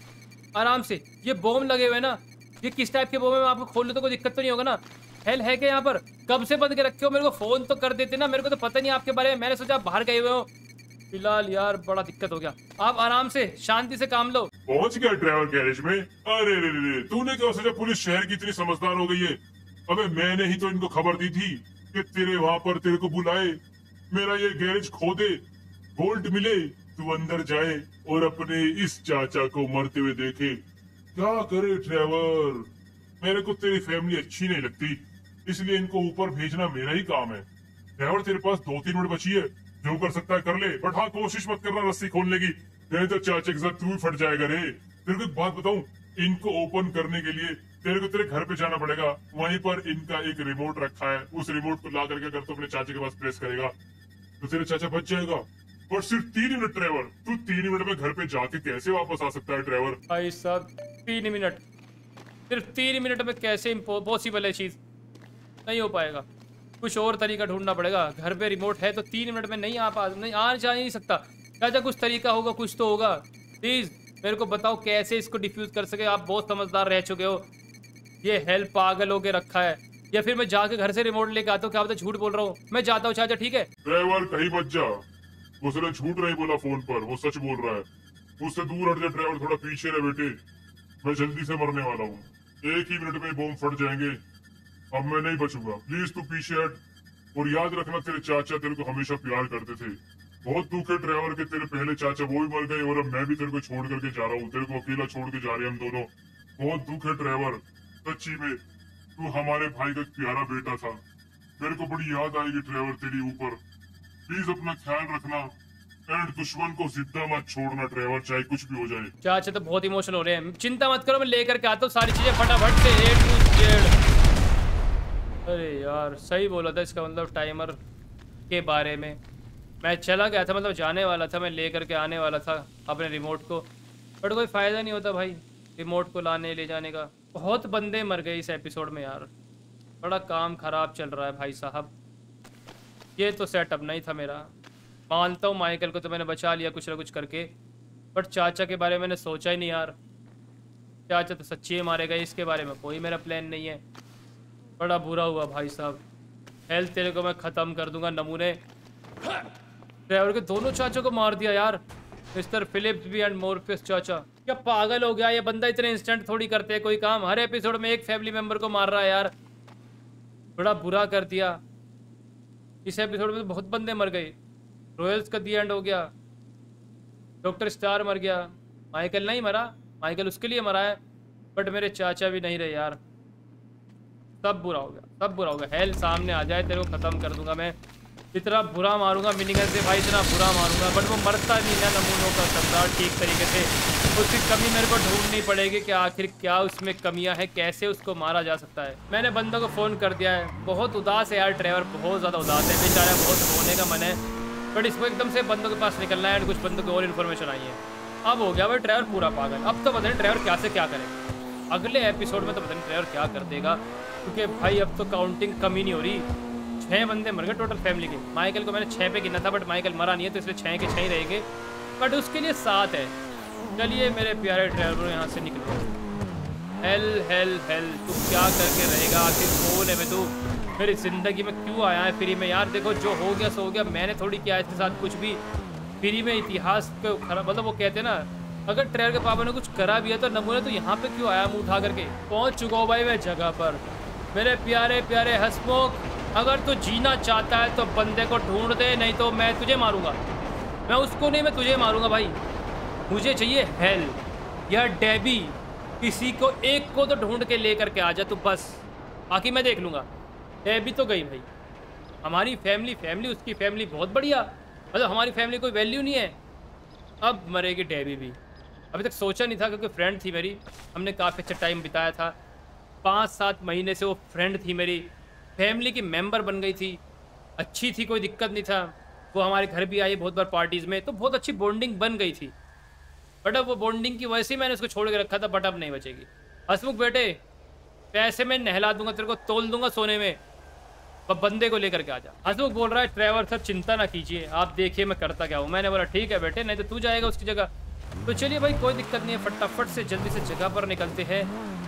आराम से, ये बॉम्ब लगे हुए ना, ये किस टाइप के बॉम्ब है? आपको खोलने तो कोई दिक्कत तो नहीं होगा ना? हेल है क्या यहाँ पर? कब से बंद के रखे हो? मेरे को फोन तो कर देते ना, मेरे को तो पता नहीं आपके बारे में, मैंने सोचा आप बाहर गए हुए हो। फिलहाल यार बड़ा दिक्कत हो गया, आप आराम से शांति से काम लो। पहुंच गया ड्राइवर गैरेज में? अरे रे रे रे, तूने क्या सोचा पुलिस शहर की इतनी समझदार हो गई है? अबे मैंने ही तो इनको खबर दी थी कि तेरे वहाँ पर तेरे को बुलाए, मेरा ये गैरेज खोदे, गोल्ड मिले, तू अंदर जाए और अपने इस चाचा को मरते हुए देखे। क्या करे ड्राइवर, मेरे को तेरी फैमिली अच्छी नहीं लगती, इसलिए इनको ऊपर भेजना मेरा ही काम है। ड्राइवर तेरे पास दो तीन मिनट बची है, जो कर सकता है कर ले, बट हाँ कोशिश मत करना रस्सी खोलने की, नहीं तो चाचा के साथ तू ही फट जाएगा रे। तेरे को एक बात बताऊं, इनको ओपन करने के लिए तेरे को तेरे घर पे जाना पड़ेगा, वहीं पर इनका एक रिमोट रखा है, उस रिमोट को ला करके अगर तू अपने चाचा के पास प्रेस करेगा तो तेरे चाचा बच जाएगा। पर सिर्फ तीन मिनट ड्राइवर, तू तीन मिनट में घर पे जाके कैसे वापस आ सकता है ड्राइवर? भाई साहब तीन मिनट, सिर्फ तीन मिनट में कैसे पॉसिबल है चीज? नहीं हो पाएगा, कुछ और तरीका ढूंढना पड़ेगा। घर पे रिमोट है तो तीन मिनट में नहीं आ पा नहीं आ जा नहीं सकता। चाचा कुछ तरीका होगा, कुछ तो होगा, प्लीज मेरे को बताओ कैसे इसको डिफ्यूज कर सके। आप बहुत समझदार रह चुके हो, ये हेल्प पागल होके रखा है, या फिर मैं जाके घर से रिमोट लेके आता हूँ? क्या पता झूठ बोल रहा हूँ, मैं जाता हूँ चाचा, ठीक है? ड्राइवर कहीं बच जा, उसने झूठ नहीं बोला फोन पर, वो सच बोल रहा है। उससे दूर हट जा ड्राइवर, थोड़ा पीछे रह बेटे, मैं जल्दी से मरने वाला हूँ, एक ही मिनट में बॉम्ब फट जाएंगे, अब मैं नहीं बचूंगा, प्लीज तू पीछे हट। और याद रखना तेरे चाचा तेरे को हमेशा प्यार करते थे। बहुत दुख है ड्राइवर के तेरे पहले चाचा वो भी मर गए और अब मैं भी तेरे को छोड़ करके जा रहा हूँ, तेरे को अकेला छोड़ के जा रहे हैं हम दोनों। बहुत दुख है ड्राइवर, सच्ची में तू हमारे भाई का प्यारा बेटा था, मेरे को बड़ी याद आएगी ड्राइवर तेरी ऊपर। प्लीज अपना ख्याल रखना एंड दुश्मन को जिंदा मत छोड़ना ड्राइवर, चाहे कुछ भी हो जाए। चाचा तो बहुत इमोशनल हो रहे हैं, चिंता मत करो, मैं लेकर के आता हूँ सारी चीजें फटाफट से ए टू जेड। अरे यार सही बोला था, इसका मतलब टाइमर के बारे में मैं चला गया था, मतलब जाने वाला था, मैं लेकर के आने वाला था अपने रिमोट को, बट कोई फ़ायदा नहीं होता भाई रिमोट को लाने ले जाने का। बहुत बंदे मर गए इस एपिसोड में यार, बड़ा काम ख़राब चल रहा है भाई साहब। ये तो सेटअप नहीं था मेरा, मानता हूँ माइकल को तो मैंने बचा लिया कुछ ना कुछ करके, बट चाचा के बारे में मैंने सोचा ही नहीं यार। चाचा तो सच्ची ही मारे गए, इसके बारे में कोई मेरा प्लान नहीं है। बड़ा बुरा हुआ भाई साहब, हेल्थ तेरे को मैं ख़त्म कर दूंगा नमूने। ड्राइवर के दोनों चाचों को मार दिया यार, मिस्टर फिलिप्स भी एंड मॉर्फियस चाचा। क्या पागल हो गया ये बंदा? इतने इंस्टेंट थोड़ी करते हैं कोई काम, हर एपिसोड में एक फैमिली मेंबर को मार रहा है यार, बड़ा बुरा कर दिया। इस एपिसोड में तो बहुत बंदे मर गए, रॉयल्स का दी एंड हो गया, डॉक्टर स्टार मर गया, माइकल नहीं मरा, माइकल उसके लिए मरा है, बट मेरे चाचा भी नहीं रहे यार। सब बुरा हो गया, सब बुरा हो गया। हेल सामने आ जाए तेरे को ख़त्म कर दूंगा मैं, इतना बुरा मारूंगा मिनीगन से भाई, इतना बुरा मारूंगा, बट वो मरता नहीं है नमूनों का सरदार ठीक तरीके से। उसकी कमी मेरे को ढूंढनी पड़ेगी कि आखिर क्या उसमें कमियां हैं, कैसे उसको मारा जा सकता है। मैंने बंदों को फ़ोन कर दिया है, बहुत उदास है यार ड्राइवर, बहुत ज़्यादा उदास है बेचारा, बहुत रोने का मन है, बट इसको एकदम से बंदों के पास निकलना है, कुछ बंदों की और इन्फॉर्मेशन आई है। अब हो गया भाई ड्राइवर पूरा पागल, अब तो पता नहीं ड्राइवर क्या से क्या करे, अगले एपिसोड में तो पता नहीं ड्राइवर क्या कर देगा, क्योंकि भाई अब तो काउंटिंग कमी नहीं हो रही। छः बंदे मर गए टोटल फैमिली के, माइकल को मैंने छः पे गिना था, बट माइकल मरा नहीं है तो इसलिए छः के छः ही रहेंगे, बट उसके लिए सात है। चलिए मेरे प्यारे ड्राइवर यहाँ से निकलो। हेल हेल हेल तू क्या करके रहेगा, आखिर कौन है मैं? तू मेरी ज़िंदगी में क्यों आया है फ्री में यार? देखो जो हो गया सो हो गया, मैंने थोड़ी किया इसके साथ कुछ भी, फ्री में इतिहास को खराब, मतलब वो कहते हैं ना, अगर ड्राइवर के पापा ने कुछ करा भी है तो नमूने तो यहाँ पे क्यों आया मुँह उठा करके? पहुँच चुका हूँ भाई मैं जगह पर। मेरे प्यारे प्यारे हंसमुख, अगर तू जीना चाहता है तो बंदे को ढूंढ दे, नहीं तो मैं तुझे मारूंगा। मैं उसको नहीं, मैं तुझे मारूंगा भाई। मुझे चाहिए हेल या डेबी, किसी को एक को तो ढूंढ के लेकर के आ जा तू बस, बाकी मैं देख लूँगा। डेबी तो गई भाई, हमारी फैमिली फैमिली उसकी फैमिली बहुत बढ़िया, मतलब हमारी फैमिली कोई वैल्यू नहीं है। अब मरेगी डेबी भी, अभी तक सोचा नहीं था क्योंकि फ्रेंड थी मेरी, हमने काफ़ी अच्छा टाइम बिताया था, पाँच सात महीने से वो फ्रेंड थी मेरी, फैमिली की मेंबर बन गई थी, अच्छी थी, कोई दिक्कत नहीं था। वो हमारे घर भी आई बहुत बार पार्टीज़ में, तो बहुत अच्छी बॉन्डिंग बन गई थी। बट अब वो बॉन्डिंग की वजह से मैंने उसको छोड़ के रखा था, बट अब नहीं बचेगी। हसमुख बेटे पैसे में नहला दूंगा तेरे को, तोल दूंगा सोने में, अब बंदे को लेकर के आ जा। हसमुख बोल रहा है ट्रेवर सर चिंता ना कीजिए, आप देखिए मैं करता क्या हूँ। मैंने बोला ठीक है बेटे, नहीं तो तू जाएगा उसकी जगह। तो चलिए भाई कोई दिक्कत नहीं है, फटाफट से जल्दी से जगह पर निकलते हैं।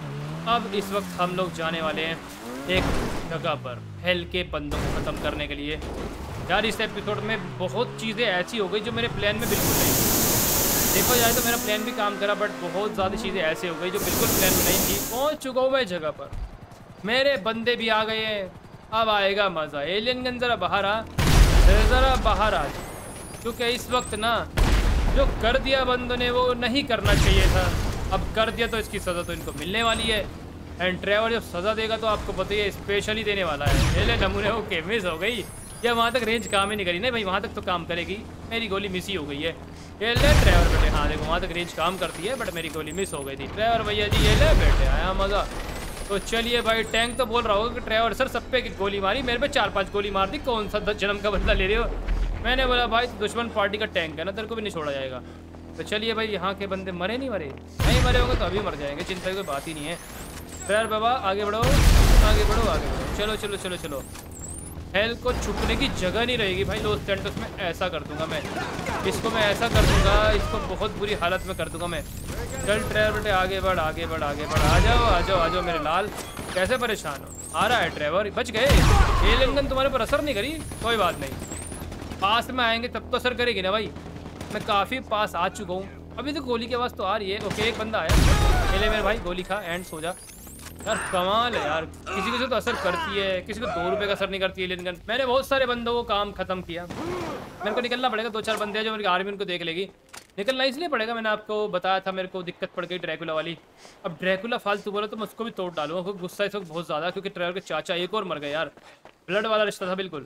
अब इस वक्त हम लोग जाने वाले हैं एक जगह पर हेल के बंदों को ख़त्म करने के लिए। यार इस एपिसोड में बहुत चीज़ें ऐसी हो गई जो मेरे प्लान में बिल्कुल नहीं थी। देखो जाए तो मेरा प्लान भी काम करा, बट बहुत ज़्यादा चीज़ें ऐसी हो गई जो बिल्कुल प्लान में नहीं थी। पहुंच चुका हूँ मैं जगह पर, मेरे बंदे भी आ गए हैं, अब आएगा मज़ा। एलियन गन ज़रा बाहर आ, ज़रा बाहर आ, क्योंकि इस वक्त ना जो कर दिया बंदों ने वो नहीं करना चाहिए था, अब कर दिया तो इसकी सज़ा तो इनको मिलने वाली है। एंड ट्रेवर जब सज़ा देगा तो आपको पता ही है स्पेशली देने वाला है। पहले नमूने वो के मिस हो गई, या वहाँ तक रेंज काम ही नहीं करी। नहीं भाई वहाँ तक तो काम करेगी, मेरी गोली मिस ही हो गई है। ये ले ट्रेवर बेटे, हाँ देखो वहाँ तक रेंज काम करती है, बट मेरी गोली मिस हो गई थी। ट्रेवर भैया जी ये ले बेटे, आया मज़ा। तो चलिए भाई, टैंक तो बोल रहा होगा कि ट्रेवर सर सब पे की गोली मारी, मेरे पे चार पाँच गोली मार दी, कौन सा जन्म का बदला ले रहे हो। मैंने बोला भाई दुश्मन पार्टी का टैंक है ना, तेरे को भी नहीं छोड़ा जाएगा। तो चलिए भाई, यहाँ के बंदे मरे नहीं मरे, नहीं मरे होंगे तो अभी मर जाएंगे, चिंता की कोई बात ही नहीं है। ट्रेवर बाबा आगे बढ़ो आगे बढ़ो आगे बढ़ो, चलो चलो चलो चलो। हेल को छुपने की जगह नहीं रहेगी भाई लॉस सैंटोस में। ऐसा कर दूंगा मैं इसको, मैं ऐसा कर दूंगा इसको, बहुत बुरी हालत में कर दूंगा मैं। चल ट्रेवर बेटे आगे बढ़ आगे बढ़ आगे बढ़, आ जाओ आ जाओ आ जाओ मेरे लाल, कैसे परेशान हो। आ रहा है ट्रेवर, बच गए। एलियन गन तुम्हारे पर असर नहीं करी, कोई बात नहीं, पास में आएंगे तब तो असर करेगी ना भाई। मैं काफ़ी पास आ चुका हूँ, अभी तो गोली की आवाज़ तो आ रही है। ओके एक बंदा आया, पहले मेरे भाई गोली खा एंड सो जा। यार कमाल है यार, किसी किसी को तो असर करती है, किसी को दो रुपए का असर नहीं करती है एलियन गन। मैंने बहुत सारे बंदों को काम खत्म किया, मेरे को निकलना पड़ेगा। दो चार बंदे हैं जो मेरी आर्मी उनको देख लेगी, निकलना इसलिए पड़ेगा, मैंने आपको बताया था मेरे को दिक्कत पड़ गई ड्रैकुला वाली। अब ड्रैकुला फालतू बोला तो मैं उसको भी तोड़ डालूंगा, क्योंकि गुस्सा इस वक्त बहुत ज़्यादा, क्योंकि ट्रेवर के चाचा एक और मर गए यार, ब्लड वाला रिश्ता था बिल्कुल।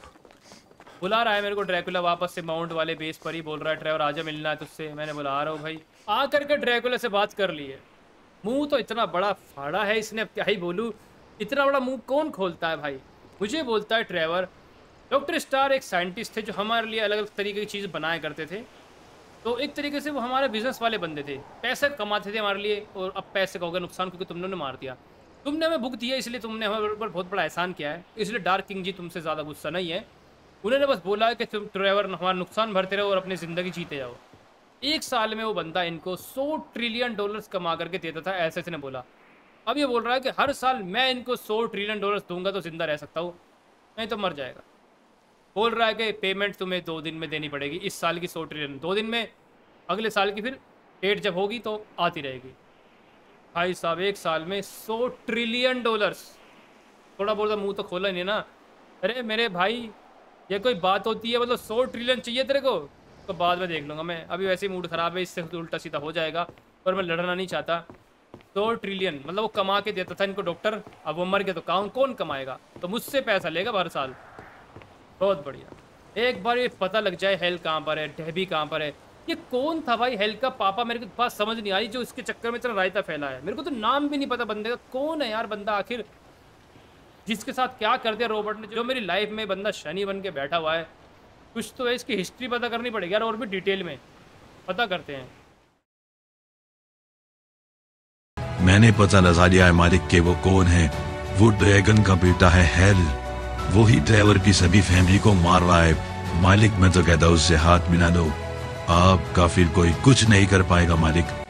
बुला रहा है मेरे को ड्रैकुला वापस से माउंट वाले बेस पर ही, बोल रहा है ट्रेवर आजा मिलना है तुझसे। मैंने बोला आ रहा हूँ भाई। आ करके ड्रैकुला से बात कर ली है, मुंह तो इतना बड़ा फाड़ा है इसने, अब क्या ही बोलूँ, इतना बड़ा मुंह कौन खोलता है भाई। मुझे बोलता है ट्रेवर डॉक्टर स्टार एक साइंटिस्ट थे जो हमारे लिए अलग अलग तरीके की चीज़ बनाया करते थे, तो एक तरीके से वो हमारे बिजनेस वाले बंदे थे, पैसे कमाते थे हमारे लिए, और अब पैसे का हो गया नुकसान क्योंकि तुमने उन्हें मार दिया। तुमने हमें बुक दिया इसलिए तुमने हमारे ऊपर बहुत बड़ा एहसान किया है, इसलिए डार्क किंग जी तुमसे ज़्यादा गुस्सा नहीं है। उन्होंने बस बोला है कि तुम ट्रेवर हमारा नुकसान भरते रहो और अपनी ज़िंदगी जीते जाओ। एक साल में वो बंदा इनको सौ ट्रिलियन डॉलर्स कमा करके देता था, ऐसे ऐसे ने बोला। अब ये बोल रहा है कि हर साल मैं इनको सौ ट्रिलियन डॉलर्स दूंगा तो जिंदा रह सकता हूँ, नहीं तो मर जाएगा। बोल रहा है कि पेमेंट तुम्हें दो दिन में देनी पड़ेगी, इस साल की सौ ट्रिलियन दो दिन में, अगले साल की फिर डेट जब होगी तो आती रहेगी। भाई साहब एक साल में सौ ट्रिलियन डॉलर्स, थोड़ा बहुत मुँह तो खोला नहीं ना। अरे मेरे भाई ये कोई बात होती है, मतलब सौ ट्रिलियन चाहिए तेरे को तो बाद में देख लूँगा मैं, अभी वैसे ही मूड ख़राब है, इससे उल्टा सीधा हो जाएगा, और मैं लड़ना नहीं चाहता। सौ ट्रिलियन मतलब वो कमा के देता था इनको डॉक्टर, अब वो मर गया तो कौन कौन कमाएगा, तो मुझसे पैसा लेगा हर साल। बहुत बढ़िया, एक बार ये पता लग जाए हेल कहाँ पर है, डेबी कहाँ पर है। ये कौन था भाई हेल का पापा, मेरे को पास समझ नहीं आ रही, जो इसके चक्कर में इतना रायता फैला है। मेरे को तो नाम भी नहीं पता बंदे का, कौन है यार बंदा आखिर, जिसके साथ क्या कर दिया रॉबर्ट ने, जो मेरी लाइफ में बंदा शनि बन के बैठा हुआ है। कुछ तो है, इसकी हिस्ट्री पता करनी पड़ेगी यार, और भी डिटेल में पता करते हैं। मैंने पता लगा लिया है मालिक के वो कौन है, वो ड्रैगन का बेटा है हेल, वो ही ट्रेवर की सभी फैमिली को मार रहा है। मालिक मैं तो कहता हूँ उससे हाथ मिला दो, आपका फिर कोई कुछ नहीं कर पाएगा मालिक।